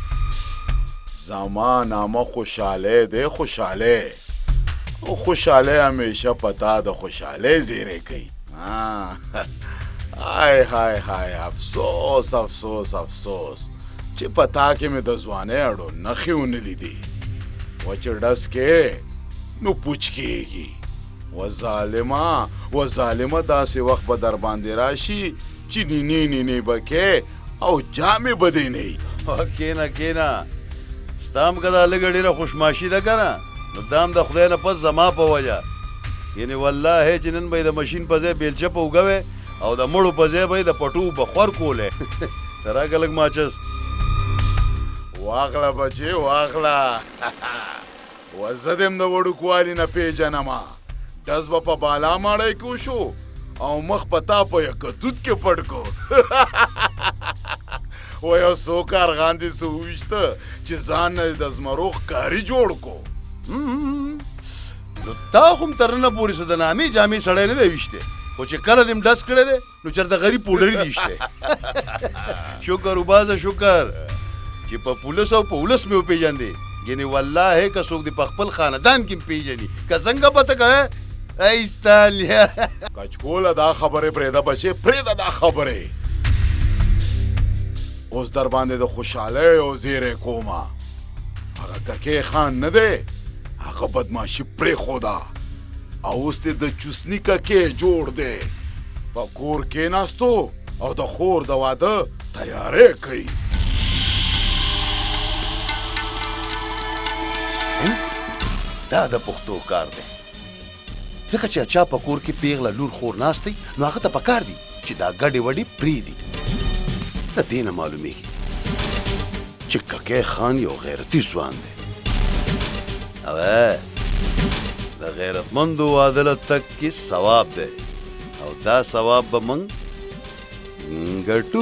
زمان نامه خوشحاله ده خوشحاله او خوشحاله همیشه پتا د خوشحاله زیره کوي های های های افسوس افسوس افسوس چې پتا کې مې د ځوانۍ اړو نښې ونه لیدې و چې ډس کې نو پوچ کېږي و ظالمه و ظالمه داسې وخت به در باندې راشي چې نینې نینې به کې او جامې به دې نه وي کېنه کېنه ستا هم که دا لږه ډېره خوشماشي ده که نه نو دا هم د خدای نه پس زما په وجه یعنې والله چې نن به یې د مشین په ځای بیلچه په اوږه وی او د مړو په ځای به یې د پټو بخور کولی ته راکړه لږ ماچس واخله بچې واخله و زه دې هم د وړوکوالي نه پېژنمه ډز به په بالا ماړی کو شو او مخ په تا په یکه توت کې پټ کو و یو څو کارغان دې څه وویشته چې ځان نه د زمرو ښکاري جوړ کو نو تا خو هم تر ننه پورې څه د نامې جامې سړی نه دی ویشتی خو چې کله دې م ډس کړی دی نو چېرته غریب پوډري دي ایشتی شکر وبازه شکر چې په پولیس او په ولس مې وپېژندې یعنې والله که څوک دې په خپل خاندان کې م پېژني که څنګه پته کوې ایستالیا کچکوله دا خبرې پرېږده بچې پرېږده دا خبرې اوس در باندې د خوشحالۍ او زیری کومه هغه ککې خان نه دی هغه بدماشي پرېښوده او اوس دې د چوسني ککې جوړ دی په کور کېناستو او د خور د واده تیاری کوي دا د پښتو کار دی ځکه چې چا په کور کې پیغله لور خور ناست دی نو هغه ته پکار دي چې دا ګډې وډې پرېږدي. د دې نه معلومیږي چې ککی خان یو غیرتي ځوان دی. اوه د غیرتمندو واده له تګ کې ثواب دی او دا ثواب به موږ ګټو.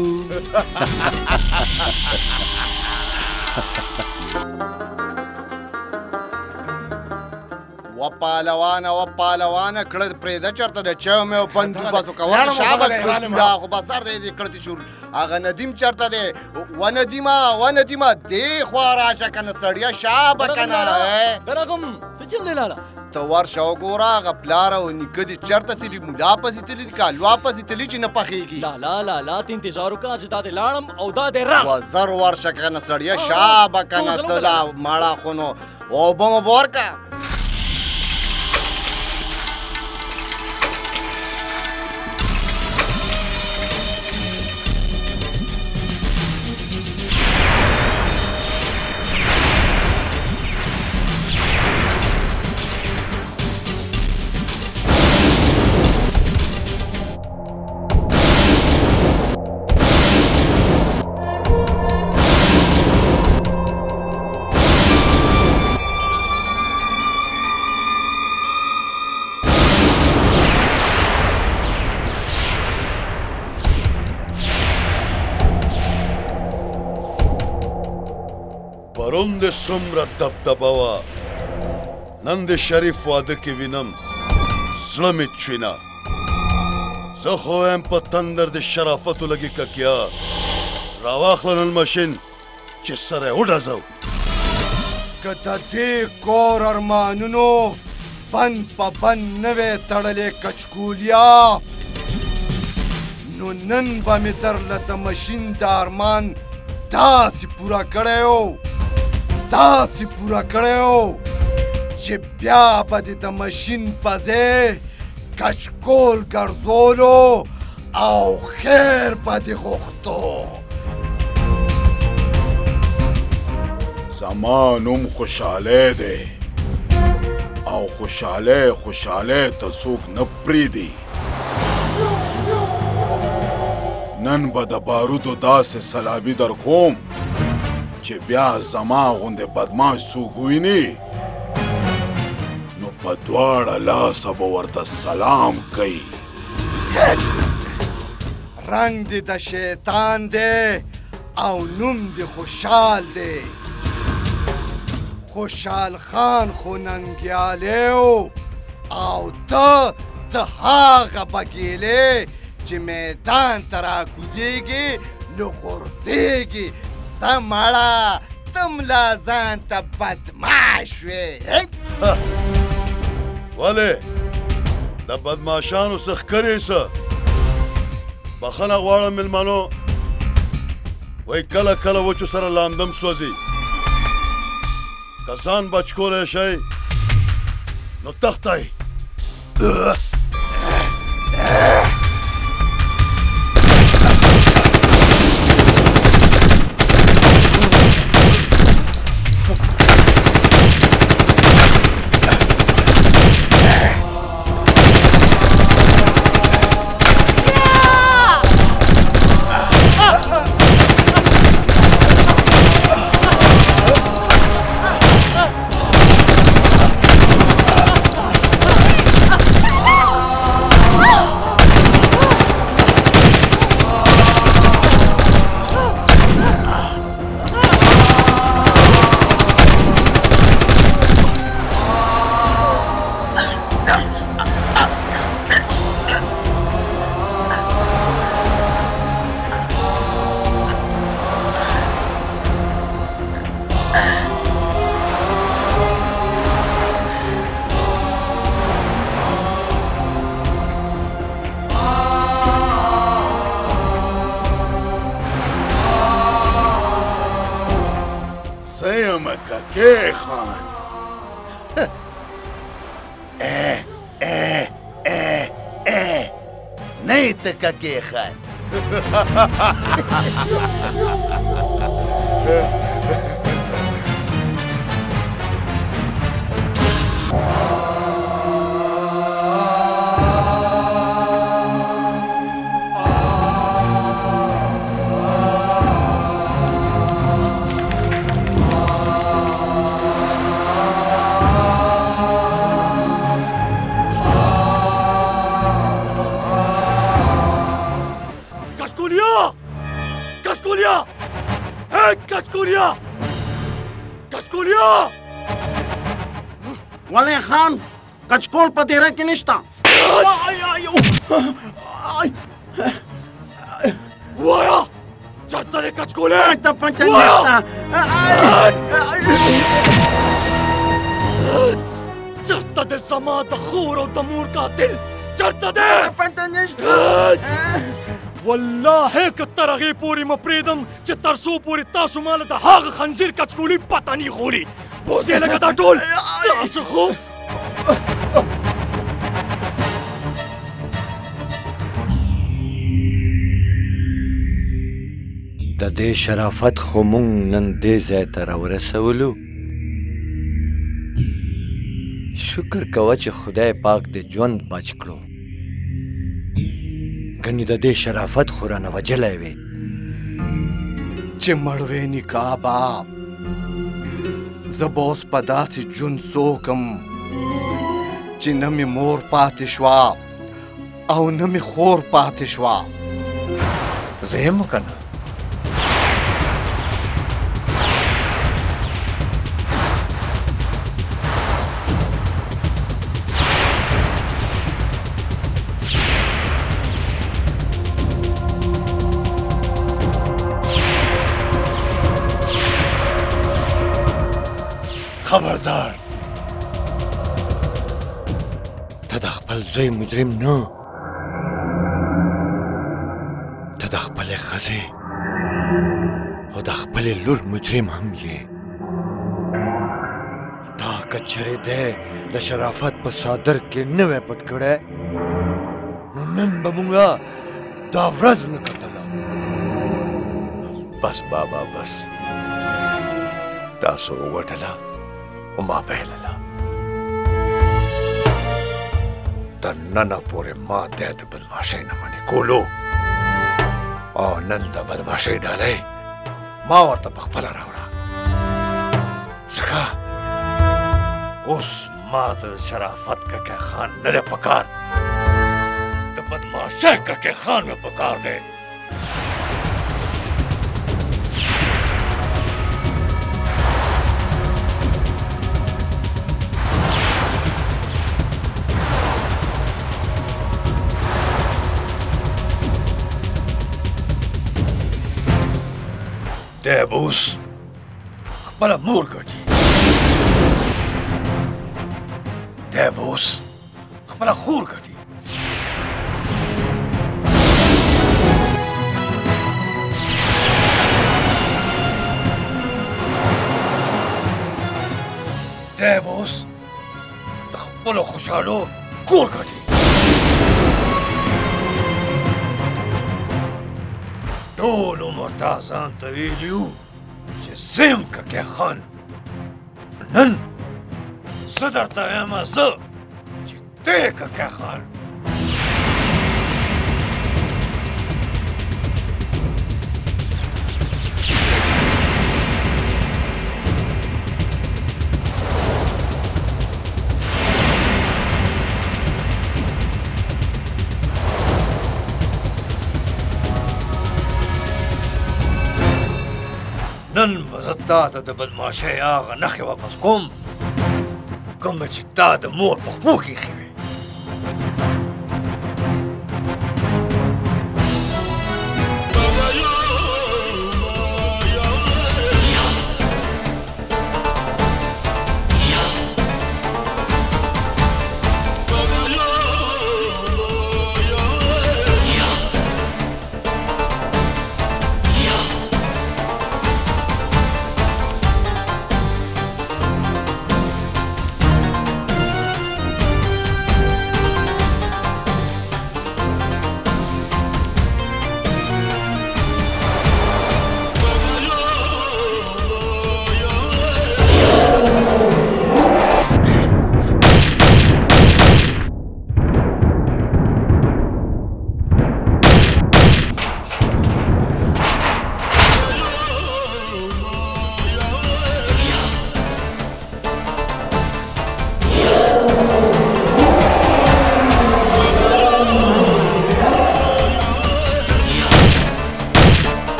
و پهلوانه و پهلوانه کړه پرېږده چېرته د چایو مې بندوبست وکړه شابه دا خو به سر دی دې کړتې شور هغه ندیم چېرته دی و ندیمه و ندیمه دې خوا راشه که نه سړیه شابه که نه درغم څه چل دی لاله ته ورشه وګوره هغه پلار او نیکه دې چېرته تلي ملا پسې تلي دي که حلوا پسې تلي چې نه پخېږي لالا لالا ته انتظار وکړه چې دا دې لاړم او دا دې راغ و زر ورشه که نه سړیه شابه که نه ته لا ماړه خو نو اوبه مو به ورکړه. پرون د څومره دبدبه وه نن د شریف واده کې وینم زړه مې چوینه. زه خو وایم په تندر د شرافتو لګي ککیا راواخله نن ماشین چې سره یې وډزو. که د دې کور ارمانونو بند په بند نه وې تړلې کچکولیا نو نن به مې درله د ماشین د ارمان داسې پوره کړی و داسې پوره کړی و چې بیا به دې د ماشین په ځای کچکول ګرځولو او خیر به دې غوښتو. زما نوم خوشحالی دی او خوشحالی خوشحالی ته څوک نه پرېږدي. نن به د بارودو داسې سلابي در کوم چې بیا زما غوندې بدماش څوک وویني نو په دواړه لاسه به ورته سلام کوي. رنګ دې د شیطان دی او نوم دې خوشحال دی. خوشحال خان خو ننګیالی او ته د هغه بګیلې چې میدان ته راکوزېږي نو غورځېږي. ته مړه ته ملا ځان ته بدماش وې. ولې د بدماشانو څخه ښکرې څه بخښنه غواړم مېلمنو وایي کله کله وچو سره لامدم سوځي. که ځان بچ کولی شئ نو تښتئ. ککی خان اه اه اه اه نه ته ککی خان کچکولیا کچکولیا ولی خان کچکول په دیره کې نشته وایا چرته دی کچکولی ته پته نشته چرته دی زما د خور او د مور قاتل چرته دی پته نشته والله که تر هغې پورې مه پرېږدم چې تر څو پورې تاسو ماله د هغه خنزیر کچکولي پته نه خوري بوځې لکه دا ټول ستاسو خو د دې شرافت خو مونږ نن دې ځای ته راورسولو شکر کوه چې خدای پاک دې ژوند بچ کړو ګنې د دې شرافت خو رانه وجلی وې چې مړ وې نیکه باب زه به اوس په داسې ژوند څوکم چې نه مې مور پاتې شوه او نه مې خور پاتې شوه زه یم که نه خبردار ته د خپل زوی مجرم نه ته د خپلې ښځې او د خپلې لور مجرم هم یې تا که چېرې دی د شرافت په څادر کې نه وی پټ کړی نو نن به مونږه دا ورځ نه کتله بس بابا بس تاسو وګټله وما بهلله تر ننه پورې ما دی د بدماشۍ نه منې کولو او نن د بدماشۍ ډالۍ ما ورته پخپله راوړه ځکه اوس ما ته د شرافت ککی خان نه دی پکار د بدماشۍ ککی خان مې پکار دی دی به اوس خپله مور ګټي دی به اوس خپله خور ګټي دی به اوس د خپلو خوشحالو کور ګټي ټول عمر تا ځان ته ویلي وو چې زه یم ککی خان نن زه درته وایم زه چې ته یې ککی خان نن به زه تا ته د بدماشۍ هغه نښې واپس کوم کومه چې تا د مور په خپو کې ایښې وې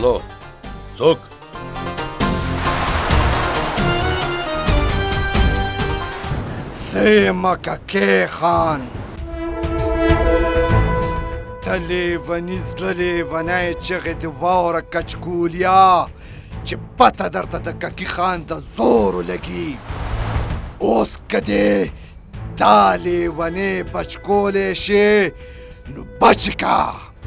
चलो څوک زه مککې خان د لیوني زړه لیونی چغې د واوره کچکولیا چې پته درته د ککي خان د زورو لګي اوس که دې دا لیونې بچ کولی شې نو بچ کا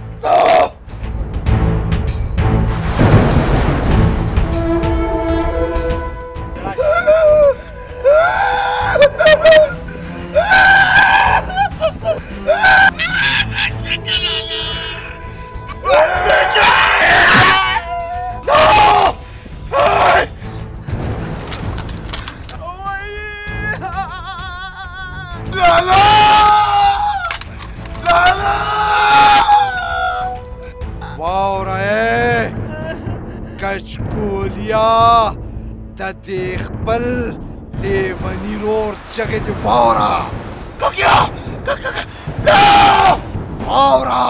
کچکولیا د دې خپل لیوني رور چغې دې واوره ککیا واوره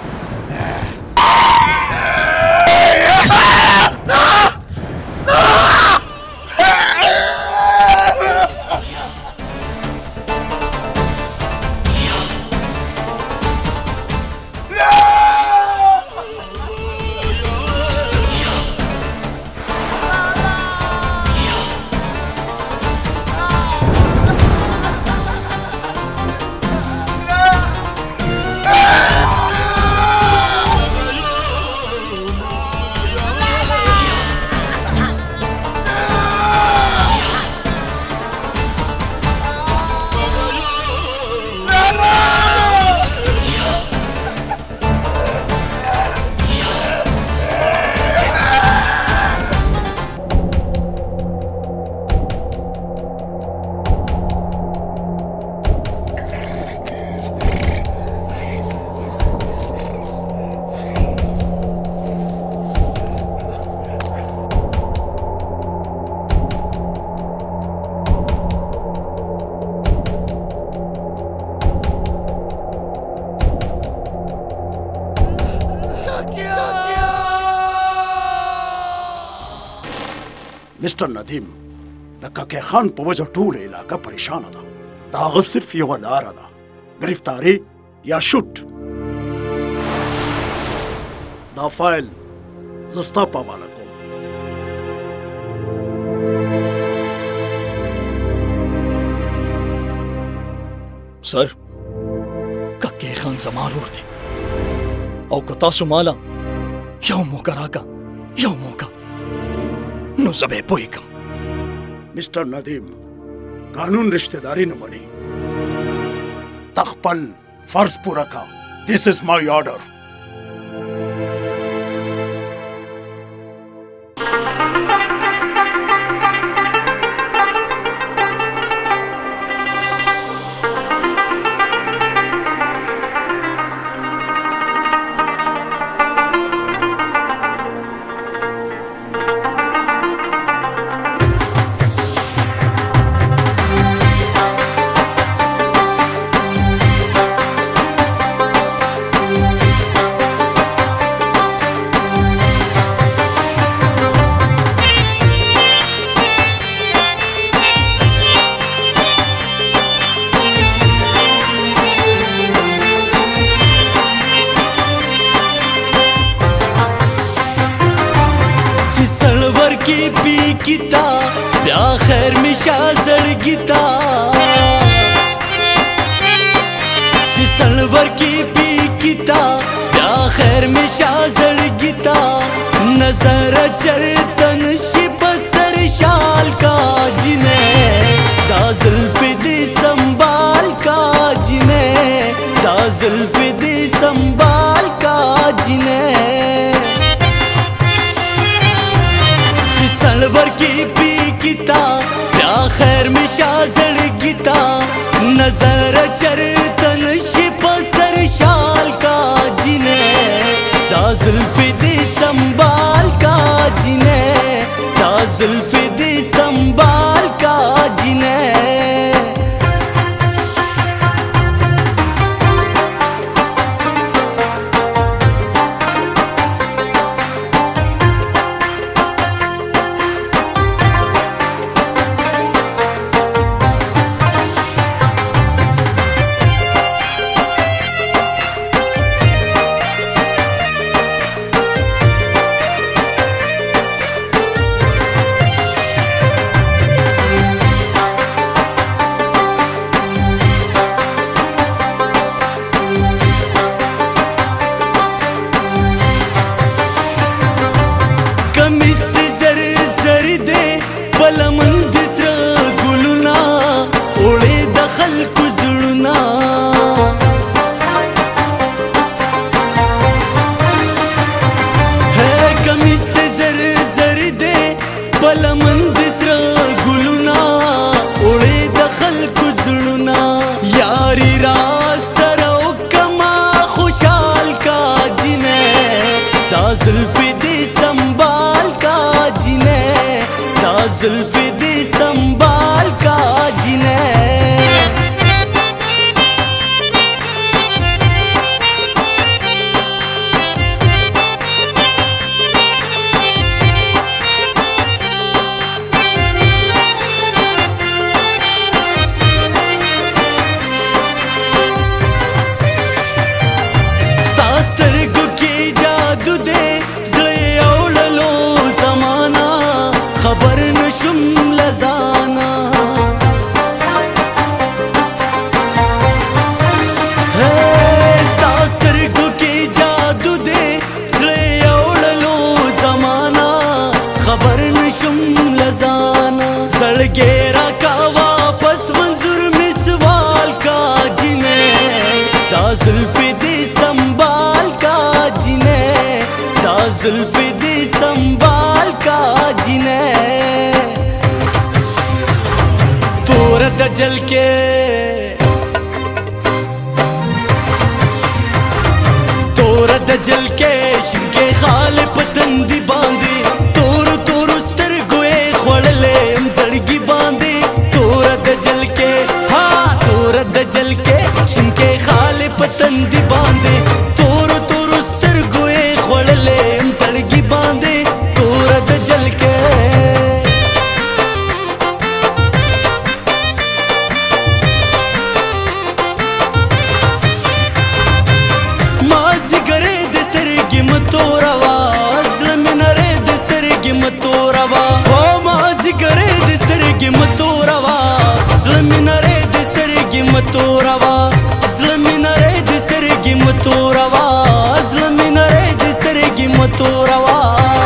मिस्टर नदीम د ککې خان په وجه ټوله علاقه پریشانه ده د هغه صرف یوه لاره ده گرفتاری یا شوټ دا فایل زه ستا په حواله کوم سر ککې خان زما ورور دی او که تاسو ماله یو موقع راکه یو موقع نو زه به پوهېږم मिस्टर नदीम कानून रिश्तेदारी न मनी तखपल फर्ज पूरा का दिस इज माई ऑर्डर زړونه ہے کمیس ته زر زر دی بلمن د سره ګلونه اوړې د خلکو زړونه یاري را سره وکما خوشحال کا جنه دا زلفې دې سنبال کا جنه دا زلفې دې سنبال کا جنه خبر نشم لزانا ستاسترګو کې جادو دې زړه اوللو زمانہ خبر نشم لزانا زړګې را کا واپس منظور می سوال کا جنه دا زلفې دې سنبال کا جنه دا زلفې دې سنبال کا جنه د جل کې تور د جل کې شګې خال پتندي باندې تور تور سترګو یې خړلې زړګي باندې تور د جل کې ها تور د جل کې شګې خال پتندي باندې تور تور سترګو یې خړلې زړګي باندې تور د جل کې متوروا زلمی نره د سترګې متوروا زلمی نره د سترګې متوروا زلمی نره د سترګې متوروا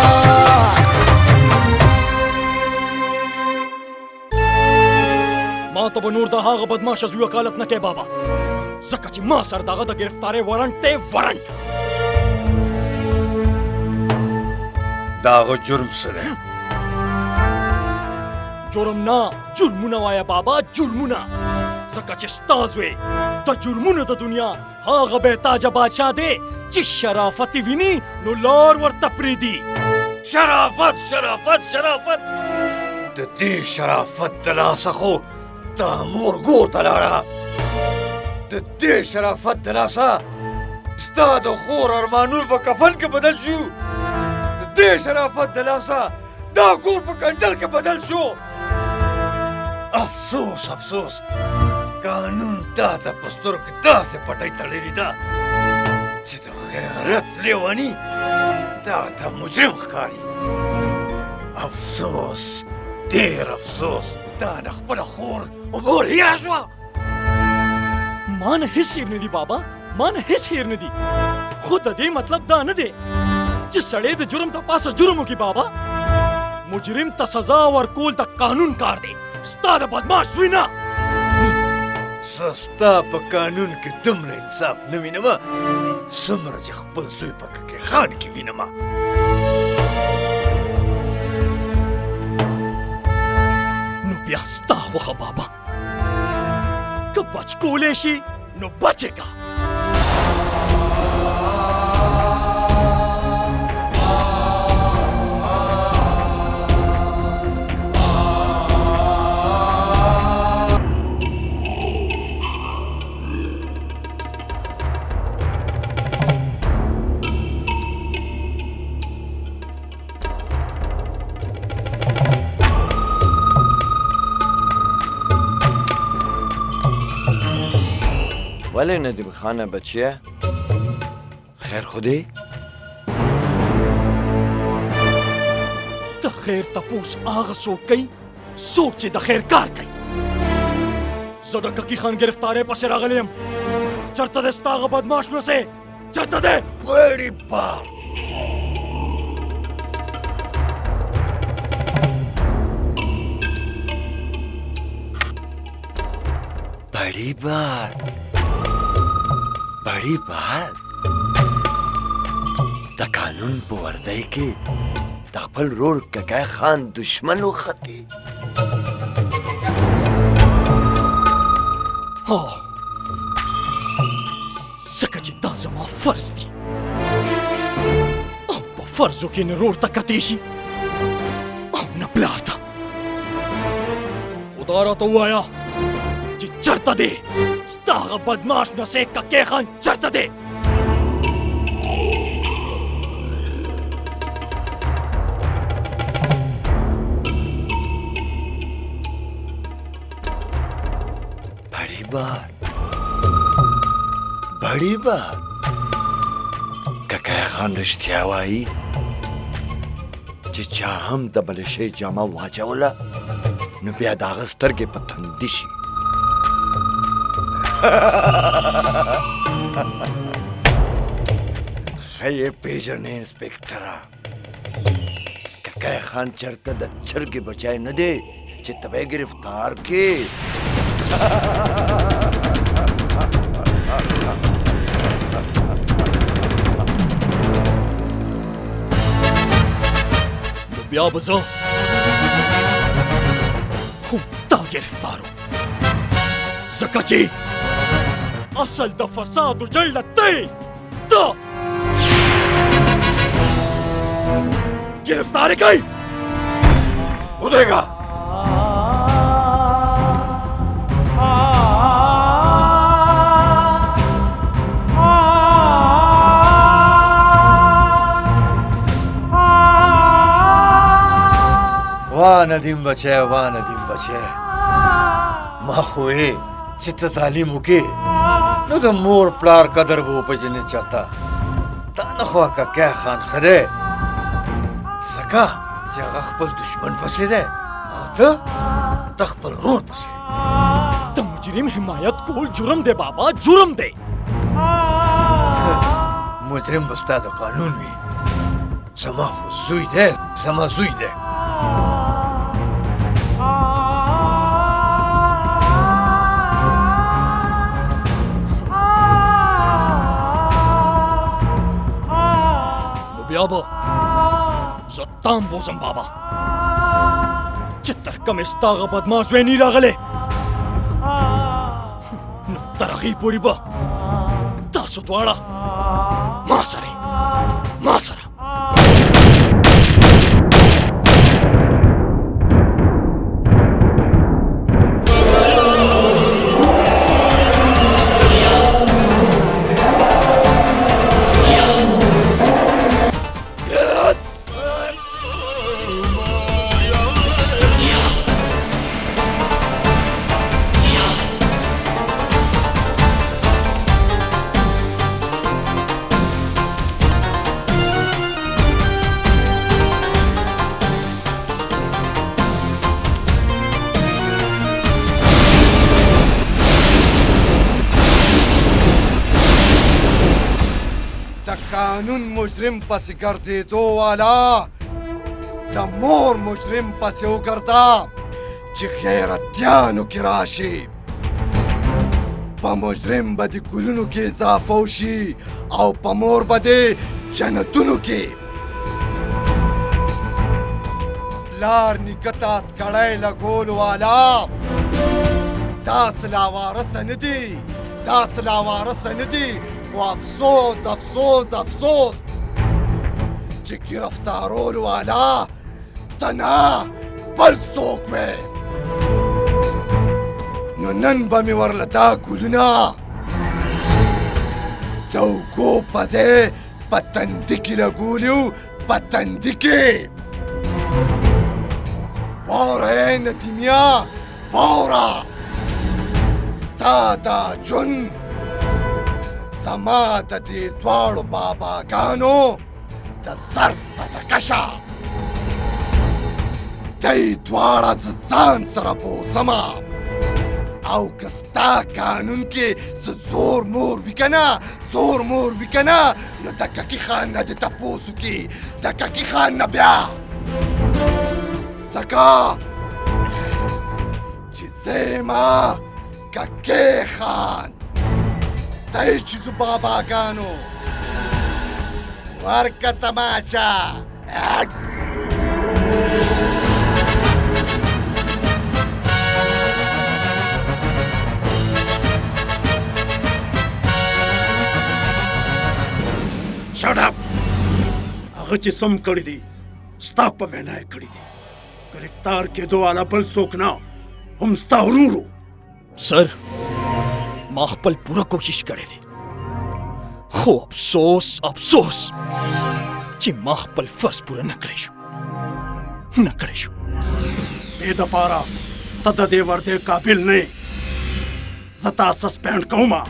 ما ته به نور د هغه بدماشه زوی وکالت نه کوي بابا ځکه چې ما سره د هغه د ګرفتارۍ وارنټ دی وارنټ د هغه جرم څه دی جرم نه جرمونه وایه بابا جرمونه ځکه چې ستا زوی د جرمونو د دنیا هغه بېتاجه بادشاه دی چې شرافت یې ویني نو لار ورته پرېږدي شرافت شرافت شرافت د دې شرافت د لاسه خو دا مور ګور ته لاړه د دې شرافت د لاسه ستا د خور ارمانول په کفن کې بدل شو د دې شرافت د لاسه دا کور په کنډل کې بدل شو افسوس افسوس قانون تا ته په سترګو داسې پټۍ تړلې ده چې د غیرت لیوني تا ته مجرم ښکاري افسوس ډېر افسوس دا د خپله خور عبور هیره شوه ما نه هیڅ هیر نه دي بابا ما نه هیڅ هیر نه دي خو د دې مطلب دا نه دی چې سړی د جرم د پاسه جرم وکړي بابا مجرم ته سزا ورکول د قانون کار دی ستا د بدماش زوی نه زه ستا په قانون کې دومره انصاف نه وینمه څومره چې خپل زوی په ککې خان کې وینمه نو بیا ستا خوښه بابا که بچ کولی شي نو بچې کا ولې ندیم خانه بچیه خیر خودی د خیر تپوس هغه څوک کوي څوک چې د خیر کار کوي زه د ککی خان گرفتارۍ پسې راغلی یم چېرته دی ستا هغه بدماش نسې چېرته دی وړي بار बड़ी बात बड़ी बात د قانون په وردی کې د خپل رور ککای خان دشمن وختي ځکه چې دا زما فرض دی او په فرضو کې نه رور ته کتی شي او نه پلار ته خدا راته ووایه چې چېرته دی ستا هغه بدماش نسې ککی خان چېرته دی बात बड़ी बात ककाय खान रिश्तिया वाई چې چا هم د بل شي جامه واچوله نو بیا د هغه سترګې په تندي شي ښه یې پېژنې انسپېکټره ککای خان چېرته د چرګې بچی نه دی چې ته به یې ګرفتار کړې بیا به زه هم تا ګرفتار وم ځکه چې اصل د فسادو جړله ته ته ګرفتار یې کړئ ودرېږه وا ندیم بچی وا ندیم بچی ما خو یې چې ته تعلیم وکړې نو د مور پلار قدر به وپېژنې چېرته تا نه خو ککی خان ښه دی ځکه چې هغه خپل دشمن پسې دی او ته ته خپل رور پسې د مجرم حمایت کول جرم دی بابا جرم دی مجرم به ستا د قانون وي زما خو زوی دی زما زوی دی بیا به زه تام بوزم بابا چې تر کومې ستا هغه بدماش ویني راغلی نو تر هغې پورې به تاسو دواړه ما سره ما سره قانون مجرم پسې ګرځېدو والا د مور مجرم پسې وګرځه چې غیرتیانو کې راشي په مجرم به د ګلونو کې اضافه وشي او په مور به د جنتونو کې پلار نیکه ته اتکړی لګولو والا داسې لاوارثه نه دي داسې لاوارثه نه دي خو افسوس افسوس افسوس چې ګرفتارولو والا ته نه بل څوک وې نو نن به مې ورله دا ګلونه د اوږو په ځای په تندي کې لګولي وو په تندي کې واوره ای ندیمیا واوره ستا دا ژوند زما د دې دواړو باباګانو د سر صدقشه دی دواړه زه ځان سره بوځمه او که ستا قانون کې څه زور مور وي که نه زور مور وي که نه نو د ککي خان نه دې تپوس وکړي د ککي خان نه بیا ځکه چې زه یمه ککې خان دی چې د باباګانو ورکه تماچا Shut up! هغه چې سم کړی دي ستا په وینا یې کړی دي ګرفتار کېدو والا بل څوک نه هم ستا ورورو سر ما خپل پوره کوشش کړی دی خو افسوس افسوس چې ما خپل فرض پوره نه کړی شو نه کړی شو دې دپاره ته د دې وردې قابل نه یې زه تا سسپینډ کومه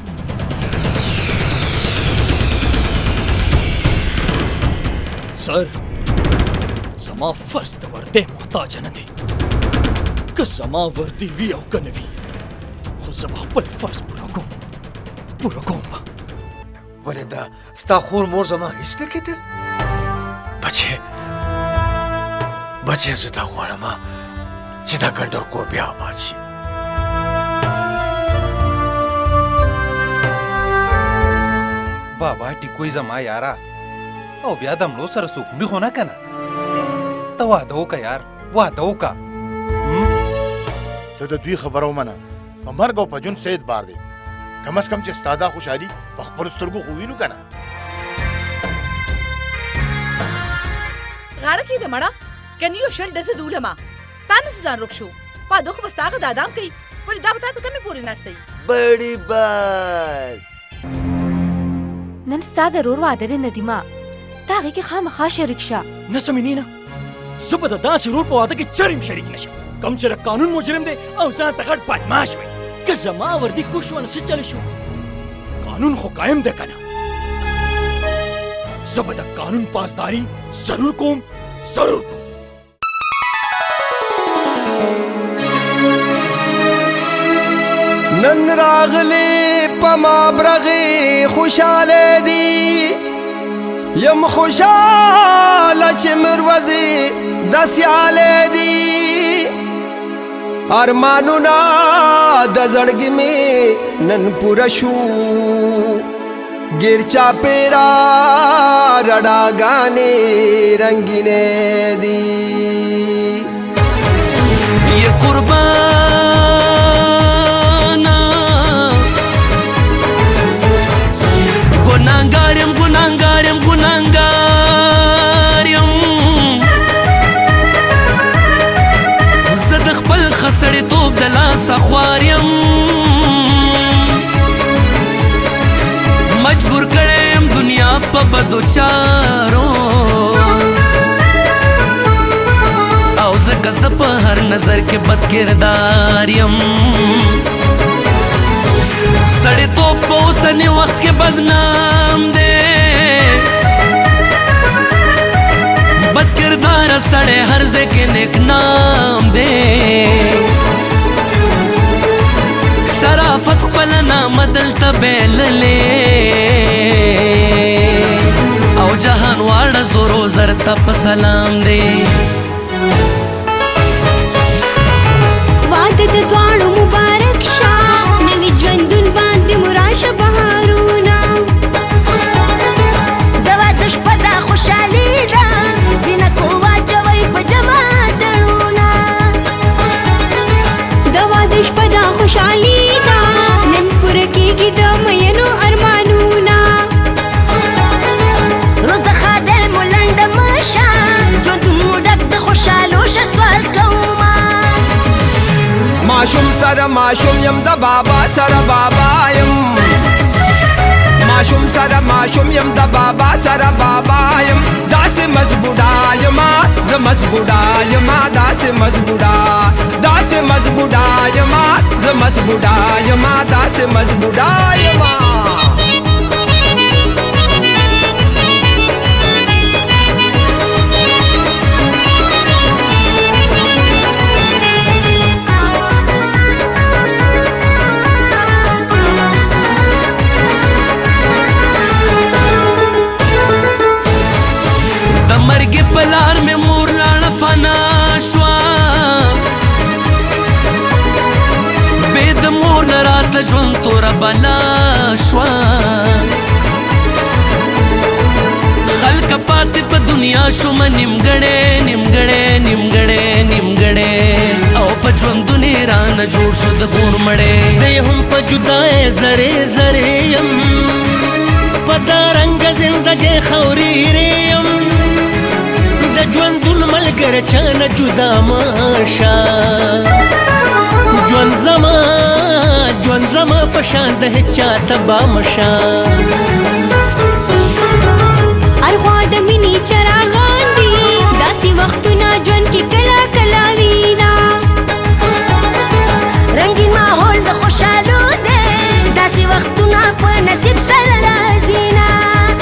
سر زما فرض د وردی محتاج نه دی که زما وردی وي او که نه وي خو زه به خپل فرض پوره کوم پوره کوم به ولې دا ستا خور مور زما هېڅ نه کېدل بچې بچې زه دا غواړم چې دا ګنډر کور بیا آباد شي بابا ټیکوی زما یاره او بیا د مړو سره څوک مري خو نه که نه ته واده وکړه یار واده وکړه ته د دوی خبره ومنه په مرګ او په ژوند څه اعتبار دی کم از کم چې ستا دا خوشحالي په خپلو سترګو خو وینو که نه غاړه کېږده مړه کني یو شل ډزې د علما تا نسي ځان روک شو واده خو به ستا هغه دادام کوي ولې دا به تا ته کمې پورې ناستوي بړي باد نن ستا د رور واده دی ندیمه ته هغې کې خامخا شریک شه نه سمینینا زه به د داسې رور په واده کې چریم شریک نشم کوم چې د قانون مجرم دی او ځان ته غټ بدماش وي که زما وردي کوږ شوه نو څه چلی شو قانون خو قایم دی که نه زه به د قانون پاسداري ضرور کوم ضرور کوم نن راغلی په ما برغې خوشحاله دي یم خوشحاله چې مروزې داسې دي ارمانونه د زړګي مې نن پوره شو ګیر چاپېرا رڼاګانې رنګینې دي ये कुर्बाना गुनाहगारम गुनाहगारम गुनाहगारम زه د خپل خسړېتوب د لاسه خوار یم مجبور کړی یم دنیا په بدو چارو او ځکه زه په هر نظر کې بد کردار یم سړېتوب په اوسني وخت کې بدنام دی بد کردار سړی هر ځای کې نیک نام دی شرافت خپله نامه دلته بایللې او جهان واړه زورو زر ته په سلام دی واده د دواړو مبارک شه نوي ژوندون باندې مو راشه بهارونه د واده شپه دا خوشحالي ده جنکو واچوئ په جمع تړونه د واده شپه دا خوشحالي ده نن پوره کېږي د مینو ارمانونه روز د خادل مو لنډه مه شه ژوندون مو ډک د خوشحالو شه سوال کومه ماشوم سره ماشوم یم د بابا سره بابا یم ماشوم سره ماشوم یم د بابا سره بابا یم داسې مزبوډا یما زه مزبوډا یما داسې مزبوډا داسې مزبوډا یما زه مزبوډا یما داسې مزبوډا یما مرګ پلار مې مور لاړه فنا شوه بې د مور نه د ژوند توره بلا شوه خلک پاتې په دنیا شومه نیمګړې نیمګړې نیمګړې نیمګړې او په ژوندون یې رانه جوړ شو د کور مړې زه یې هم په جدای زرې زرې یم په دا رنګه زندګۍ خورېرې یم د ژوندون ملګری چانه جدا مشه ژوند زما ژوند زما په شان د هېچا تبا مشه ارغوا د مینې چراغان دي داسې وختونه ژوند کې کله کله وینا رنګین ماحول د خوشحالو دی داسې وختونه په نصیب سره راځي نه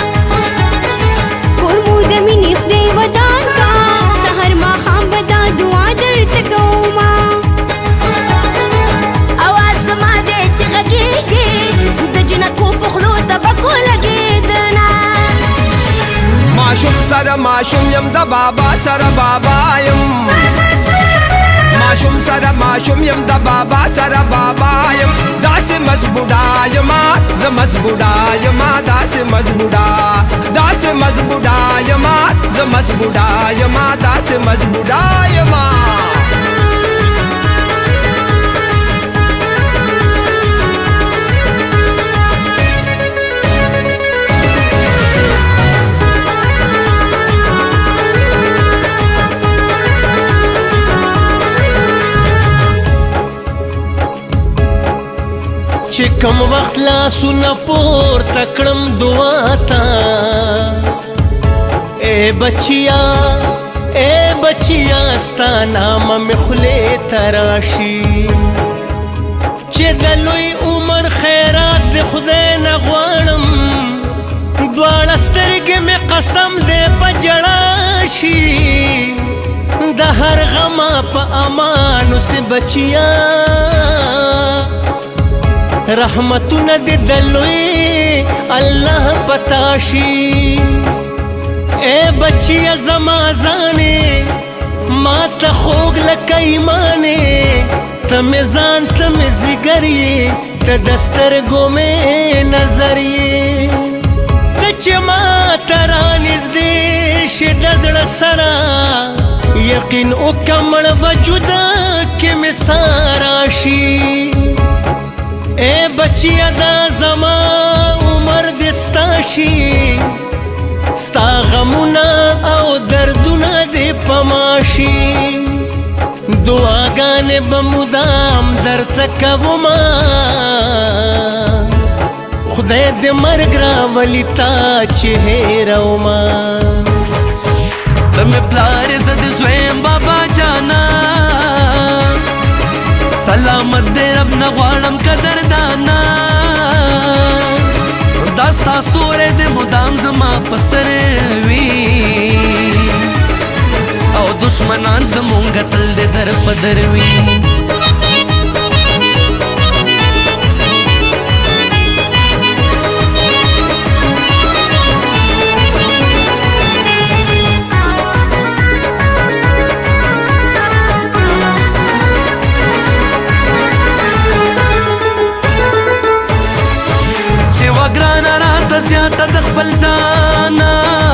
کور مو د مینې خدای ودان کا سحر ماښام به دا دعا درته کومه اواز زما دی چې غږېږي د جنکو په خولو تبکو لګېدنه ماشوم سره ماشوم یم د بابا سره بابا یم ماشوم سره ماشوم یم د بابا سره بابا یم داسې مزبوډا یما زه مزبوډا یما داسې مزبوډا داسې مزبوډا یما زه مزبوډا یما داسې مزبوډا یما چې کم وخت لاسونه پورته کړم دعا ته اے بچیا اے بچیا ستا نامه مې خولې ته راشي چې د لوی عمر خیرات د خدای نه غواړم دواړه سترګې مې قسم دی په ژړا شي د هر غمه په امان اوسې بچیا رحمتونه د دلوي الله پتا شي اے بچیا زما ځانې ما ته خوږ لکه ایمانې ته مې ځان ته مې ځیګر یې ته د سترګو مې نظر یې ته چې ما ته رانږدې شي د زړه سره یقین وکړه مړ به جدا کې مې ساه راشي اے بچیا دا زما عمر دې ستا شي ستا غمونه او دردونه دې په ما شي دعاګانې به مدام درته کومه خدای دې مرګ راولي تا چې هېرومه ته مې پلار زه د زویم بابا جانا سلامت دې رب نه غواړم قدردانا دا ستا سوری دې مدام زما په سر وي او دشمنان زمونږ تل دې در په در وي ګرانه راته زیاته د خپل ځانه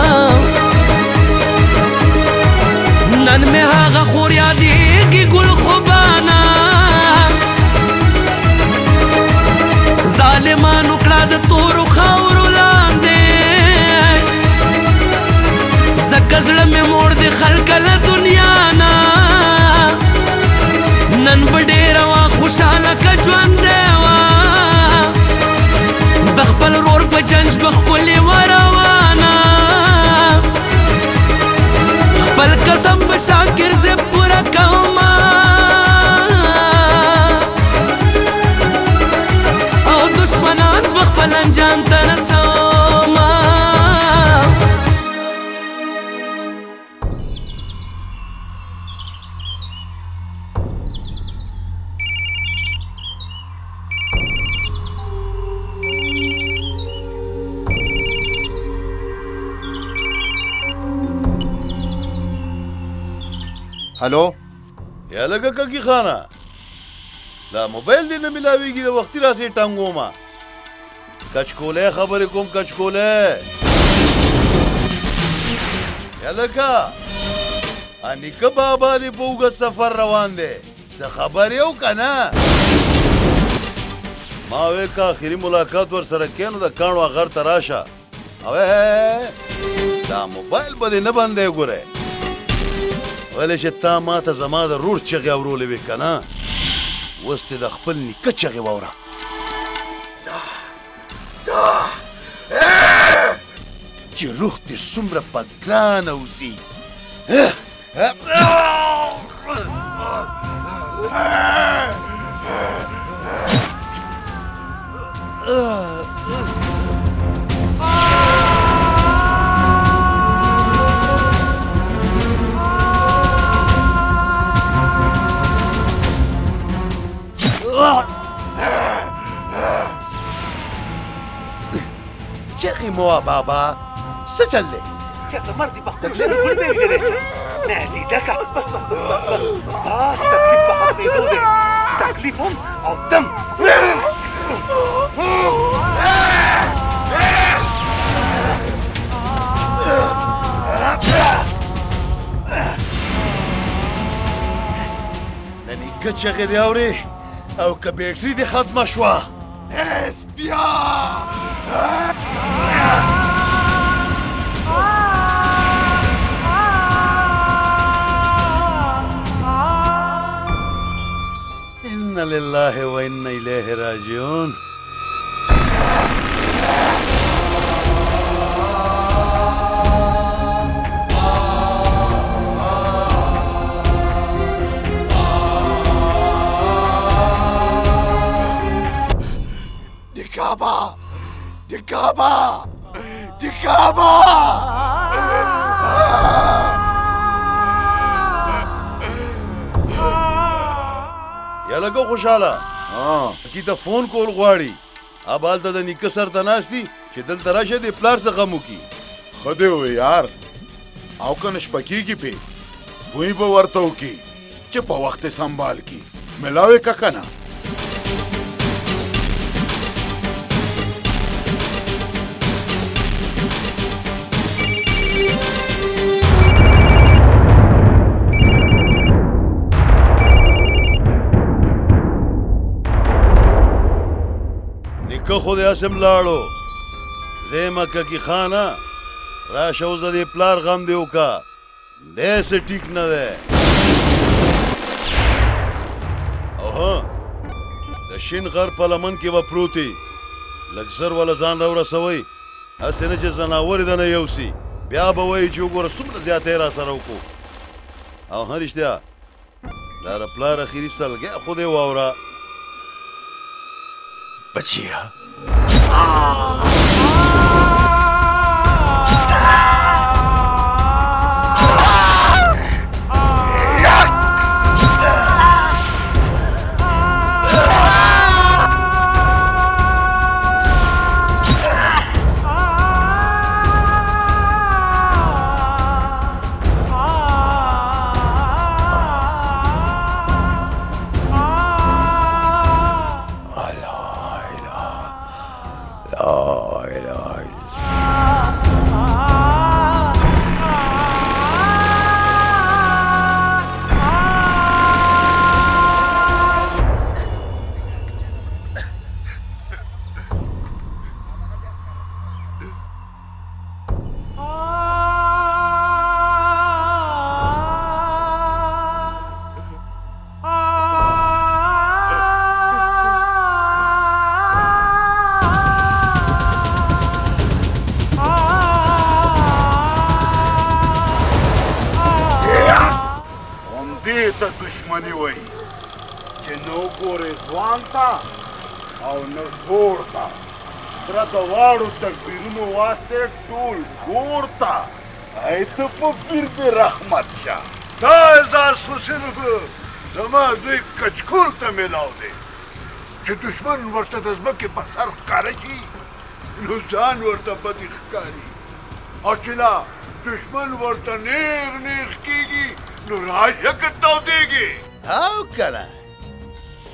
نن مې هغه خور یادېږي ګل خوبانه ظالمانو کړه د تورو خاورو لاندې ځکه زړه مې موړ د خلکه له دنیا نه نن به ډېره وه خوشحاله که ژوندی وه د خپل رور په جنج به ښکلې وه روانه خپل قسم به شاکر زه پوره کومه او دشمنان به خپل انجام ته رسومه هلو یا لکه ککی خانه لا موبایل دې نه ملاویږي د وختي راسې ټنګومه کچکولی خبرې کوم کچکولی یلکه نیکه بابا دې په اوږد سفر روان دی څه خبر یې و که نه ما وی که آخري ملاقات ورسره کې نو د کاڼو غر ته راشه او دا موبایل به دې نه بندی ګورئ ولې چې تا ما ته زما د رور چغې اورولې وې که نه اوس دې د خپل نیکه چغې واوره چې روح دې څومره په ګرانه وځي چغې مه وه بابا څه چل دی چېرته مرګ دې په خپل زړه پورې دی لیدلی څه نه دیده که بس بس بس بس بس تکلیف په ختمېدو دی تکلیف هم او دم د نیکه چغې دې اورې او که بیټري دې ختمه شوه بیا إنا لله وإنا إليه راجعون دكابة دكابة دكابة یا لګو خوشاله کی ته فون کول غواړي اب هلته د نیکه سر ته ناست دي چې دلته راشه د پلار څه غم وکړي ښه دی وې یار او که نه شپه کېږي پې بوی به ورته وکړي چې په وخت یې سنبال کړي ملاو یې که که نه نیکه خو دې هسې لاړو دی مکه کې خانه راشه اوس د دې پلار غم دې وکړه دی څه ټیک نه دی او ها د شین غر په لمن کې به پروت وي لږ زر وله ځان راورسوئ هسې نه چې ځناور یې دنه یوسي بیا به وایي چې وګوره څومره زیاتی را سره وکړو او ها رښتیا دا د پلار اخري سلګی خو دې واوره بچیا دشمنی وای چې نو ګورې ځوان ته او نه زوړ ته سره د واړو تکبیرونو واسطې ټول ګور ته ای ته په پیر دې رحمت شه دا اعزاز خو صرف زما دوی کچکول ته میلاو دی چې دشمن ورته د ځمکې په سر ښکاره شي نو ځان ورته بدې ښکاري او چې لا دشمن ورته نیغ نیغ کېږي نو راشه که تودېږي او کنه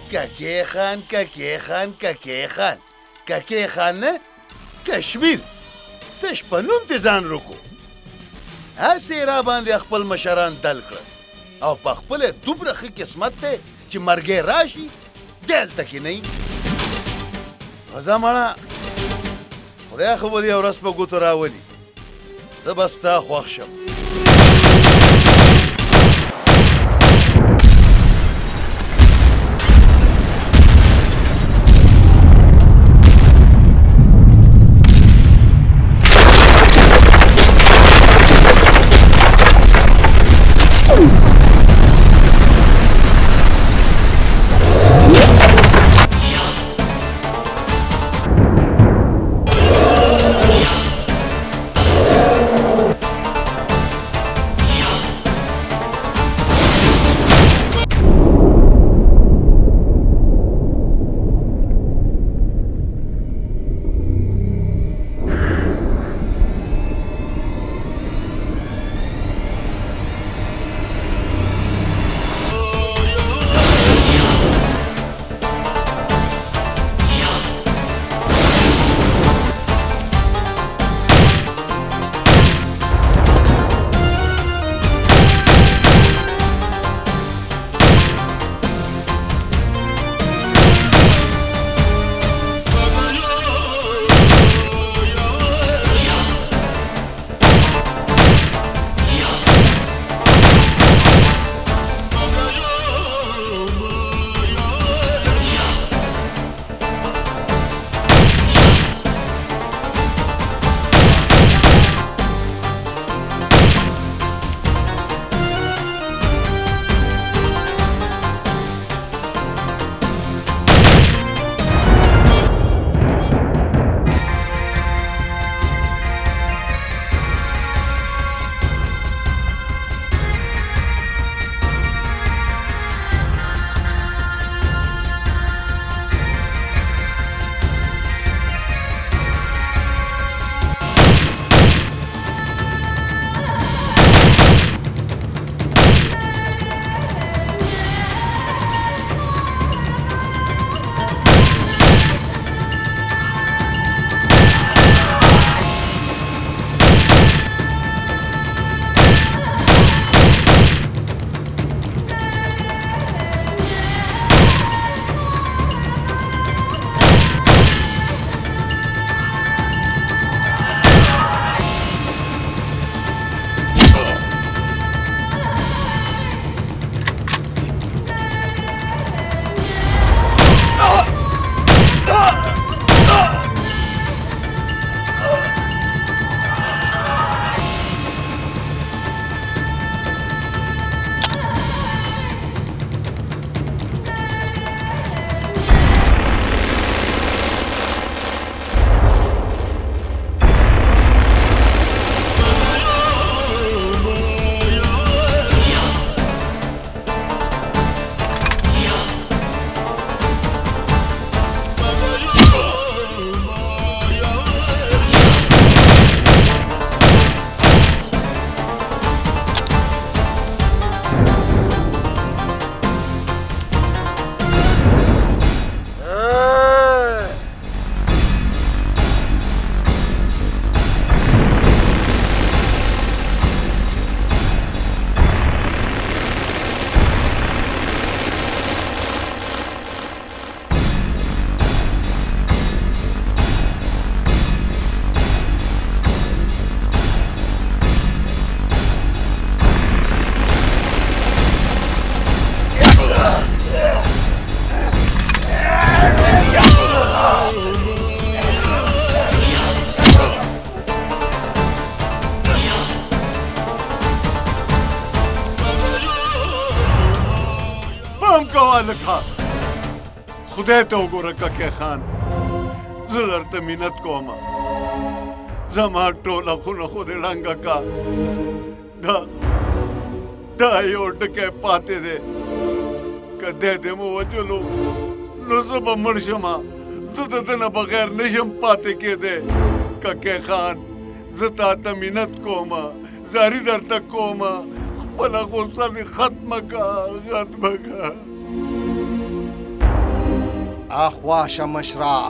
ککې خان ککې خان ککې خان ککې خان نه کشمیر تش په نوم دې ځان روکو هسې را باندې خپل مشران دل کړل او په خپله دومره ښه قسمت دی چې مرګی راشي دلته کې نه وي ځه مړه خدای خو به دې یو ورځ په ګوتو راولي زه به ستا خوښ شم لکه خدای ته وګوره ککې خان زه درته منت کوم زما ټوله خونه خو دې ړنګه کا دا دا یو ټکی پاتې دی که دی دې مو وجلو نو زه به مړ شمه زه د ده نه بغیر نشم پاتې کېدی ککې خان زه تا ته منت کوم زاري درته کوم خپله غوسه دې ختمه که ختمه که اخواشه مشرا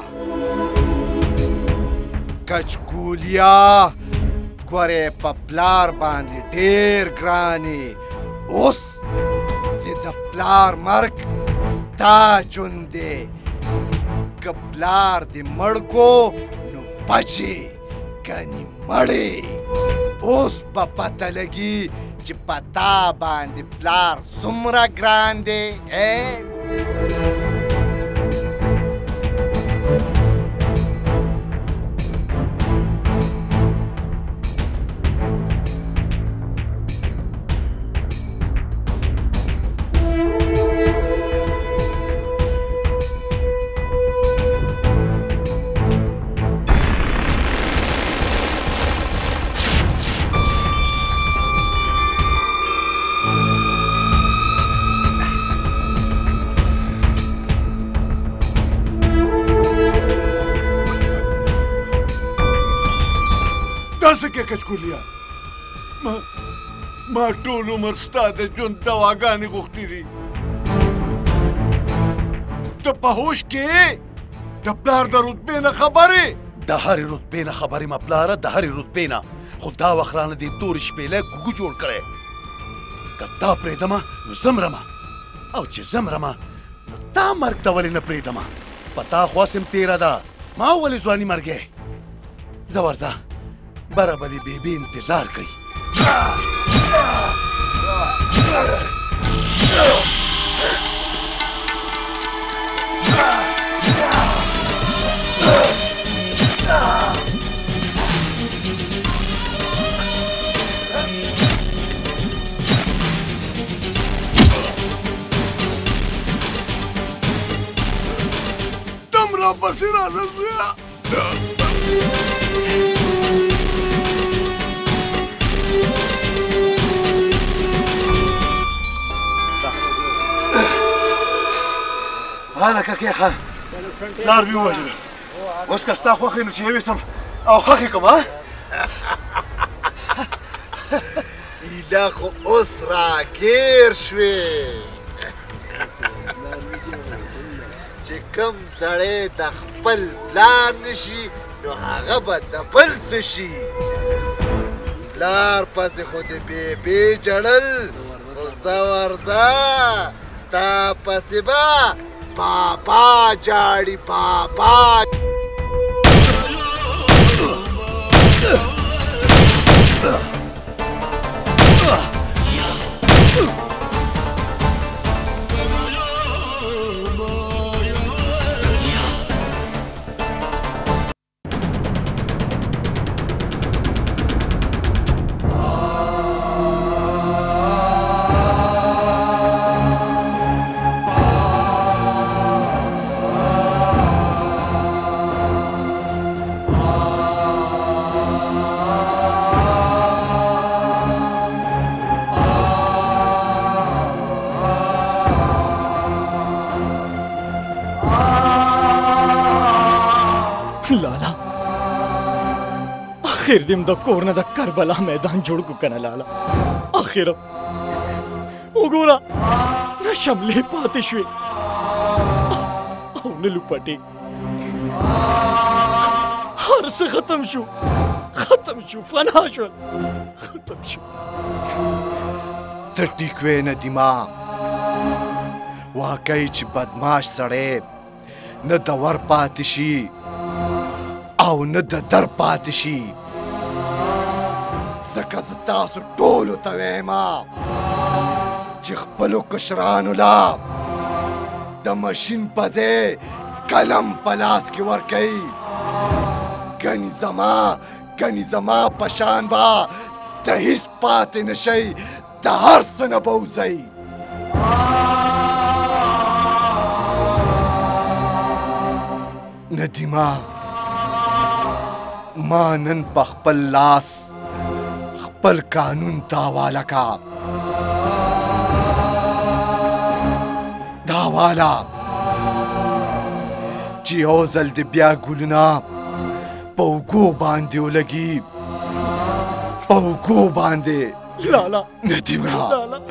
کچکولیا ګورې په پلار باندې ډېر ګرانې اوس د د پلار مرګ دا ژوند دی که پلار دې مړ کو نو بچې ګنې مړې اوس به پته لګي چې په تا باندې پلار څومره ګران دی داسې کې کچکولیا ما ما ټول عمر ستا د ژوند دواګانې غوښتې دي ته په هوش کې د پلار د رتبې نه خبرې د هرې رتبې نه خبرې ما پلاره د هرې رتبې نه خو دا وخت رانه دې تورې شپېلی ګوګو جوړ کړی که تا پرېږدمه نو زه مرمه او چې زه مرمه نو تا مرګ ته ولې نه پرېږدمه په تا خواسم تېره ده ما ولې ځواني مرګی زه ورځه بره به دې بیبي انتظار کوي تم را پسې راځه زویه هله ککې خان پلار مې ووژله اوس که ستا خوښ یې نو چې یویسم او خوښ یې کړم ها ایله خو اوس راګیر شوې چې کوم سړی د خپل پلار نشي نو هغه به د بل څه شي پلار پسې خو د بیبي جړل خو زه ورځه تا پسې به بابا جاړي بابا لالا اخر دیم د کور نه د کربلا میدان جوړ کو کنه لالا اخر وګوره نه شملې پاتې شوې او نه لوپټې هر څه ختم شو ختم شو فنا شول ختم شو ته ټیک وې ندیما واقعي چې بدماش سړی نه د ور پاتې شي او نه د در پاتې شي ځکه زه تاسو ټولو ته وایم چې خپلو کشرانو لا د ماشین په ځای قلم په لاس کې ورکوئ ګنې زما ګنې زما په شان به د هېڅ پاتې نه شئ د هر څه نه به وځئ ندیما ما نن په خپل لاس خپل قانون ته حواله کا دا حواله چې یو ځل د بیا ګلونه په اوږو باندې ولګي په اوږو باندې لالا ندیما لالا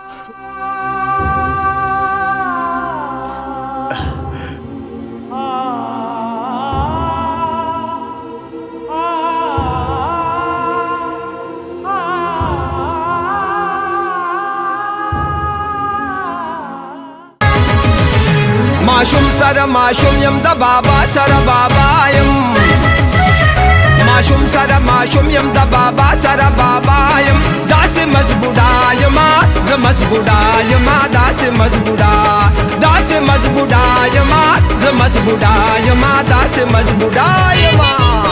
माशुम सर माशुम यम द बाबा सर बाबा यम माशुम सर माशुम यम द बाबा सर बाबा यम दास मजबूड़ा यमा ज मजबूड़ा यमा दास मजबूड़ा दास मजबूड़ा यमा ज मजबूड़ा यमा दास मजबूड़ा यमा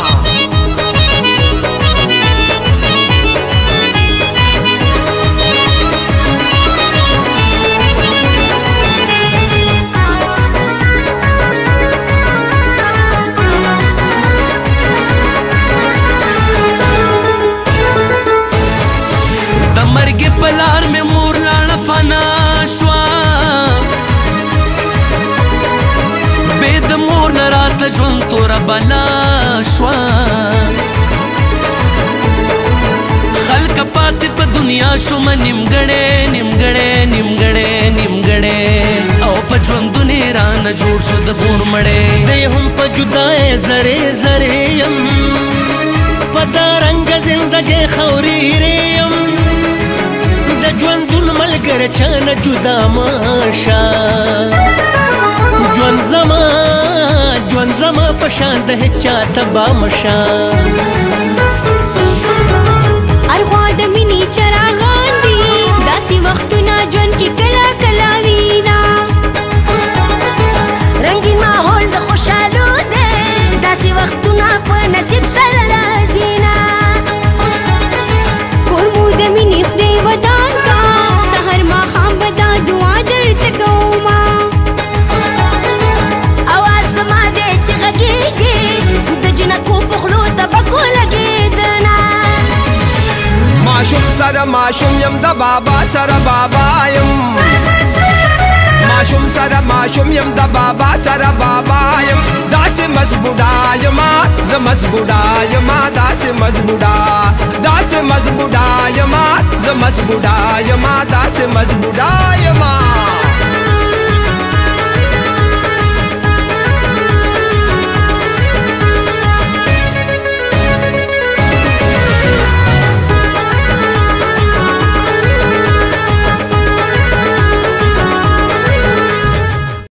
मर्गे पलार में मोर लाना फना श्वा बेद मोर न रात जुन तोरा बला श्वा खल्क पाते प दुनिया शुम निमगड़े निमगड़े निमगड़े निमगड़े औ प जुन दुनेरा न जोड़ शुद्ध बोर मड़े से हम प जुदाए जरे जरे यम पदा रंग जिंदगी खौरी रे यम ژوندون ملګری چانه جدا ماشه ژوند زما ژوند زما په شان د هیچا تبا مشه ارخوا د مینې چراغان دي داسې وختونه ژوند کې کله کله وینا رنګین ماحول د خوشحالو دی داسې وختونه په نصیب سره راځي نه کور مو د مینې خدای ودان माशुम सर माशुम यम द बाबा सर बाबा यम माशुम सर माशुम यम द बाबा सर बाबा यम दास मजबूड़ा यमा ज मजबूड़ा यमा दास मजबूड़ा दास मजबूड़ा यमा ज मजबूड़ा यमा दास मजबूड़ा यमा